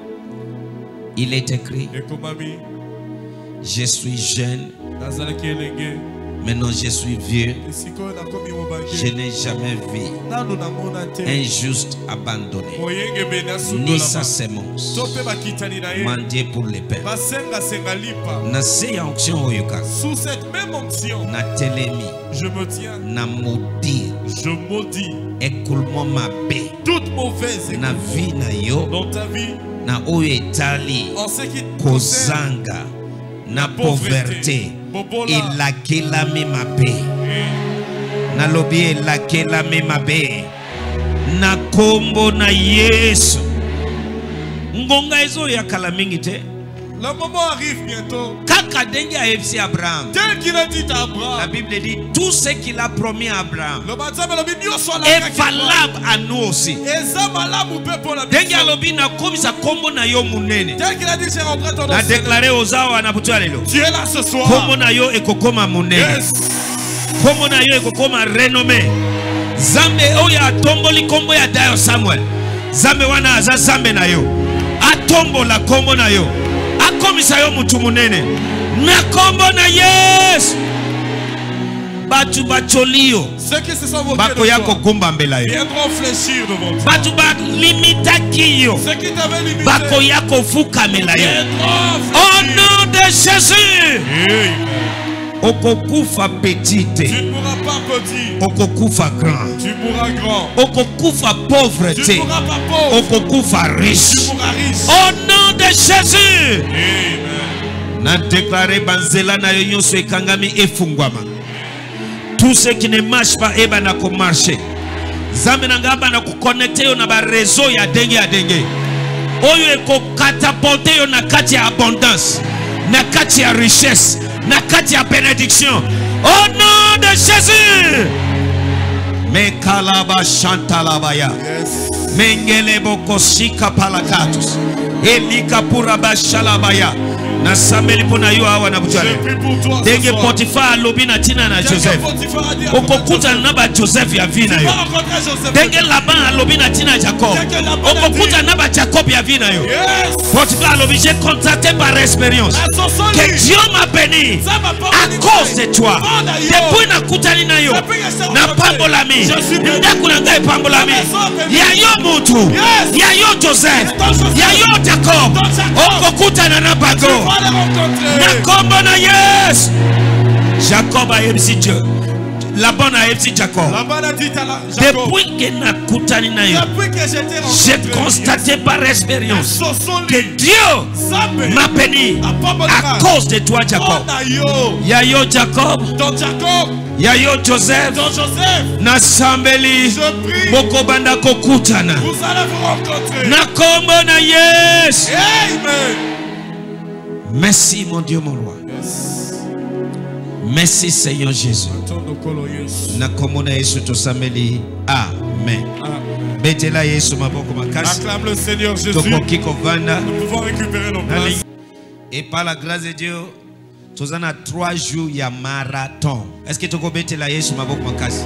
S1: Il est écrit.
S2: Et comme ami,
S1: je suis jeune.
S2: Nazalaki elenge.
S1: Maintenant je suis vieux.
S2: Esiko na komi mobange.
S1: Je n'ai jamais vu
S2: Nanu na mona te.
S1: un juste abandonné.
S2: Moyenge bena sundo
S1: Ni
S2: la
S1: sa
S2: ma.
S1: sémence.
S2: Tope bakitani na ye.
S1: Mendier pour les pères.
S2: Basenga senga lipa.
S1: Na se ya onction oyoka.
S2: Sous cette même onction,
S1: Na telemi.
S2: je me tiens.
S1: Na maudire.
S2: Je maudis
S1: Écoulement ma paix.
S2: toute mauvaise
S1: Na
S2: écoute
S1: vie na yo.
S2: dans ta vie.
S1: Na oyo etali.
S2: En ce qui te concerne,
S1: Kozanga. Na pauvreté. Elakelami ma paix. Na lobi elakelami ma paix. Na kombo na Yesu. Ngonga ezo ya kala mingi te.
S2: le moment arrive bientôt.
S1: Kaka dengi a efsi Abraham.
S2: Tel qu'il a dit à
S1: La
S2: Abraham.
S1: Bible dit tout ce qu'il a promis à Abraham
S2: Le baptême de l'homme, Dieu soit là.
S1: est valable à nous aussi.
S2: Et ça, malade, ou peu pour la
S1: Dengi
S2: mission.
S1: alobi na komisa kombo na yo munene.
S2: Tel qu'il a dit, c'est rentré ton
S1: Na
S2: nom.
S1: déclaré aux awa na butu alelo.
S2: Tu es là ce soir.
S1: Kombo na yo ekokoma munene.
S2: Yes.
S1: Kombo na yo ekokoma renommé. Zambe oya atomboli kombo ya Dayo Samuel. Zambe wana aza zambe na yo. Atombola kombo na yo. Akomisa yo mutu munene. Na kombo na Yesu. Batu bacholio.
S2: Ceux qui se sont moqués
S1: Bako
S2: de
S1: yako
S2: toi
S1: kumba mbela yo.
S2: viendront fléchir devant toi.
S1: Batu ba limita kiyo.
S2: Ceux qui t'avaient limité
S1: Bako yako fuka mela yo.
S2: viendront
S1: Au
S2: fléchir.
S1: nom de Jésus. Okokufa petite.
S2: Tu ne mourras pas petit.
S1: Okokufa grand.
S2: Tu mourras grand.
S1: Okokufa pauvreté.
S2: Tu ne mourras pas pauvre.
S1: Okokufa riche.
S2: Tu mourras riche.
S1: Au nom de Jésus.
S2: Amen.
S1: Na déclaré banzela na yo nyonso ekangami efungwama. Tout ce qui ne marche pas eba na ko marcher. Zambe na ngaba na ko connecter yo na ba réseau ya denge ya denge. Oyo eko catapulter yo na kati ya abondance. Na kati ya richesse. Na kati ya bénédiction. Au nom de Jésus. Mekalaba chantalabaya.
S2: Yes.
S1: Mengele boko sika palakatus. Elika puraba shalabaya. Na sameli pona yo awa na butwale. Denge Potiphar lobi na tina na Joseph. Okokuta na ba Joseph ya vina yo. Denge Laban lobi na tina Jacob. Okokuta na ba Jacob ya vina yo. Potiphar lobi, j'ai contacté par expérience que Dieu m'a béni à cause de toi. Depuis na kutani na yo. Na pambolami. Ndaku na ngai pambolami. Ya yo mutu. Ya yo Joseph. Ya yo Jacob. Okokuta na na bago. Jacob na yes. Jacob a ébsi Dieu. Laban a ébsi Jacob. Depuis que na kutani na yo, j'ai constaté par expérience que Dieu m'a béni à cause de toi Jacob. Ya yo Jacob. Ya yo Joseph. Na sambeli boko banda kokutana. Na kombo na yes.
S2: Amen.
S1: Merci mon Dieu mon roi. Merci Seigneur Jésus. Nakomona Yesu tosameli. Amen. Betela Yesu maboko makasi.
S2: Acclame le Seigneur Jésus.
S1: Tokoki kovanda.
S2: Nous pouvons récupérer nos places.
S1: Et par la grâce de Dieu, nous avons trois jours ya marathon. Est-ce que toko betela Yesu maboko makasi?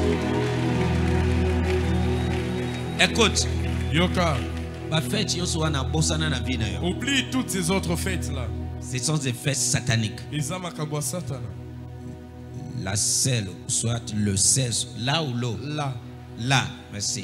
S1: Écoute,
S2: Yoka.
S1: Ma fête yoso wana bosana na bina yo.
S2: Oublie toutes ces autres fêtes là.
S1: Ce sont des fêtes sataniques. La seule, soit le seize, là ou l'eau.
S2: Là.
S1: Là, merci.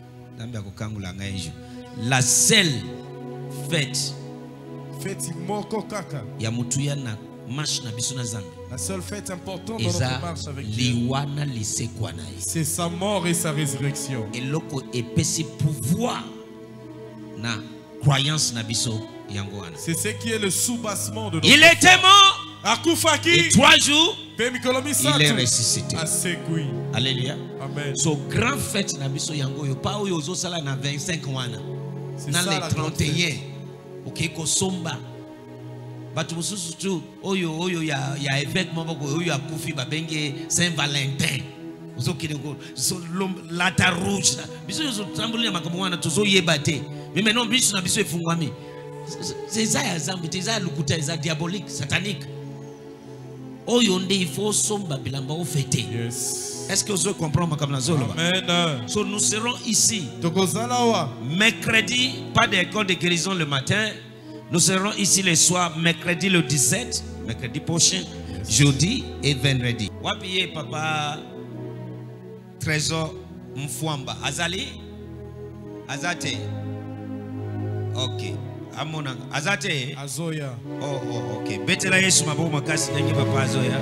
S1: La seule fête.
S2: Fête moko kaka.
S1: Ya mutuya na marche na biso na zambi.
S2: La seule fête importante dans notre marche avec Dieu.
S1: C'est
S2: sa mort et sa résurrection.
S1: Et loko epesi pouvoir na croyance na biso.
S2: C'est ce qui est le soubassement de notre
S1: Il était mort.
S2: Et
S1: trois jours, il est ressuscité.
S2: Alléluia.
S1: Amen. So grand fête na biso yango yo pa oyo zo sala na vingt-cinq wana. Na le trente et un. OK ko somba. Batu mususu tu oyo oyo ya ya évêque moko oyo akufi ba benge Saint-Valentin. Ozo kingo so lata rouge. Biso yo tambulina makambo wana tozo yebate. Mais maintenant biso na biso efungwami. C'est ça ya zambi, c'est ça lukuta, c'est diabolique, satanique. Oyonde il faut somba bilamba au fêter.
S2: Yes.
S1: Est-ce que vous comprenez comme la zone?
S2: Amen.
S1: So nous serons ici. Mercredi, pas d'école de guérison le matin. Nous serons ici le soir, mercredi le dix-sept, mercredi prochain, yes. Jeudi et vendredi. Wapiye papa Trésor Mfwamba. Azali? Azate. Ok. Amona Azate
S2: Azoya.
S1: Oh oh ok. Betela Yesu maboko makasi ndangi papa Azoya.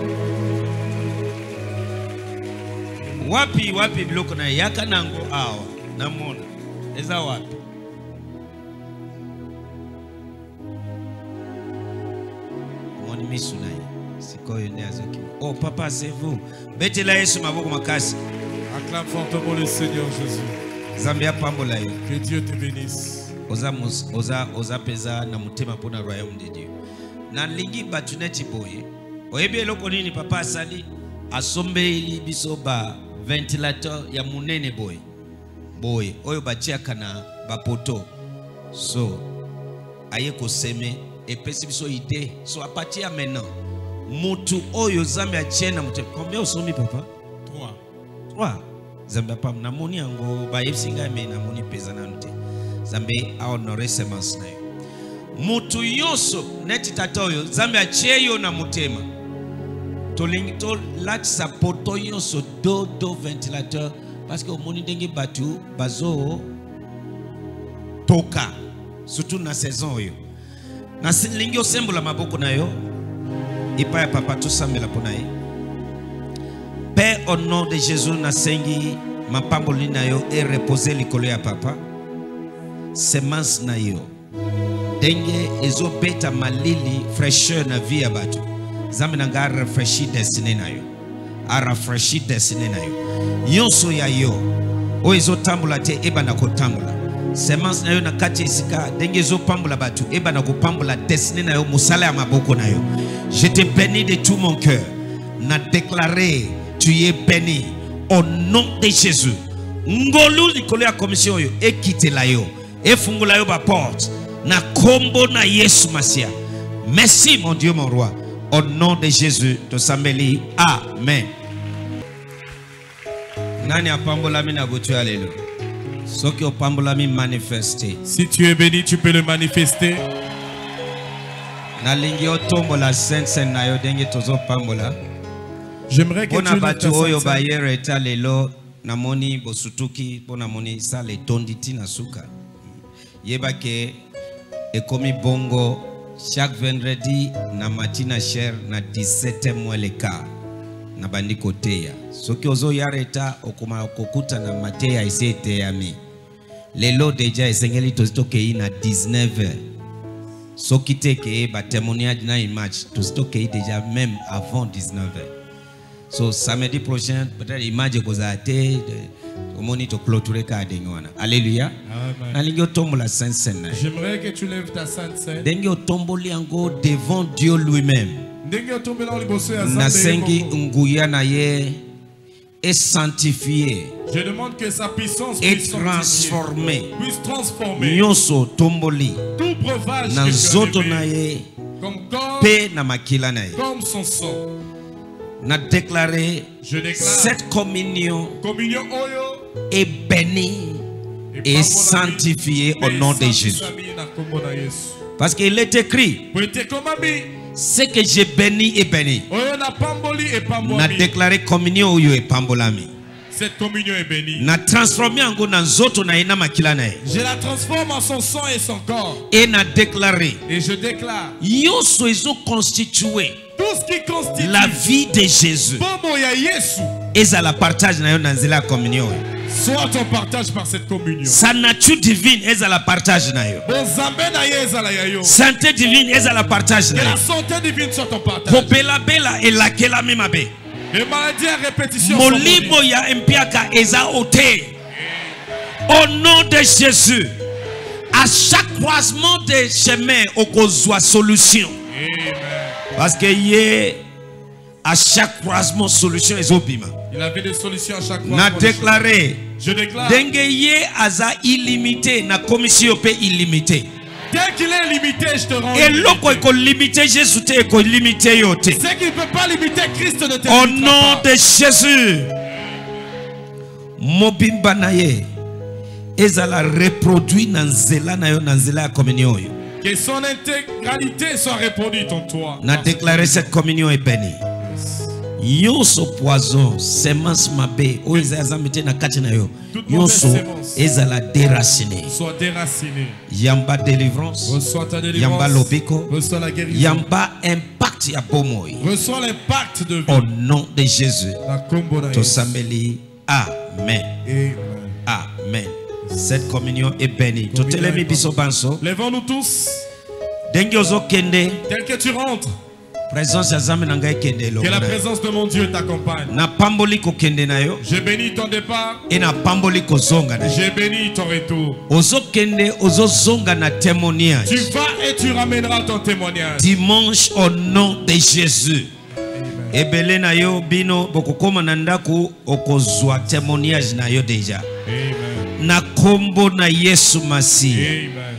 S1: Wapi wapi biloko na yaka nango awa namona. Eza wapi? Moni misunai. Sikoyo ne azoki. Oh papa c'est vous. Betela Yesu maboko makasi.
S2: Acclame fortement le Seigneur Jésus.
S1: Zambia pambola yo.
S2: Que Dieu te bénisse.
S1: Oza oza oza peza na mutema pona royaume de Dieu. Na lingi batuneti boye. Oyebi eloko nini papa asali asombeli biso ba ventilateur ya munene boye. Boye oyo batia kana ba poto. So aye ko seme epesi biso idée. So a partir maintenant mutu oyo zambi achena mutema. Combien osomi papa?
S2: Trois.
S1: Trois. Zambi pam na moni yango ba yepsinga me na moni peza na nte. Zambi a honoré semence na yo. Mutu yoso neti tatoyo zambi achie yo na mutema. Tolingi to latsa poto yoso do do ventilateur parce que au moni dengi batu bazo toka surtout na saison yo. Na silingi osembola maboko na yo. Ipa ya papa tout ça me la ponaye. Père, au nom de Jésus, nasengi mapamboli na yo et reposer likolo ya papa. Semence na yo. Denge ezo beta malili fraîcheur na vie ya batu. Zambi nanga rafraîchir destiné na yo. A rafraîchir destiné na yo. Yonso ya yo. O ezo tambula te eba na kotambula. Semence na yo na kati isika denge ezo pambula batu eba na kopambula destiné na yo musala ya maboko na yo. Je te bénis de tout mon cœur. Na déclaré tu es béni au nom de Jésus. Ngolu likolo ya commission yo e quitte la yo. E fungula yo ba porte na kombo na Yesu Masia. Merci mon Dieu mon roi. Au nom de Jésus to sambeli. Amen. Nani apambola mi na butu alelu. Soki opambola mi manifester.
S2: Si tu es béni, tu peux le manifester.
S1: Na lingi otombola saint saint na yo denge tozo pambola.
S2: J'aimerais que tu
S1: Bona batu oyo
S2: le
S1: bayere eta lelo na moni bosutuki bona moni sale tonditi na suka. Yeba ke ekomi bongo chaque vendredi na matina cher na dix-sept moins le quart na bandi koteya. Soki ozo yareta okuma kokuta na mateya isete yami. Lelo deja esengeli tozitoke na dix-neuf heures. Soki teke ba témoignage na image tozitoke déjà même avant dix-neuf heures. So samedi prochain peut-être image kozate omoni to clôturer ka dengwana. Alléluia. Amen.
S2: J'aimerais que tu lèves ta sainte scène.
S1: Dengi otomboli yango devant Dieu lui-même. Nasengi nguya na ye est sanctifié.
S2: Je demande que sa puissance
S1: et
S2: puisse
S1: transformer.
S2: Puisse transformer.
S1: Nyonso tomboli.
S2: Tout breuvage
S1: na zoto na ye.
S2: Comme corps.
S1: Pe na makila na ye.
S2: Comme son sang.
S1: Na déclaré
S2: Je déclare
S1: cette communion,
S2: communion oyo
S1: est bénie et, et sanctifiée au nom de Jésus. Parce qu'il est écrit, ce que j'ai béni est béni. Na déclaré communion oyo est pambolami.
S2: Cette communion est bénie.
S1: Na transformé en go na zoto na ina makila na ye.
S2: Je la transforme en son sang et son corps.
S1: Et na déclaré.
S2: Et je déclare.
S1: Yoso ezo constitué.
S2: Tout ce qui constitue
S1: la vie de Jésus. Et ça la partage na yo na nzela communion.
S2: Soit on partage par cette communion.
S1: Sa nature divine et ça la partage na yo. Santé divine et ça la partage na yo.
S2: Et la santé divine soit on partage.
S1: Kopela bela et la kela memabe.
S2: Les maladies à répétition.
S1: Molimo ya empiaka eza ote. Au nom de Jésus. À chaque croisement des chemins, on kozwa solution.
S2: Amen.
S1: Parce que y à chaque croisement solution est obima.
S2: Il avait des solutions à chaque croisement.
S1: Na déclaré.
S2: Je déclare.
S1: Dengue yé aza illimité na commission pe illimité.
S2: Dès qu'il est limité, je te rends.
S1: Et l'oko est limité Jésus te est limité yote.
S2: C'est qu'il ne peut pas limiter Christ de te.
S1: Au nom de Jésus. Mobimba na ye. Ezala reproduit dans zela na yo dans zela communion yo.
S2: Que son intégralité soit reproduite en toi.
S1: Na déclaré cette communion est bénie. Yoso poison, semence mabe, o ezala mete na kati na yo. Yoso ezala déraciné.
S2: Soit déraciné.
S1: Yamba délivrance.
S2: Reçois ta délivrance.
S1: Yamba lobiko.
S2: Reçois la guérison.
S1: Yamba impact ya bomoy.
S2: Reçois l'impact de vie.
S1: Au nom de Jésus.
S2: La combo na
S1: to sameli. Amen.
S2: Amen.
S1: Amen. Cette communion est bénie.
S2: Lèvons-nous tous.
S1: Tel
S2: que tu rentres. Que la présence de mon Dieu t'accompagne.
S1: Je
S2: bénis ton départ.
S1: Et
S2: je bénis ton retour. Tu vas et tu ramèneras ton témoignage.
S1: Dimanche au nom de Jésus. Ebele na yo bino bokokoma na ndaku okozwa témoignage na yo deja.
S2: Amen.
S1: Na kombo na Yesu Masihi.
S2: Amen.